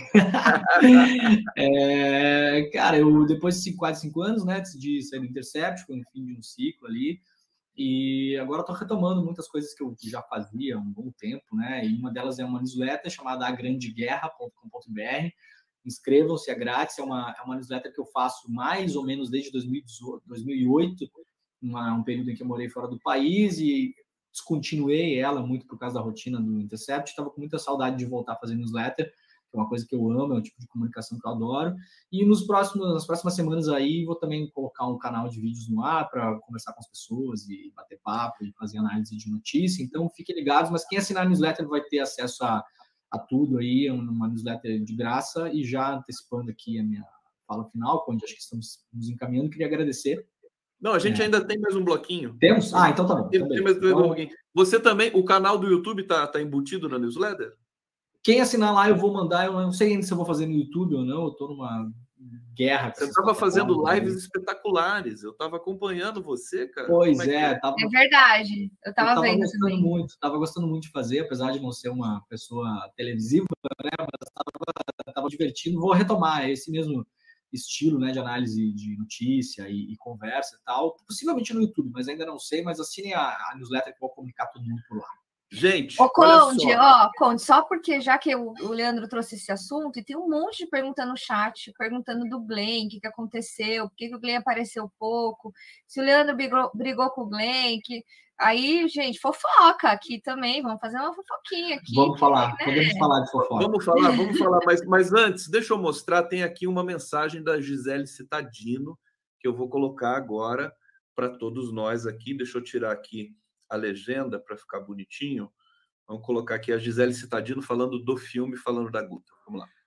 Cara, eu depois de quase 5 anos, né, decidi sair do Intercept, foi no fim de um ciclo ali, e agora estou retomando muitas coisas que eu já fazia há um bom tempo, né, e uma delas é uma newsletter chamada agrandeguerra.com.br. Inscrevam-se, é grátis, é uma newsletter que eu faço mais ou menos desde 2008, um período em que eu morei fora do país, e descontinuei ela muito por causa da rotina do Intercept. Estava com muita saudade de voltar a fazer newsletter, que é uma coisa que eu amo, é um tipo de comunicação que eu adoro. E nas próximas semanas aí vou também colocar um canal de vídeos no ar para conversar com as pessoas e bater papo e fazer análise de notícia. Então fiquem ligados, mas quem assinar a newsletter vai ter acesso a tudo aí, uma newsletter de graça. E já antecipando aqui a minha fala final, Conde, acho que estamos nos encaminhando. Queria agradecer. Não, a gente ainda tem mais um bloquinho. Temos? Ah, então tá bom. Tem mais um bloquinho. Você também, o canal do YouTube tá embutido na newsletter? Quem assinar lá, eu vou mandar. Eu não sei ainda se eu vou fazer no YouTube ou não. Eu tô numa guerra. Você estava fazendo lives espetaculares. Eu estava acompanhando você, cara. Pois é. É verdade. Eu estava vendo gostando muito. Estava gostando muito de fazer, apesar de não ser uma pessoa televisiva, né? Mas estava divertindo. Vou retomar esse mesmo estilo, né, de análise de notícia e conversa e tal, possivelmente no YouTube, mas ainda não sei, mas assinem a newsletter que eu vou comunicar todo mundo por lá. Gente, Conde, só porque já que o Leandro trouxe esse assunto, e tem um monte de pergunta no chat, perguntando do Glenn, o que aconteceu, por que o Glenn apareceu pouco, se o Leandro brigou com o Glenn, aí, gente, fofoca aqui também, vamos fazer uma fofoquinha aqui. Vamos falar, né? Podemos falar de fofoca. Vamos falar, mas antes, deixa eu mostrar, tem aqui uma mensagem da Gisele Cittadino, que eu vou colocar agora para todos nós aqui, deixa eu tirar aqui a legenda para ficar bonitinho. Vamos colocar aqui a Gisele Cittadino falando do filme, falando da Guta. Vamos lá.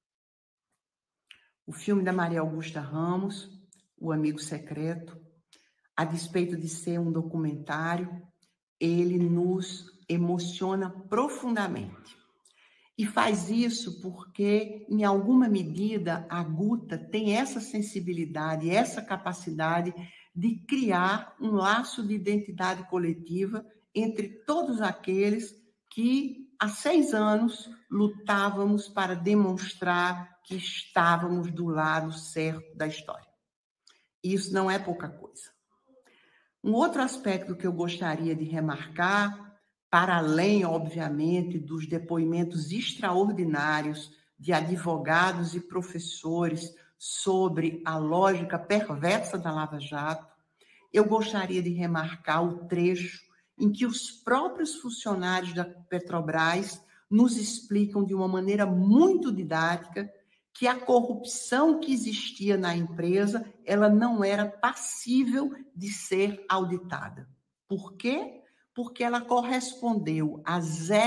O filme da Maria Augusta Ramos, O Amigo Secreto, a despeito de ser um documentário, ele nos emociona profundamente. E faz isso porque, em alguma medida, a Guta tem essa sensibilidade, essa capacidade de criar um laço de identidade coletiva entre todos aqueles que, há 6 anos, lutávamos para demonstrar que estávamos do lado certo da história. Isso não é pouca coisa. Um outro aspecto que eu gostaria de remarcar, para além, obviamente, dos depoimentos extraordinários de advogados e professores sobre a lógica perversa da Lava Jato, eu gostaria de remarcar o trecho em que os próprios funcionários da Petrobras nos explicam de uma maneira muito didática que a corrupção que existia na empresa, ela não era passível de ser auditada. Por quê? Porque ela correspondeu a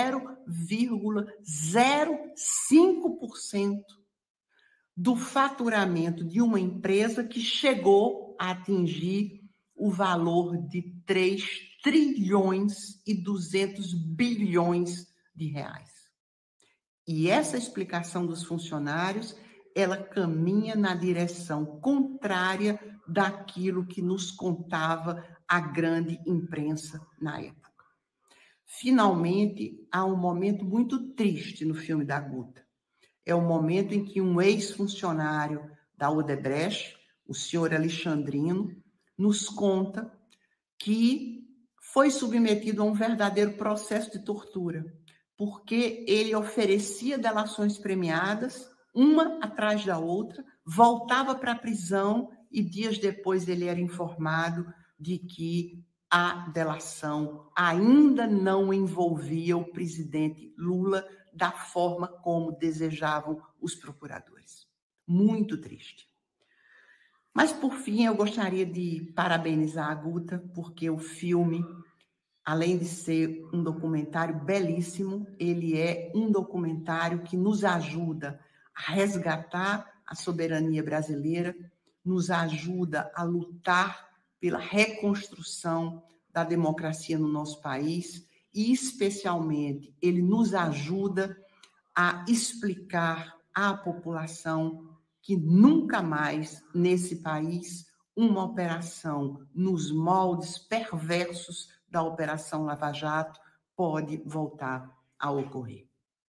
0,05% do faturamento de uma empresa que chegou a atingir o valor de 3 trilhões e 200 bilhões de reais. E essa explicação dos funcionários, ela caminha na direção contrária daquilo que nos contava a grande imprensa na época. Finalmente, há um momento muito triste no filme da Guta. É o momento em que um ex-funcionário da Odebrecht, o senhor Alexandrino, nos conta que foi submetido a um verdadeiro processo de tortura, porque ele oferecia delações premiadas, uma atrás da outra, voltava para a prisão e dias depois ele era informado de que a delação ainda não envolvia o presidente Lula da forma como desejavam os procuradores. Muito triste. Mas, por fim, eu gostaria de parabenizar a Guta, porque o filme, além de ser um documentário belíssimo, ele é um documentário que nos ajuda a resgatar a soberania brasileira, nos ajuda a lutar pela reconstrução da democracia no nosso país e, especialmente, ele nos ajuda a explicar à população que nunca mais, nesse país, uma operação nos moldes perversos da Operação Lava Jato pode voltar a ocorrer.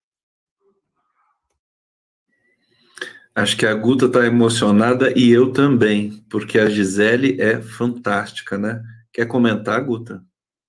Acho que a Guta está emocionada e eu também, porque a Gisele é fantástica, né? Quer comentar, Guta?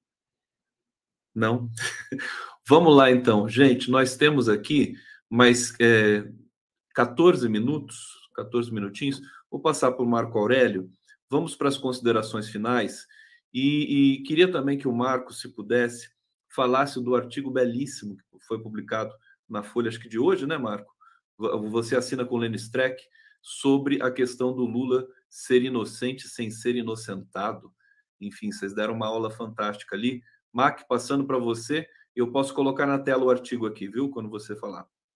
Não? Vamos lá, então. Gente, nós temos aqui mais 14 minutinhos. Vou passar para o Marco Aurélio. Vamos para as considerações finais. E queria também que o Marco, se pudesse, falasse do artigo belíssimo que foi publicado na Folha, acho que de hoje, né, Marco? Você assina com o Lênin Streck sobre a questão do Lula ser inocente sem ser inocentado. Enfim, vocês deram uma aula fantástica ali. Mac, passando para você, eu posso colocar na tela o artigo aqui, viu? Quando você falar.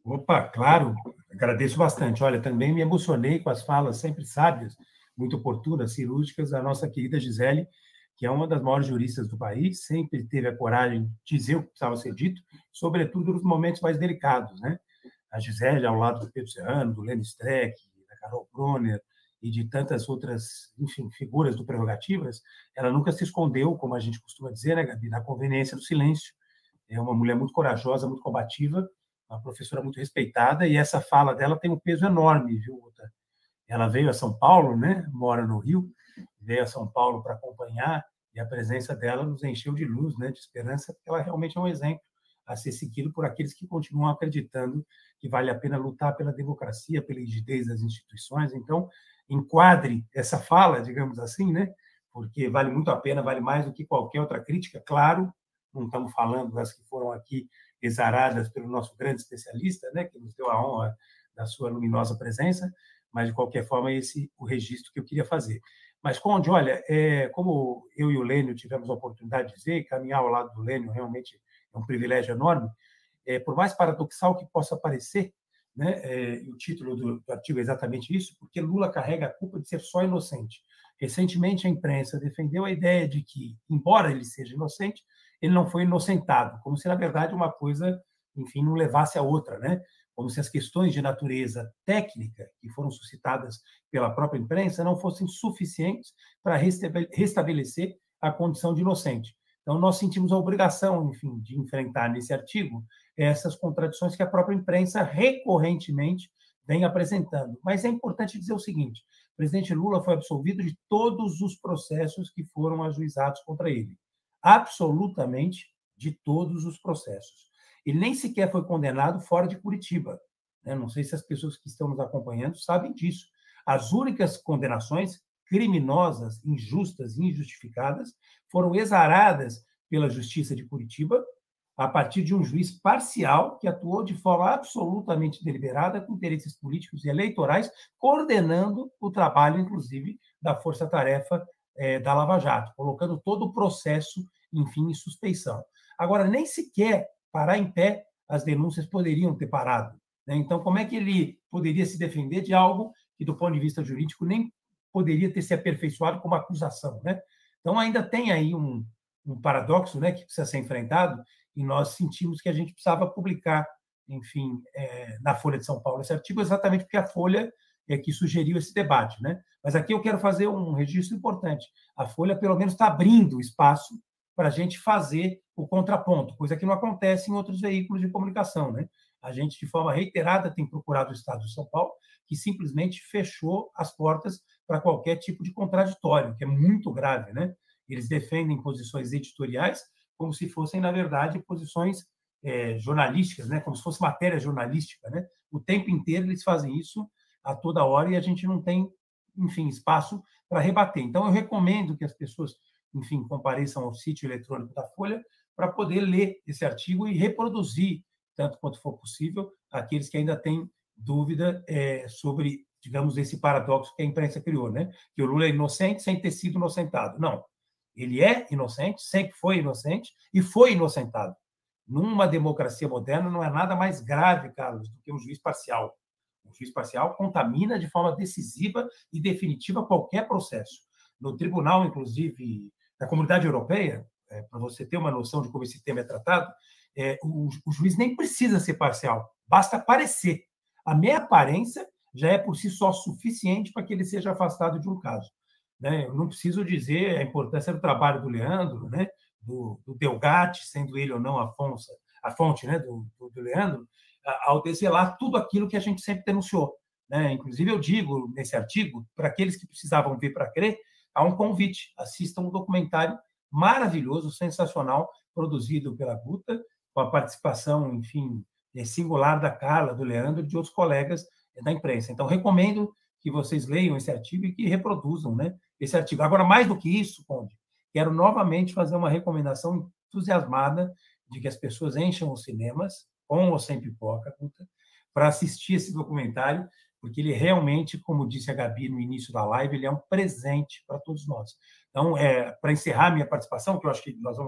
Opa, claro, agradeço bastante. Olha, também me emocionei com as falas sempre sábias, muito oportunas, cirúrgicas, da nossa querida Gisele, que é uma das maiores juristas do país, sempre teve a coragem de dizer o que precisava ser dito, sobretudo nos momentos mais delicados, né? A Gisele, ao lado do Pedro Serrano, do Lênin Streck, da Carol Brunner e de tantas outras, enfim, figuras do Prerrogativas, ela nunca se escondeu, como a gente costuma dizer, né, Gabi, na conveniência do silêncio. É uma mulher muito corajosa, muito combativa, uma professora muito respeitada, e essa fala dela tem um peso enorme, viu, Guta? Ela veio a São Paulo, né? Mora no Rio, veio a São Paulo para acompanhar, e a presença dela nos encheu de luz, né? De esperança, porque ela realmente é um exemplo a ser seguido por aqueles que continuam acreditando que vale a pena lutar pela democracia, pela rigidez das instituições. Então, enquadre essa fala, digamos assim, né? Porque vale muito a pena, vale mais do que qualquer outra crítica, claro, não estamos falando das que foram aqui exaradas pelo nosso grande especialista, né, que nos deu a honra da sua luminosa presença, mas, de qualquer forma, esse é o registro que eu queria fazer. Mas, Conde, olha, como eu e o Lênio tivemos a oportunidade de dizer, caminhar ao lado do Lênio realmente é um privilégio enorme, por mais paradoxal que possa parecer, né, e o título do artigo é exatamente isso, porque Lula carrega a culpa de ser só inocente. Recentemente, a imprensa defendeu a ideia de que, embora ele seja inocente, ele não foi inocentado, como se, na verdade, uma coisa, enfim, não levasse a outra, né? Como se as questões de natureza técnica que foram suscitadas pela própria imprensa não fossem suficientes para restabelecer a condição de inocente. Então, nós sentimos a obrigação, enfim, de enfrentar nesse artigo essas contradições que a própria imprensa recorrentemente vem apresentando. Mas é importante dizer o seguinte: o presidente Lula foi absolvido de todos os processos que foram ajuizados contra ele. Absolutamente de todos os processos. Ele nem sequer foi condenado fora de Curitiba. Não sei se as pessoas que estão nos acompanhando sabem disso. As únicas condenações criminosas, injustas e injustificadas foram exaradas pela Justiça de Curitiba a partir de um juiz parcial que atuou de forma absolutamente deliberada com interesses políticos e eleitorais, coordenando o trabalho, inclusive, da Força-Tarefa da Lava Jato, colocando todo o processo, enfim, em suspeição. Agora, nem sequer parar em pé as denúncias poderiam ter parado, né? Então, como é que ele poderia se defender de algo que, do ponto de vista jurídico, nem poderia ter se aperfeiçoado como acusação, né? Então, ainda tem aí um paradoxo, né, que precisa ser enfrentado, e nós sentimos que a gente precisava publicar, enfim, na Folha de São Paulo esse artigo, exatamente porque a Folha é que sugeriu esse debate, né? Mas aqui eu quero fazer um registro importante. A Folha, pelo menos, está abrindo espaço para a gente fazer o contraponto, coisa que não acontece em outros veículos de comunicação, né? A gente, de forma reiterada, tem procurado o Estado de São Paulo, que simplesmente fechou as portas para qualquer tipo de contraditório, que é muito grave, né? Eles defendem posições editoriais como se fossem, na verdade, posições jornalísticas, né? Como se fosse matéria jornalística, né? O tempo inteiro eles fazem isso a toda hora e a gente não tem, enfim, espaço para rebater. Então, eu recomendo que as pessoas, enfim, compareçam ao sítio eletrônico da Folha para poder ler esse artigo e reproduzir, tanto quanto for possível, aqueles que ainda têm dúvida sobre, digamos, esse paradoxo que a imprensa criou, né? Que o Lula é inocente sem ter sido inocentado. Não. Ele é inocente, sempre foi inocente e foi inocentado. Numa democracia moderna, não é nada mais grave, Carlos, do que um juiz parcial. Um juiz parcial contamina de forma decisiva e definitiva qualquer processo. No tribunal, inclusive, da Comunidade Europeia, para você ter uma noção de como esse tema é tratado, o juiz nem precisa ser parcial, basta parecer. A meia aparência já é por si só suficiente para que ele seja afastado de um caso. Né? Eu não preciso dizer a importância do trabalho do Leandro, né? do Delgatti, sendo ele ou não a fonte, né? do Leandro, ao desvelar tudo aquilo que a gente sempre denunciou, né? Inclusive, eu digo nesse artigo, para aqueles que precisavam ver para crer, há um convite: assistam um documentário maravilhoso, sensacional, produzido pela Guta, com a participação, enfim, singular da Carla, do Leandro e de outros colegas da imprensa. Então, recomendo que vocês leiam esse artigo e que reproduzam, né, esse artigo. Agora, mais do que isso, Conde, quero novamente fazer uma recomendação entusiasmada de que as pessoas encham os cinemas, com ou sem pipoca, para assistir esse documentário, porque ele realmente, como disse a Gabi no início da live, ele é um presente para todos nós. Então, para encerrar minha participação, que eu acho que nós vamos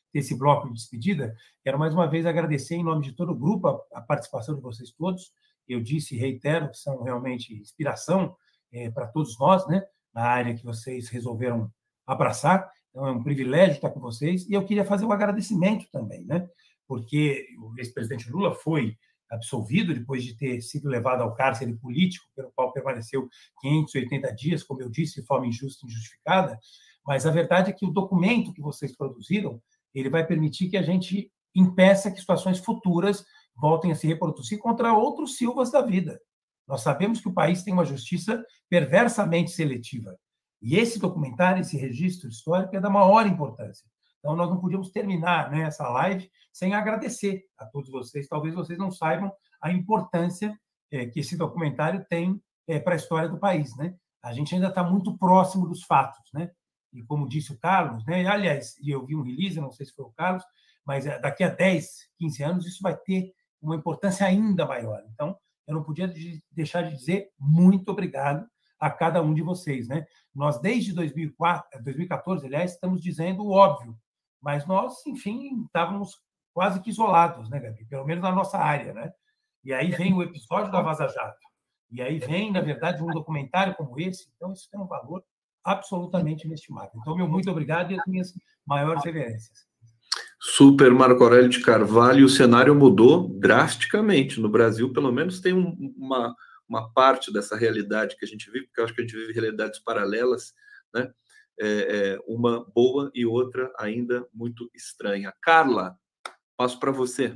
ter esse bloco de despedida, quero mais uma vez agradecer em nome de todo o grupo a participação de vocês todos. Eu disse e reitero que são realmente inspiração para todos nós, né, na área que vocês resolveram abraçar. Então, é um privilégio estar com vocês. E eu queria fazer um agradecimento também, né, porque o ex-presidente Lula foi absolvido depois de ter sido levado ao cárcere político, pelo qual permaneceu 580 dias, como eu disse, de forma injusta e injustificada. Mas a verdade é que o documento que vocês produziram, ele vai permitir que a gente impeça que situações futuras voltem a se reproduzir contra outros Silvas da vida. Nós sabemos que o país tem uma justiça perversamente seletiva. E esse documentário, esse registro histórico é da maior importância. Então, nós não podíamos terminar, né, essa live sem agradecer a todos vocês. Talvez vocês não saibam a importância que esse documentário tem para a história do país, né? A gente ainda está muito próximo dos fatos, né? E como disse o Carlos, né? Aliás, eu vi um release, não sei se foi o Carlos, mas daqui a 10, 15 anos isso vai ter uma importância ainda maior. Então, eu não podia deixar de dizer muito obrigado a cada um de vocês, né? Nós, desde 2014, aliás, estamos dizendo o óbvio, mas nós, enfim, estávamos quase que isolados, né, Gabi? Pelo menos na nossa área, né? E aí vem o episódio da Vaza Jato. E aí vem, na verdade, um documentário como esse. Então, isso tem um valor absolutamente inestimável. Então, meu muito obrigado e as minhas maiores reverências. Super, Marco Aurélio de Carvalho. O cenário mudou drasticamente. No Brasil, pelo menos, tem uma parte dessa realidade que a gente vive, porque eu acho que a gente vive realidades paralelas, né? Uma boa e outra ainda muito estranha. Carla, passo para você.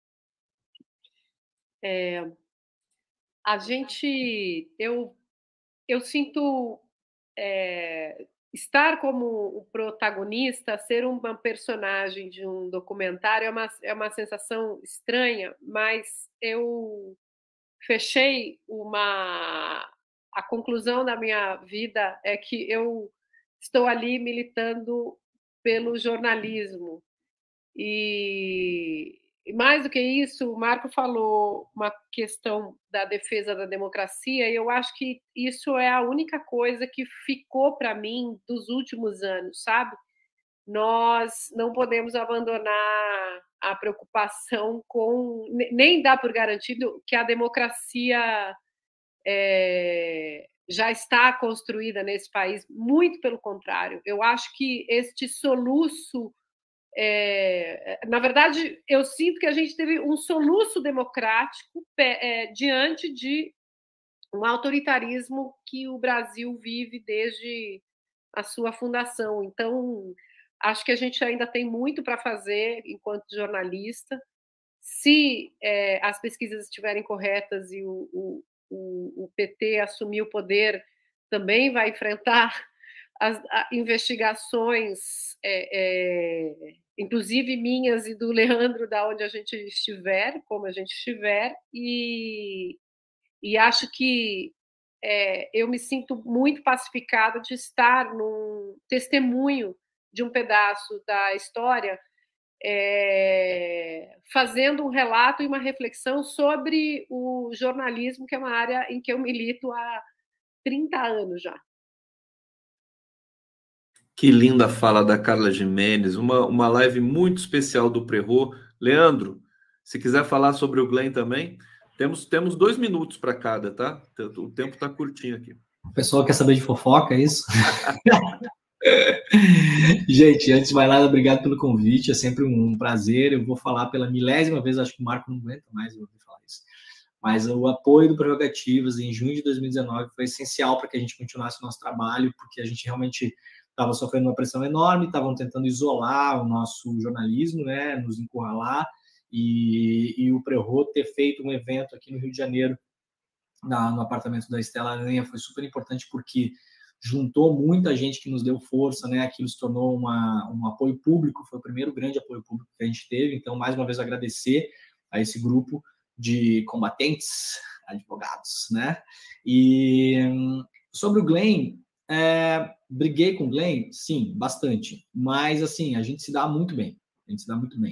Eu sinto estar como o protagonista, ser uma personagem de um documentário é uma sensação estranha, mas eu fechei a conclusão da minha vida é que eu estou ali militando pelo jornalismo. E mais do que isso, o Marco falou uma questão da defesa da democracia, e eu acho que isso é a única coisa que ficou para mim dos últimos anos, sabe? Nós não podemos abandonar a preocupação nem dá por garantido que a democracia já está construída nesse país, muito pelo contrário. Eu acho que este soluço, na verdade, eu sinto que a gente teve um soluço democrático diante de um autoritarismo que o Brasil vive desde a sua fundação. Então, acho que a gente ainda tem muito para fazer enquanto jornalista. Se as pesquisas estiverem corretas e o PT assumir o poder, também vai enfrentar as investigações, inclusive minhas e do Leandro, da onde a gente estiver, como a gente estiver, e acho que eu me sinto muito pacificada de estar num testemunho de um pedaço da história, fazendo um relato e uma reflexão sobre o jornalismo, que é uma área em que eu milito há 30 anos já. Que linda fala da Carla Gimenez, uma live muito especial do Prerro. Leandro, se quiser falar sobre o Glenn também, temos 2 minutos para cada, tá? O tempo está curtinho aqui. O pessoal quer saber de fofoca, é isso? Gente, antes de mais nada, obrigado pelo convite, é sempre um prazer. Eu vou falar pela 1000ª vez, acho que o Marco não aguenta mais eu ouvir falar isso. Mas o apoio do Prerrogativas em junho de 2019 foi essencial para que a gente continuasse o nosso trabalho, porque a gente realmente estava sofrendo uma pressão enorme, estavam tentando isolar o nosso jornalismo, né, nos encurralar, e o Prerro ter feito um evento aqui no Rio de Janeiro, no apartamento da Estela Aranha, foi super importante, porque juntou muita gente que nos deu força, né? Aquilo se tornou um apoio público, foi o primeiro grande apoio público que a gente teve. Então, mais uma vez, agradecer a esse grupo de combatentes, advogados, né? E sobre o Glenn, briguei com o Glenn, sim, bastante, mas assim, a gente se dá muito bem,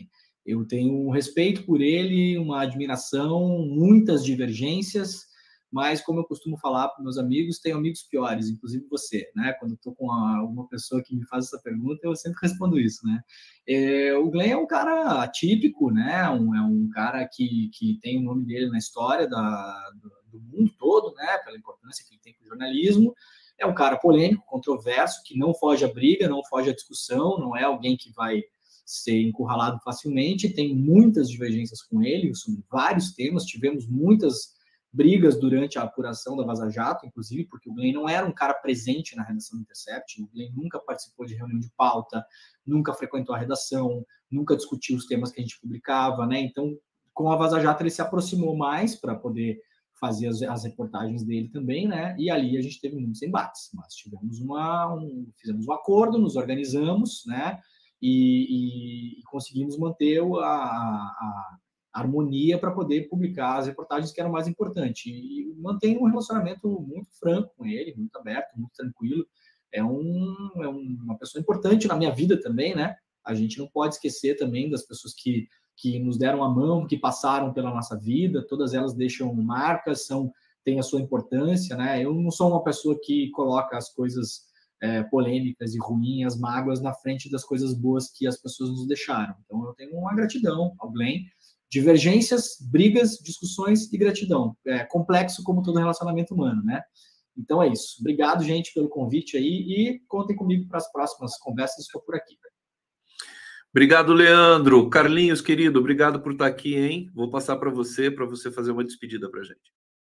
Eu tenho um respeito por ele, uma admiração, muitas divergências, mas como eu costumo falar para meus amigos, tenho amigos piores, inclusive você, né? Quando eu estou com uma pessoa que me faz essa pergunta, eu sempre respondo isso, né? O Glenn é um cara atípico, né? É um cara que tem o nome dele na história do mundo todo, né? Pela importância que ele tem para o jornalismo. É um cara polêmico, controverso, que não foge à briga, não foge à discussão, não é alguém que vai ser encurralado facilmente, tem muitas divergências com ele sobre vários temas, tivemos muitas brigas durante a apuração da Vaza Jato, inclusive, porque o Glenn não era um cara presente na redação do Intercept, o Glenn nunca participou de reunião de pauta, nunca frequentou a redação, nunca discutiu os temas que a gente publicava, né? Então, com a Vaza Jato, ele se aproximou mais para poder fazer as reportagens dele também, né? E ali a gente teve muitos embates, mas tivemos fizemos um acordo, nos organizamos, né? E conseguimos manter a harmonia para poder publicar as reportagens que eram mais importantes. E mantenho um relacionamento muito franco com ele, muito aberto, muito tranquilo. É uma pessoa importante na minha vida também, né? A gente não pode esquecer também das pessoas que nos deram a mão, que passaram pela nossa vida, todas elas deixam marcas, têm a sua importância, né? Eu não sou uma pessoa que coloca as coisas polêmicas e ruins, as mágoas na frente das coisas boas que as pessoas nos deixaram. Então, eu tenho uma gratidão ao Glenn. Divergências, brigas, discussões e gratidão. É complexo como todo relacionamento humano, né? Então, é isso. Obrigado, gente, pelo convite aí e contem comigo para as próximas conversas. Estou por aqui. Obrigado, Leandro. Carlinhos, querido, obrigado por estar aqui, hein? Vou passar para você fazer uma despedida para a gente.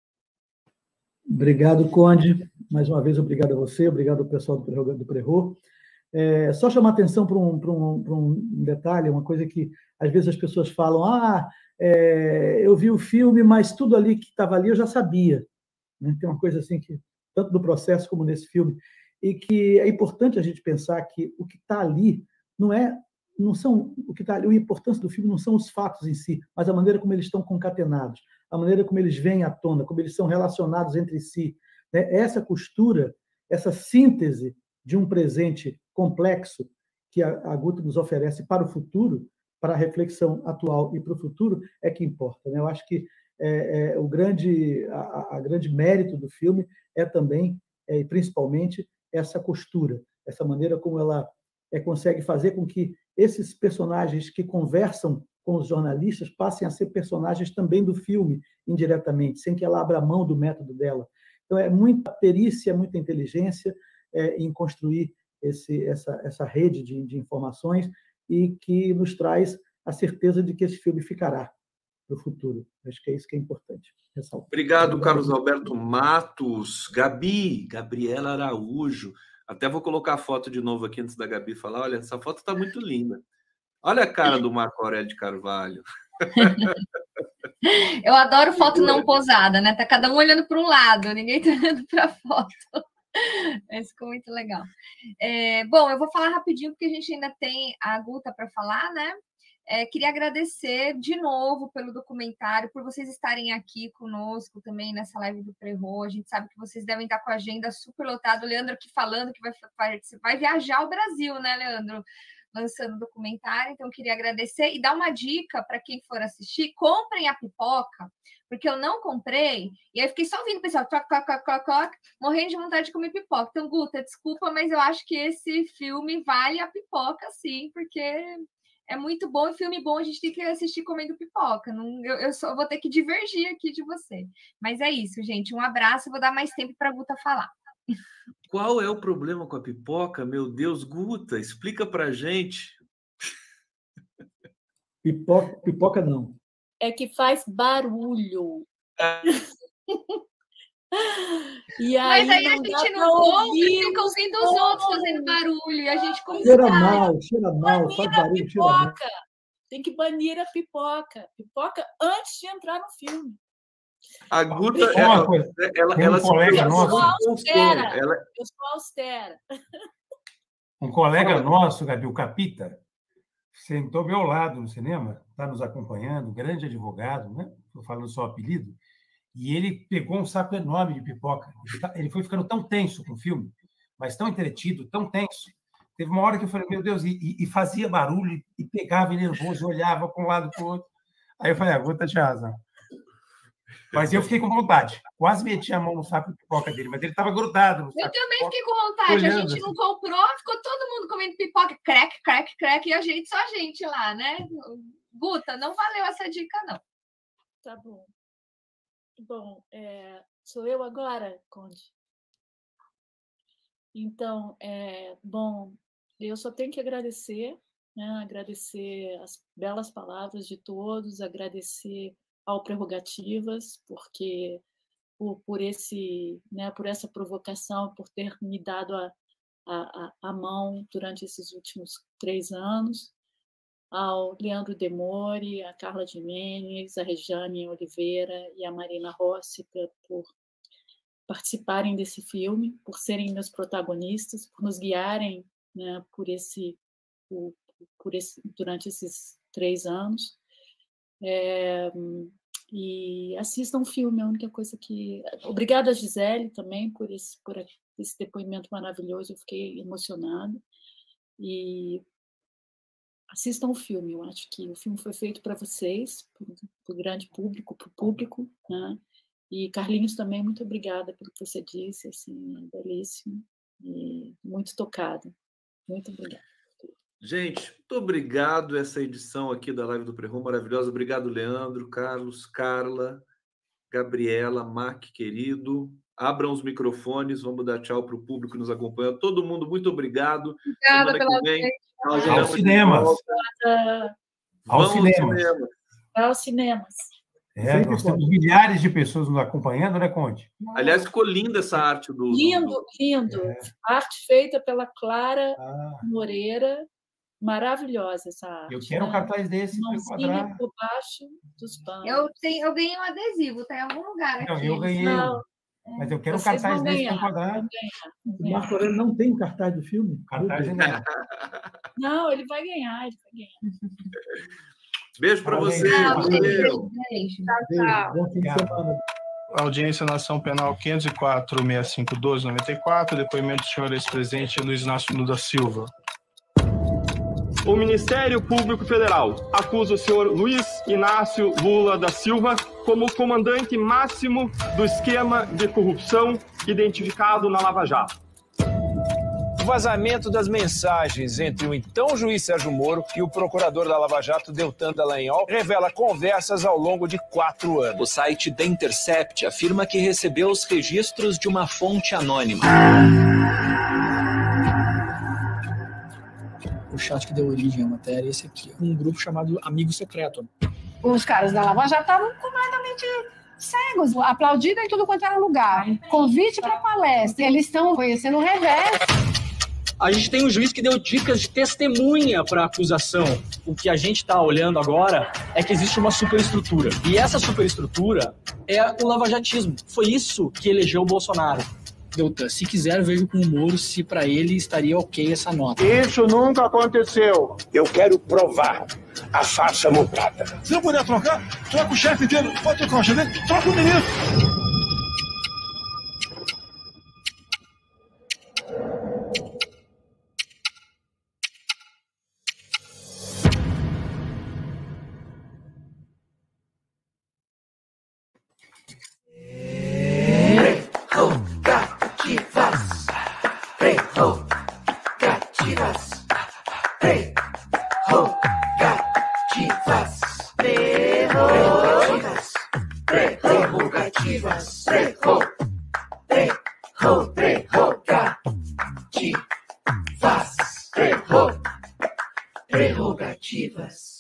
Obrigado, Conde. Mais uma vez, obrigado a você, obrigado ao pessoal do Prerro. Só chamar atenção para um detalhe, uma coisa que às vezes as pessoas falam, eu vi o filme, mas tudo ali que estava ali eu já sabia. Né? Tem uma coisa assim que, tanto no processo como nesse filme, e que é importante a gente pensar que o que está ali não são o que está ali, a importância do filme não são os fatos em si, mas a maneira como eles estão concatenados, a maneira como eles vêm à tona, como eles são relacionados entre si. Né? Essa costura, essa síntese de um presente complexo que a Guta nos oferece para o futuro, para a reflexão atual e para o futuro, é que importa. Né? Eu acho que o grande mérito do filme é também, e principalmente, essa costura, essa maneira como ela consegue fazer com que esses personagens que conversam com os jornalistas passem a ser personagens também do filme, indiretamente, sem que ela abra mão do método dela. Então, é muita perícia, muita inteligência em construir essa rede de informações e que nos traz a certeza de que esse filme ficará para o futuro. Acho que é isso que é importante ressaltar. Obrigado, Carlos Alberto Matos. Gabriela Araújo. Até vou colocar a foto de novo aqui antes da Gabi falar. Olha, essa foto está muito linda. Olha a cara do Marco Aurélio de Carvalho. Eu adoro foto não posada, né? Tá cada um olhando para um lado, ninguém tá olhando para a foto. Isso ficou muito legal. Bom, eu vou falar rapidinho, porque a gente ainda tem a Guta para falar, né? Queria agradecer de novo pelo documentário, por vocês estarem aqui conosco também nessa live do Prerro. A gente sabe que vocês devem estar com a agenda super lotada. O Leandro aqui falando que vai viajar ao Brasil, né, Leandro? Lançando o documentário. Então, queria agradecer e dar uma dica para quem for assistir: comprem a pipoca, porque eu não comprei, e aí fiquei só ouvindo o pessoal, morrendo de vontade de comer pipoca. Então, Guta, desculpa, mas eu acho que esse filme vale a pipoca, sim, porque é muito bom, e filme bom a gente tem que assistir comendo pipoca. Eu só vou ter que divergir aqui de você. Mas é isso, gente. Um abraço, vou dar mais tempo para a Guta falar. Qual é o problema com a pipoca? Meu Deus, Guta, explica pra gente. Pipoca não. É que faz barulho. E aí, mas aí a gente não ouve e fica ouvindo os outros fazendo barulho. E a gente cheira mal, faz barulho, cheira mal. Tem que banir a pipoca. Pipoca antes de entrar no filme. A Guta, ela Eu sou austera. Um colega nosso, Gabi, o Capita, sentou ao meu lado no cinema, está nos acompanhando, grande advogado, né? Estou falando só o apelido, e ele pegou um saco enorme de pipoca. Ele foi ficando tão tenso com o filme, mas tão entretido, tão tenso. Teve uma hora que eu falei, meu Deus, e fazia barulho, e pegava nervoso, olhava para um lado para o outro. Aí eu falei, a Guta tinha razão. Mas eu fiquei com vontade. Quase meti a mão no saco de pipoca dele, mas ele estava grudado no saco. Eu também fiquei com vontade. A gente não comprou, ficou todo mundo comendo pipoca, crack, crack, crack, e só a gente lá, né? Guta, não valeu essa dica, não. Tá bom. Bom, sou eu agora, Conde? Então, bom, eu só tenho que agradecer, né? Agradecer as belas palavras de todos, agradecer ao Prerrogativas, porque por essa provocação, por ter me dado a mão durante esses últimos 3 anos, ao Leandro Demore, a Carla Jimenez, a Rejane Oliveira e a Marina Rossi por participarem desse filme, por serem meus protagonistas, por nos guiarem, né, durante esses 3 anos. E assistam o filme, é a única coisa que... Obrigada, Gisele, também, por esse depoimento maravilhoso, eu fiquei emocionada. E assistam o filme, eu acho que o filme foi feito para vocês, para o grande público, para o público, né? E Carlinhos também, muito obrigada pelo que você disse, assim, belíssimo e muito tocada. Muito obrigada. Gente, muito obrigado essa edição aqui da Live do Prerro, maravilhosa. Obrigado, Leandro, Carlos, Carla, Gabriela, Mac, querido. Abram os microfones, vamos dar tchau para o público que nos acompanha. Todo mundo, muito obrigado. Obrigada pela audiência. Aos cinemas. Aos cinemas. Nós temos milhares de pessoas nos acompanhando, né, Conde? Aliás, ficou linda essa arte do... Lindo. Arte feita pela Clara Moreira. Maravilhosa essa arte. Eu quero um cartaz desse para enquadrar. Por baixo dos panos. Eu ganhei um adesivo, tá em algum lugar aqui. Não, eu ganhei. Mas eu quero um cartaz desse para enquadrar. O Marco Aurélio não tem cartaz do filme? Cartaz não, ele vai ganhar, Beijo para você. Beijo. Tchau. Bom fim de semana. Audiência na Ação Penal 504-6512-94, depoimento do senhor ex-presidente Luiz Inácio Lula da Silva. O Ministério Público Federal acusa o senhor Luiz Inácio Lula da Silva como comandante máximo do esquema de corrupção identificado na Lava Jato. O vazamento das mensagens entre o então juiz Sérgio Moro e o procurador da Lava Jato, Deltan Dallagnol, revela conversas ao longo de 4 anos. O site The Intercept afirma que recebeu os registros de uma fonte anônima. O chat que deu origem à matéria é esse aqui, um grupo chamado Amigo Secreto. Os caras da Lava Jato estavam completamente cegos, aplaudido em tudo quanto era lugar. Convite para palestra, eles estão conhecendo o revés. A gente tem um juiz que deu dicas de testemunha para a acusação. O que a gente está olhando agora é que existe uma superestrutura. E essa superestrutura é o lavajatismo. Foi isso que elegeu o Bolsonaro. Deltan, se quiser, vejo com o Moro se para ele estaria ok essa nota. Isso nunca aconteceu. Eu quero provar a farsa montada. Se não puder trocar, troca o chefe dele. Pode trocar o chefe dele, troca o ministro. Prerrogativas.